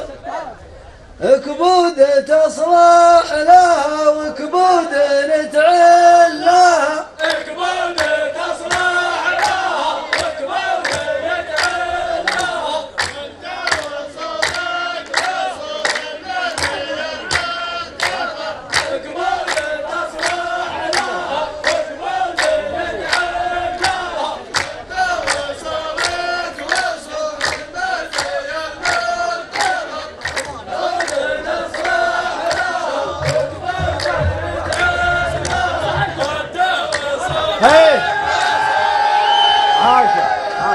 كبود تصلح لها وكبود نتعل لها، كبود تصلح لها وكبود نتعل لها. أنت وصوفك وصوف المهدي المنتظر، كبود تصلح لها وكبود نتعل لها. أنت وصوفك وصوف المهدي المنتظر، كبود تصلح لها وكبود نتعل لها. هي عاشق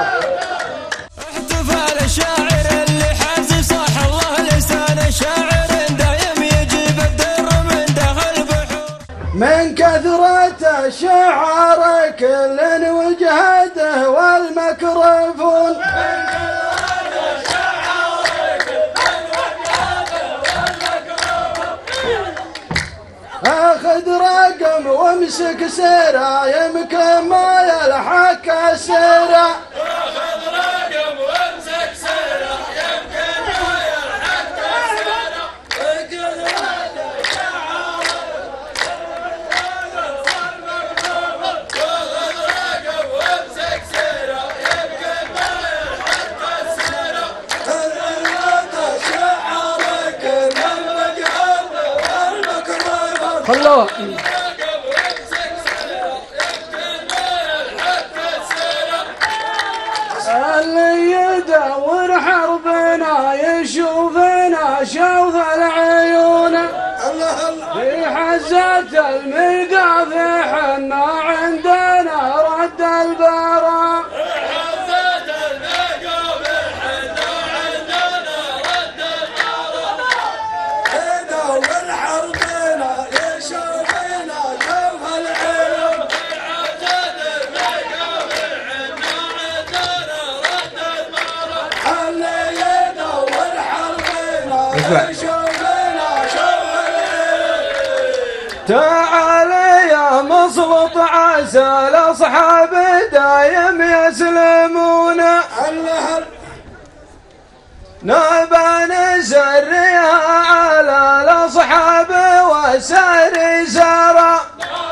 احتفال الشاعر اللي حازي صح الله لسان الشاعر دايم يجيب الدر من داخل بحور. من كثرة الشعر كل وجهته والميكروفون، اخذ رقم وامسك سيره يمكن ما يلحق السيره، اخذ رقم وامسك سيره يمكن ما يلحق السيره. خلوه اللي يدور حربنا يشوفنا شوف العيون في حزة المقافي حنا عندنا رد البراء تعال يا مصبط عسى الاصحاب دايم يسلمون نبى نسريها على الاصحاب وسر سرى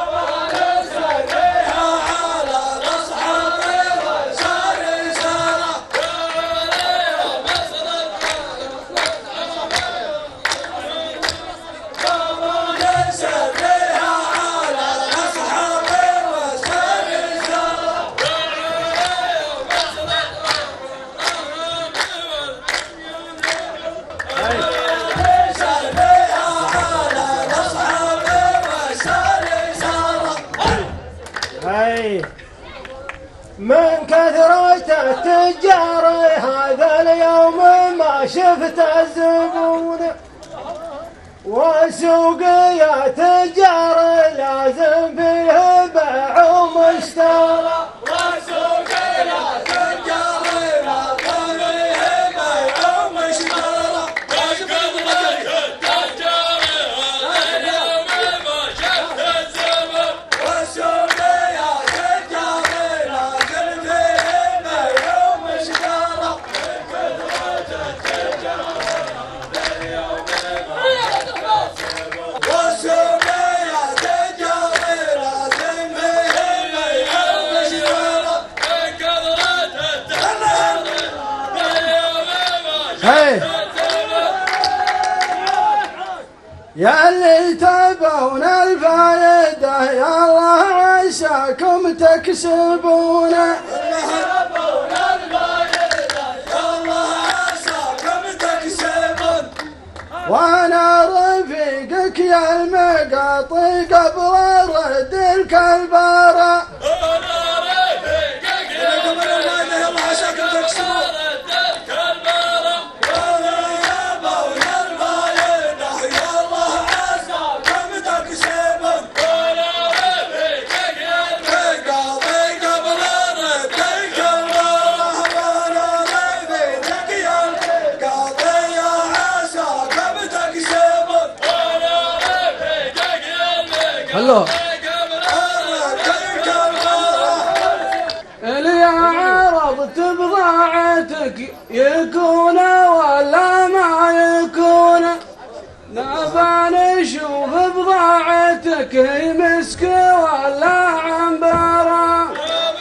من كثرة التجار هذا اليوم ما شفت الزبون وسوق يا تجار لازم فيه بيع ومشترى وسوق يا تجار لازم فيه بيع ومشترى وقبلك التجار هذا اليوم ما شفت الزبون وسوق يا تجار لازم فيه بيع ومشترى من كثرة التجار هذا اليوم يا اللي تبون الفايدة يا الله عساكم تكسبون وانا رفيقك يا المقاطي قبل رد الكلبارة هلو اللي عرضت بضاعتك يكون ولا ما يكون نبى نشوف بضاعتك هي مسك ولا عنبرة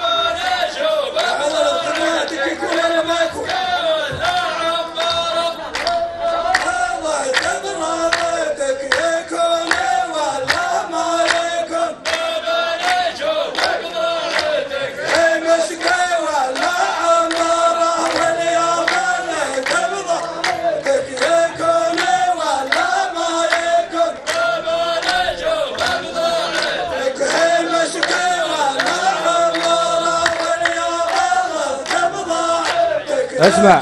اسمع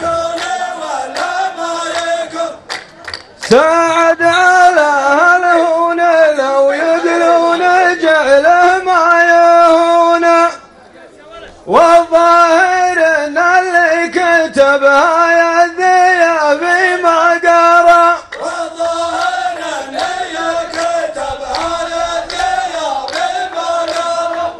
ساعد على هالهون لو يدلون جعله ما يهون والظاهر ان اللي كتبها يا الذيابي ما قرا والظاهر ان اللي كتبها يا الذيابي ما قرا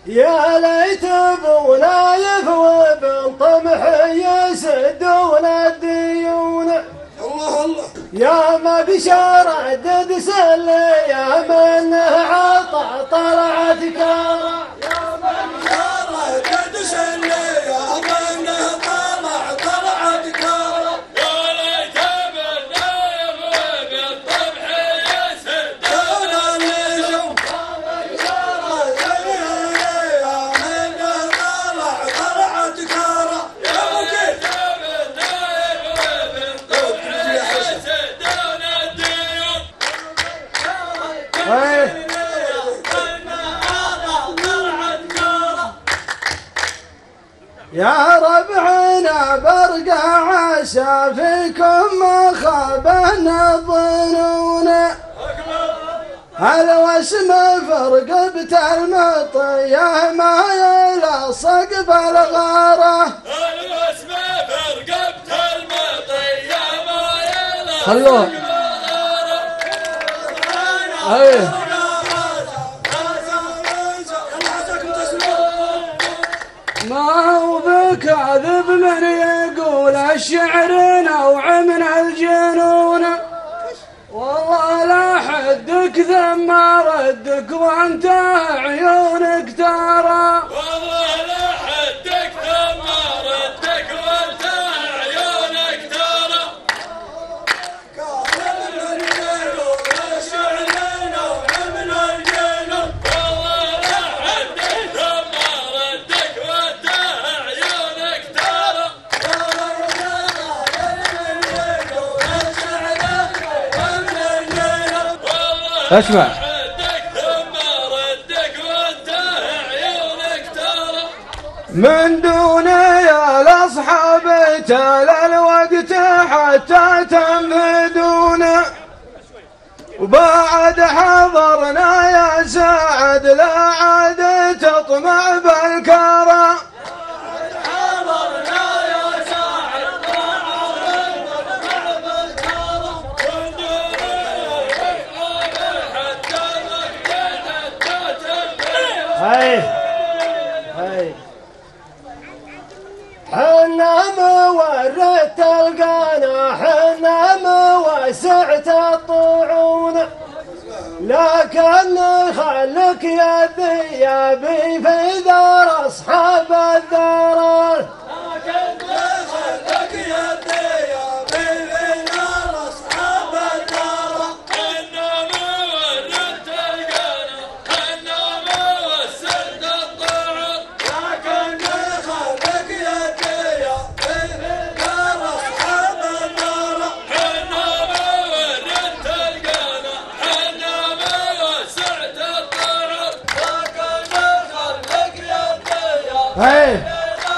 يا ليت ابو نايف وابن طمح يسدون الديون. الله الله يا ما بشارع دد سلي يا من عطى طلعت كارا. يا ما بشارع دد سلي يا من طلع طلعت كارا. يا ليت ابن نايف وابن طمح يسدون الديون. يا ربعنا برقع عسى فيكم ما خابنا الظنون. الوسم فرقبت المطية ما يلصق بالغارة. الوسم فرقبت المطية ما يلصق بالغارة. ايه ما هو بكاذب من يقول الشعر نوع من الجنون. والله لا حدك ذم ردك وانت عيونك ترى. والله لا حدك ذم ردك وانت عيونك ترى. كاذب من يقول الشعر نوع من الجنون. والله لا حدك ذم ردك وانت عيونك ترى. اسمع من دون يا الاصحاب تال الوقت حتى تمهدون. وبعد حضرنا يا سعد لا عاد تطمع بالكرى. هاي هاي حنا مورت القنا حنا موسعت الطعون. لكن خلك يا الذيابي في دار اصحاب الدار. لكن خلك يا الذيابي في دار اصحاب الدار. حنا مورت القنا حنا موسعت الطعون. لكن خلك يا الذيابي في دار اصحاب الدار. حنا مورت القنا حنا موسعت الطعون. لكن خلك يا الذيابي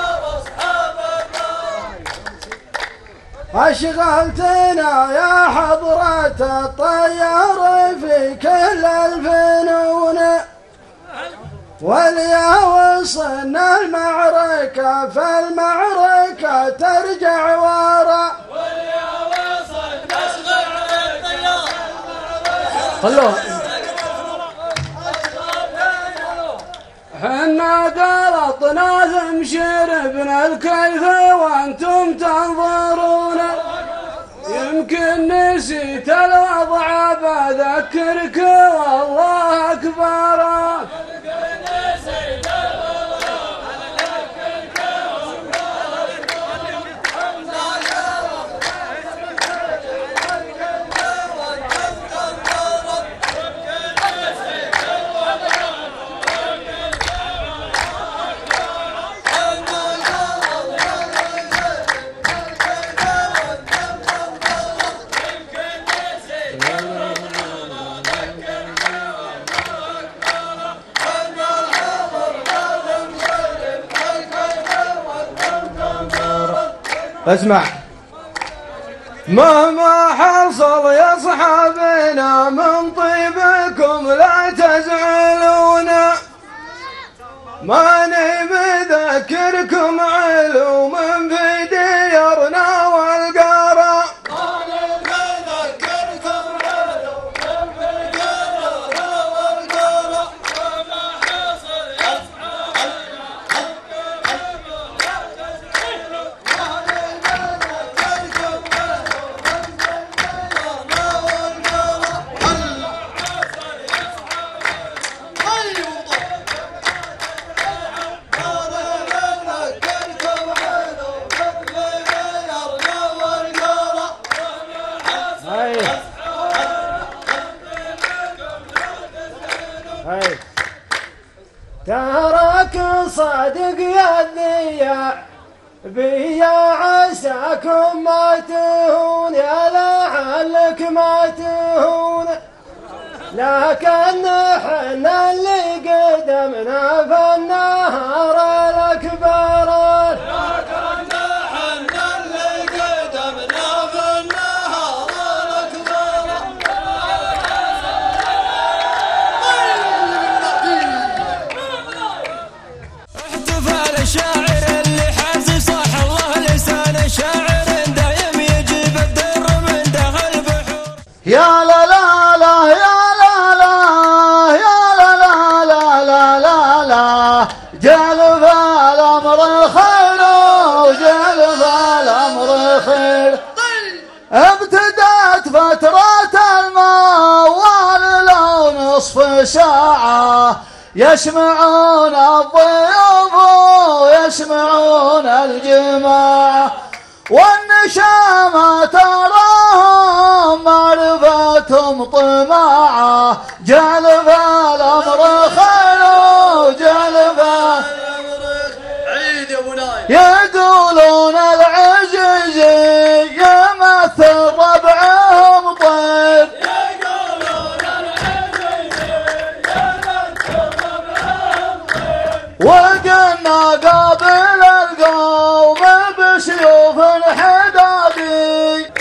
أشغلتنا يا حضرة الطيار في كل الفنون. واليا وصلنا المعركة فالمعركة ترجع ورا. واليا وصلنا المعركة خلوه حنا قلطنا ثم شربنا الكيف وانتم تنظرون. يمكن نسيت الوضع بذكرك والله اكبر. اسمع مهما حصل يا اصحابنا من طيبكم لا تزعلون. ماني بذكركم علوم في ديارنا والقرى. تراك صادق يا الذياع بيا عساكم ما تهون يا لعلك ما تهون لكن حنا اللي قدمنا في النهار الأكبر لكن حنا اللي قدمنا في النهار الأكبر احتفال الشاعر اللي حازي صح الله لسان الشاعر دايم يجيب الدر من داخل بحور يا لا لا لا يا جلب الأمر خير وجلب الأمر خير ابتدت فترة الموال لو نصف ساعة يسمعون الضيوف ويسمعون الجماعة والنشامة تراهم معرفتهم طماعة جلب الأمر خير وجلب عيد يا ابو نايف يقولون العزيزي يمثل ربعهم طير يقولون العزيزي يمثل ربعهم طير وقلنا قابل القوم بسيوف حدادي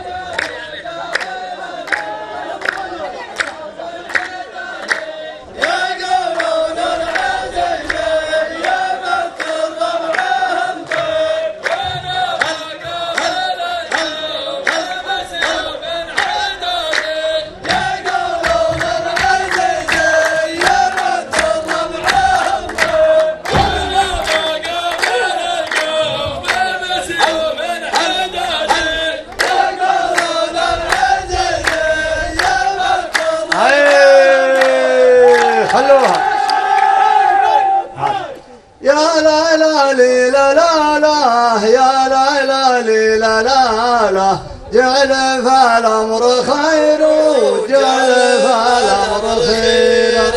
يا لا لا لي لا لا لا يا لا لا لي لا لا لا جعل فالأمر خير وجعل فالأمر خير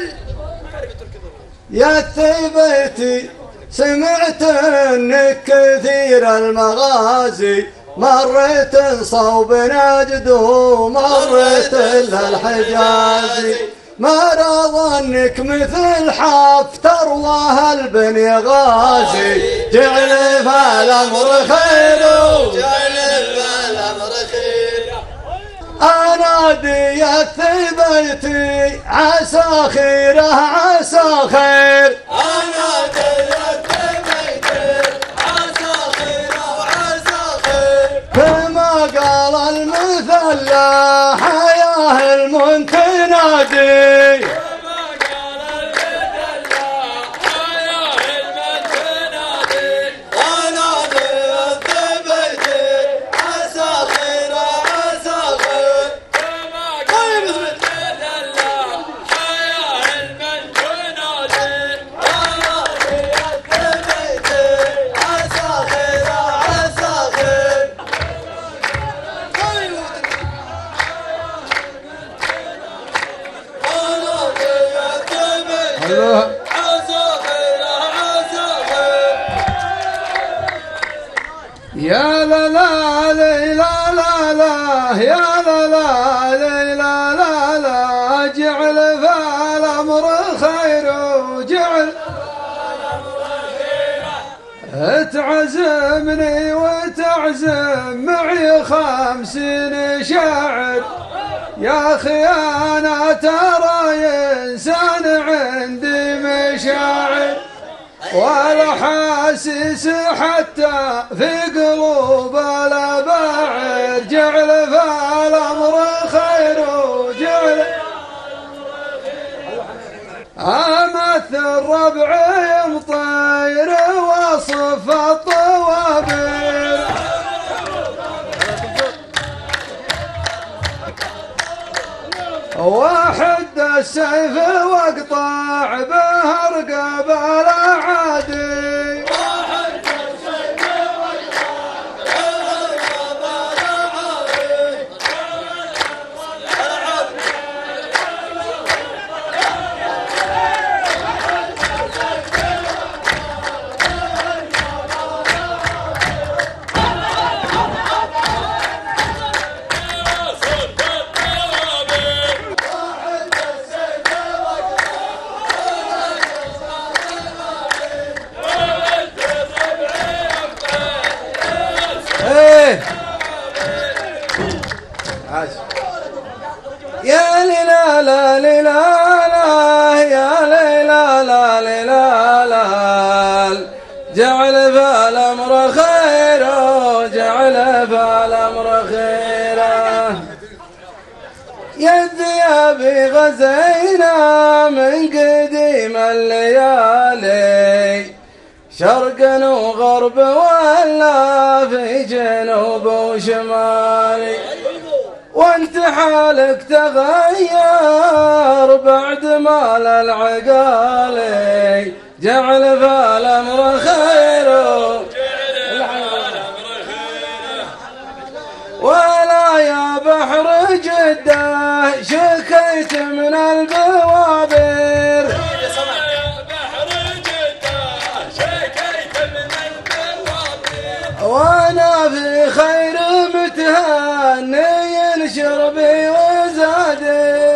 يا ثيبتي سمعت انك كثير المغازي مريت صوب نجد ومريت للحجازي ما ظنك مثل حف ترواه البني غازي جعل فالأمر خير جعل فالأمر خير أنادي يا ثيبتي عسى خيره عسى خير أنادي يا ثيبتي عسى خيره وعسى خير كما قال المثل لا حياه المنتنادي يا لا لا لا لا لا يا لا لا لا لا لا جعل فالأمر خير وجعل تعزمني وتعزم معي خمسين شاعر يا أخي أنا ترى إنسان عندي مشاعر ولا حاسس حتى في قلوب الأباعر جعل فالأمر خير وجعل أمثل ربعي مطير وصف الطوابير واحد السيف واقطع به رقاب الأعادي نبي غزينا من قديم الليالي شرقا وغرب ولا في جنوب وشمالي وانت حالك تغير بعد ما للعقالي جعل فالامر خير ولا يا بحر جده شكيت من البوابير وانا في خير متهني شربي وزادي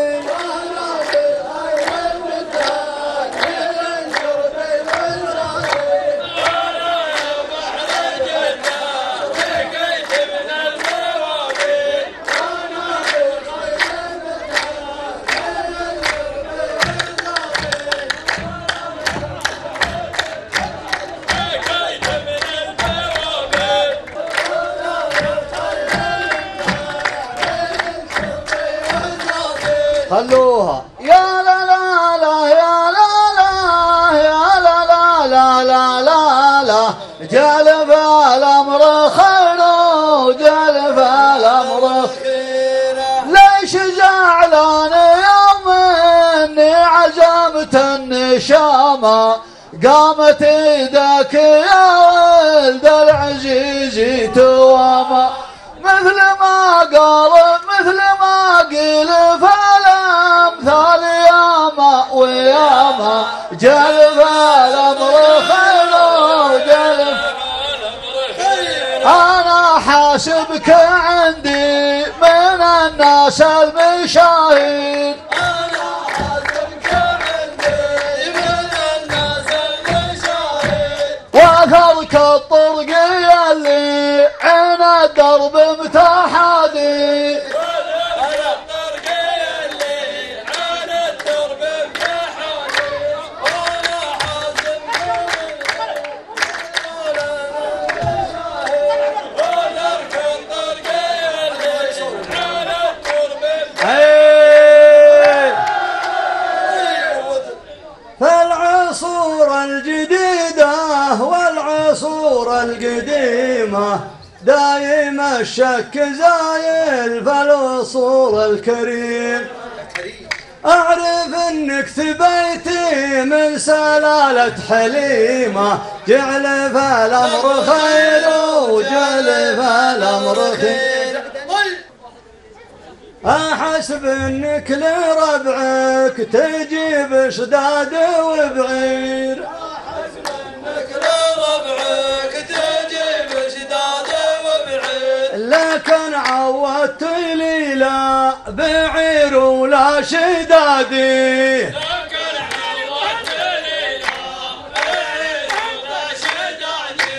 خلوها يا لا لا لا يا لا لا يا لا لا لا لا لا لا جلب الامر خير وجلب الامر خير ليش زعلان يوم اني عزمت النشامه قامت ايدك يا ولد العزيز توامه مثل ما قال مثل ما قيل فالامثال ياما وياما جلب الامر خير وجلب انا حاسبك عندي من الناس المشاهير انا حاسبك عندي من الناس المشاهير واثرك الطرق اللي عين الدرب متحدي فالعصور الجديدة والعصور القديمة دايم الشك زايل فالعصور الكريم أعرف أنك ثبيتي من سلالة حليمة جعل فالأمر خير وجعل فالأمر خير أحسب أنك لربعك تجيب شداد وبعير أحسب أنك لربعك تجيب شداد وبعير لكن عودت لي لا بعير ولا شدادي لكن عودت لي لا بعير ولا شدادي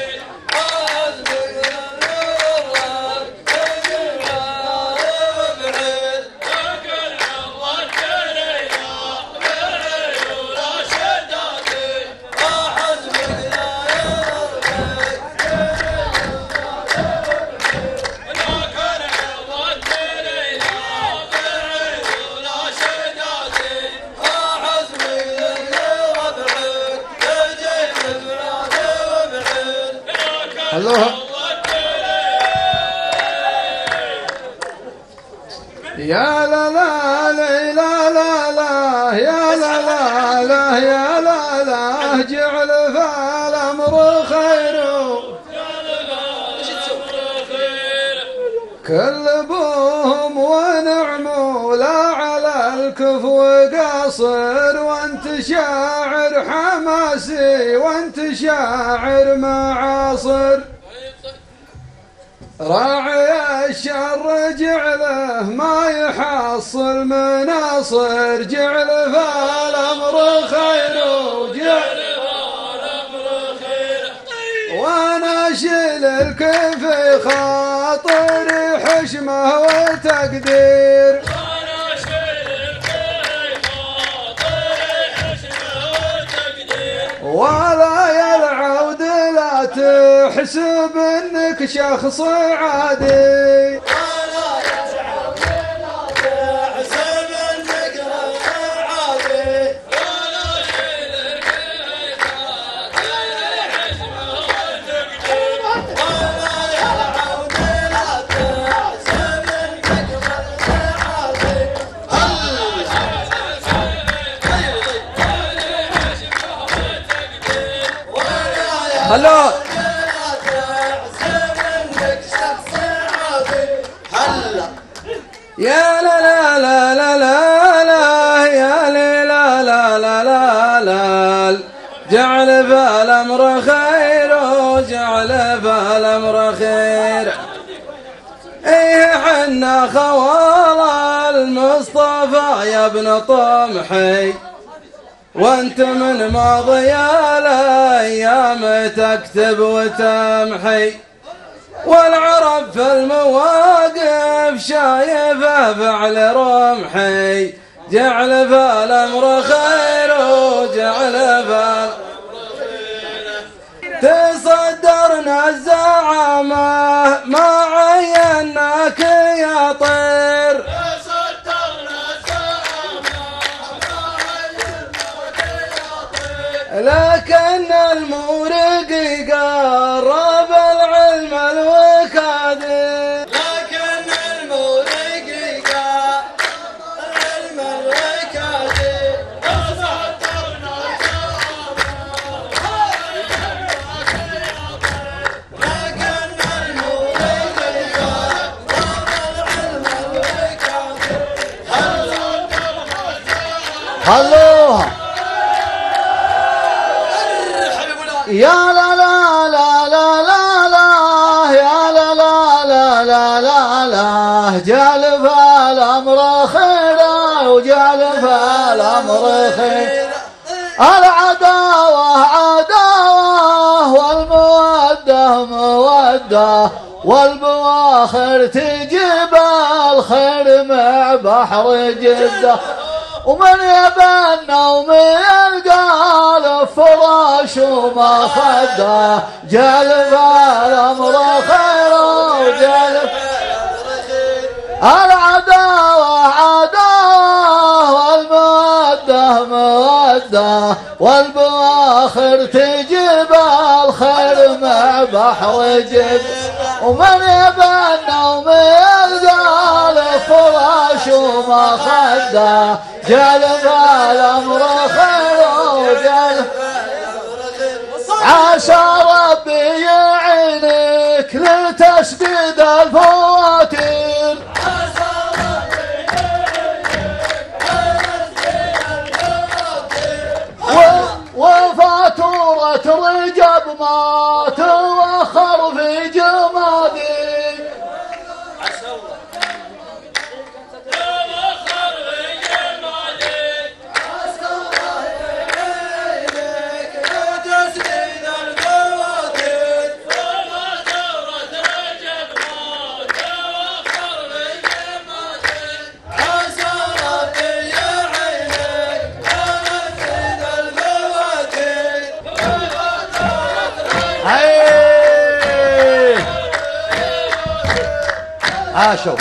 الله يا لا لا لا لا لا لا يا لا لا لا يا لا لا جعل فالامر خير كل ابوهم ونعم ولا على الكفو قاصر وانت شاعر حماسي وانت شاعر معاصر راعي الشر جعله ما يحصل مناصر جعل فالامر خير وجعل فالامر خير وانا شلك في خاطري حشمه وتقدير وانا شلك في خاطري حشمه وتقدير ولا يلعود لا تحسب انك شخص عادي ولا يلعود لا تحسب انك هلا يا لا لا لا لا لا لا يا لا لا لا لا لا جعل فالامر خير وجعل فالامر خير. ايه حنا خوال المصطفى يا ابن طمحي وانت من ماضي الايام تكتب وتمحي والعرب في المواقف شايفه فعل رمحي جعل فالامر خير وجعل فالامر تصدرنا الزعامة ما عيناك يا طير تصدرنا الزعامة ما عيناك يا طير لكن المورق قرب العلم الوكادر لكن المورق قرب العلم الوكادر تصدرنا خلوها يا لا لا لا لا لا لا يا لا لا لا لا لا لا جعل فالامر خير وجعل فالامر خير. العداوة عداوة والمودة مودة والبواخر تجيب الخير مع بحر جدة ومن يبنى ومن قال فراش وما خده جعل فالامر خير وجعل العداوة عداوة والمودة مودة والبواخر تجيب الخير مع بحر جد ومن يبنى ومن قال فراش وما خده جعل فالامر خير وجعل عسى ربي يعينك لتسديد الفواتير وفاتورة رجب ما توخر في جمادي عاشوا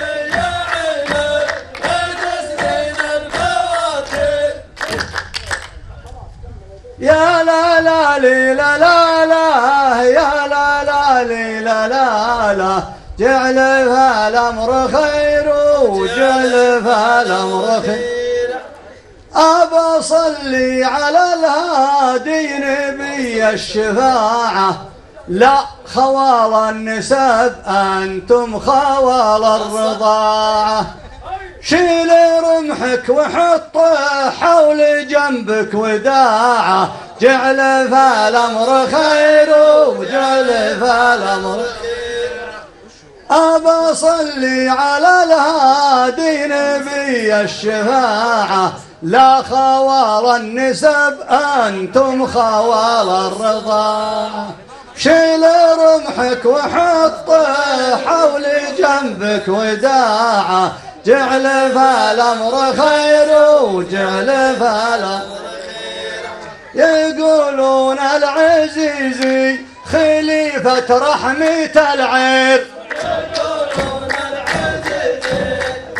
يا لا لا لي لا لا لا يا لا لا لي لا لا لا جعل فالامر خير وجعل فالامر خير. أبا صلي على الهادي نبي الشفاعة لا خوال النسب أنتم خوال الرضاعة شيل رمحك وحطه حول جنبك وداعة جعل فالامر خير وجعل فالامر خير. أبا صلي على الهادي نبي الشفاعة لا خوال النسب أنتم خوال الرضاعة شيل رمحك وحطه حول جنبك وداعة جعل فالامر خير وجعل فالامر خير. يقولون العزيزي خليفة رحمة العير يقولون العزيزي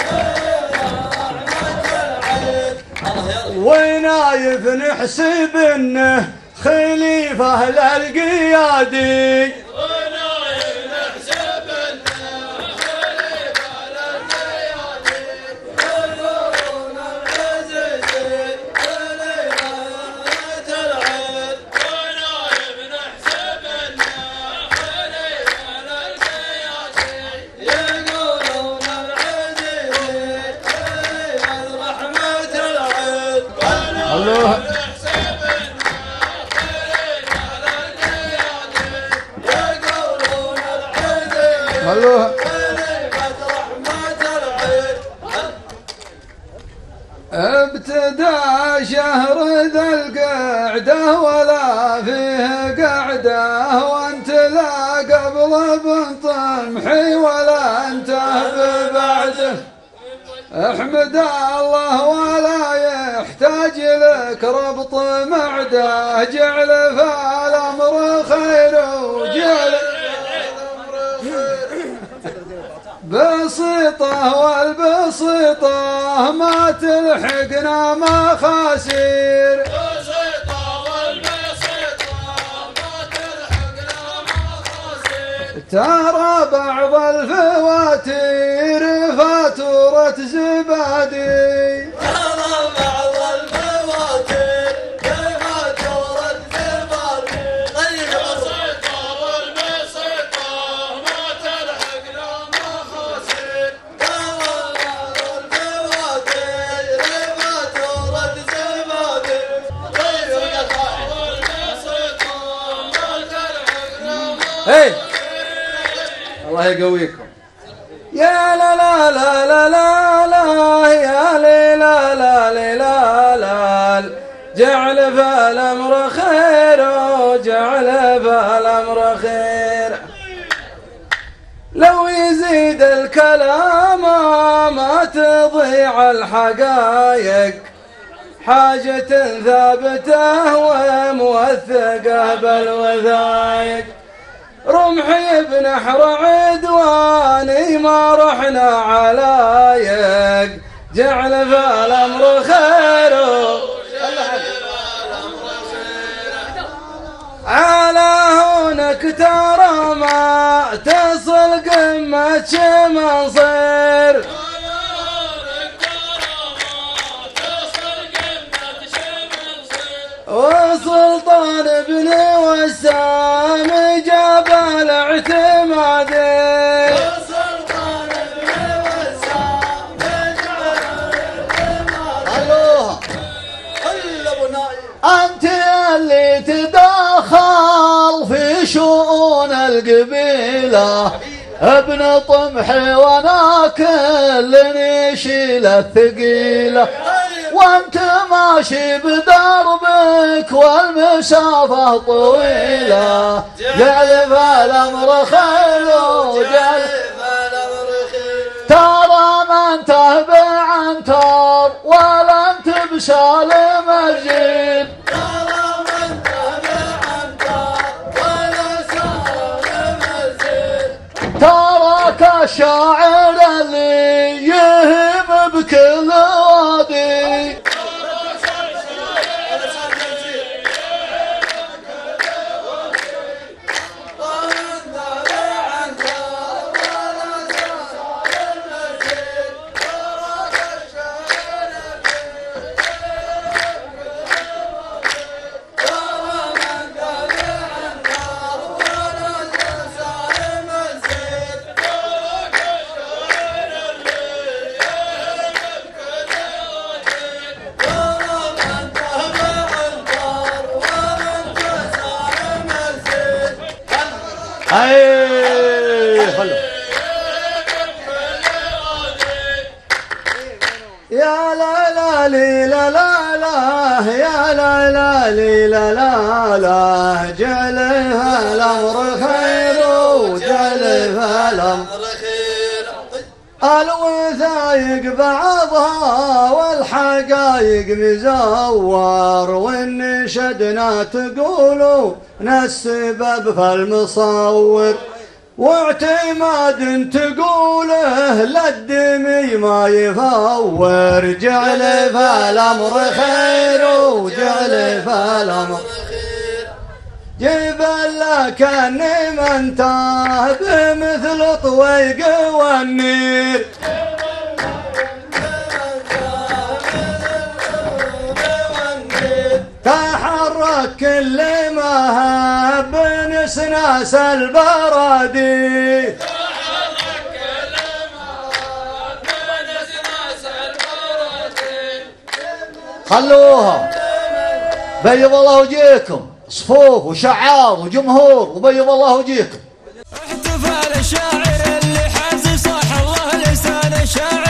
ونايف نحسب انه خليفة للقيادي ونايف نحسب انه خليفة للقيادي يقولون العزيزي خليفة العيد ونايف نحسب قلوبها ابتدى شهر ذا القعدة ولا فيه قعدة وانت لا قبل بن طمحي ولا انت ببعده احمد الله ولا يحتاج لك ربط معده جعل فالامر خير وجعل بسيطة والبسيطة ما تلحقنا مخاسير بسيطة والبسيطة ما تلحقنا مخاسير ترى بعض الفواتير فاتورة زبادي ترى بعض الفواتير فاتورة زبادي بسيطة والبسيطة ما تلحقنا هي الله يقويكم. يا لا لا لا لا لا لا يا لي لا لا لي لا لا جعل فالامر خير وجعل فالامر خير. لو يزيد الكلام ما تضيع الحقايق حاجة ثابتة وموثقة بالوثائق رمحي بنحر عدواني ما رحنا علايق جعل فالامر خير على هونك ترى ما تصل قمة شمنصير وسلطان ابن وسام جاب الاعتمادي وسلطان ابن وسام جاب خلوها خل ابو نايف. انت اللي تدخل في شؤون القبيله ابن طمحي وانا كل نشيل الثقيله وانت ماشي بدربك والمسافة طويلة جعل فالامر خير وجعل فالامر خير. ترى ما انته بعنتر ولا انت بسالم الجيل ترى ما انته بعنتر ولا سالم الجيل تراك الشاعر اللي يهم بكل وادي اي خلو يا لا لا لي لا لا لا يا لا لا لي لا لا لا جعلها الامر خير وجعلها الامر خير. الوثايق بعضها والحقايق مزور والنشدنا تقولوا السبب فالمصور واعتماد تقوله للدمي ما يفور جعل فالامر خير وجعل فالامر خير. جيب لك اني من تاه بمثل طويق والنير تحرك كل ما هب نسناس البرادي تحرك كل ما هب نسناس البرادي. خلوها بيض الله وجيكم صفوف وشعار وجمهور وبيض الله وجيكم. احتفال الشاعر اللي شاعر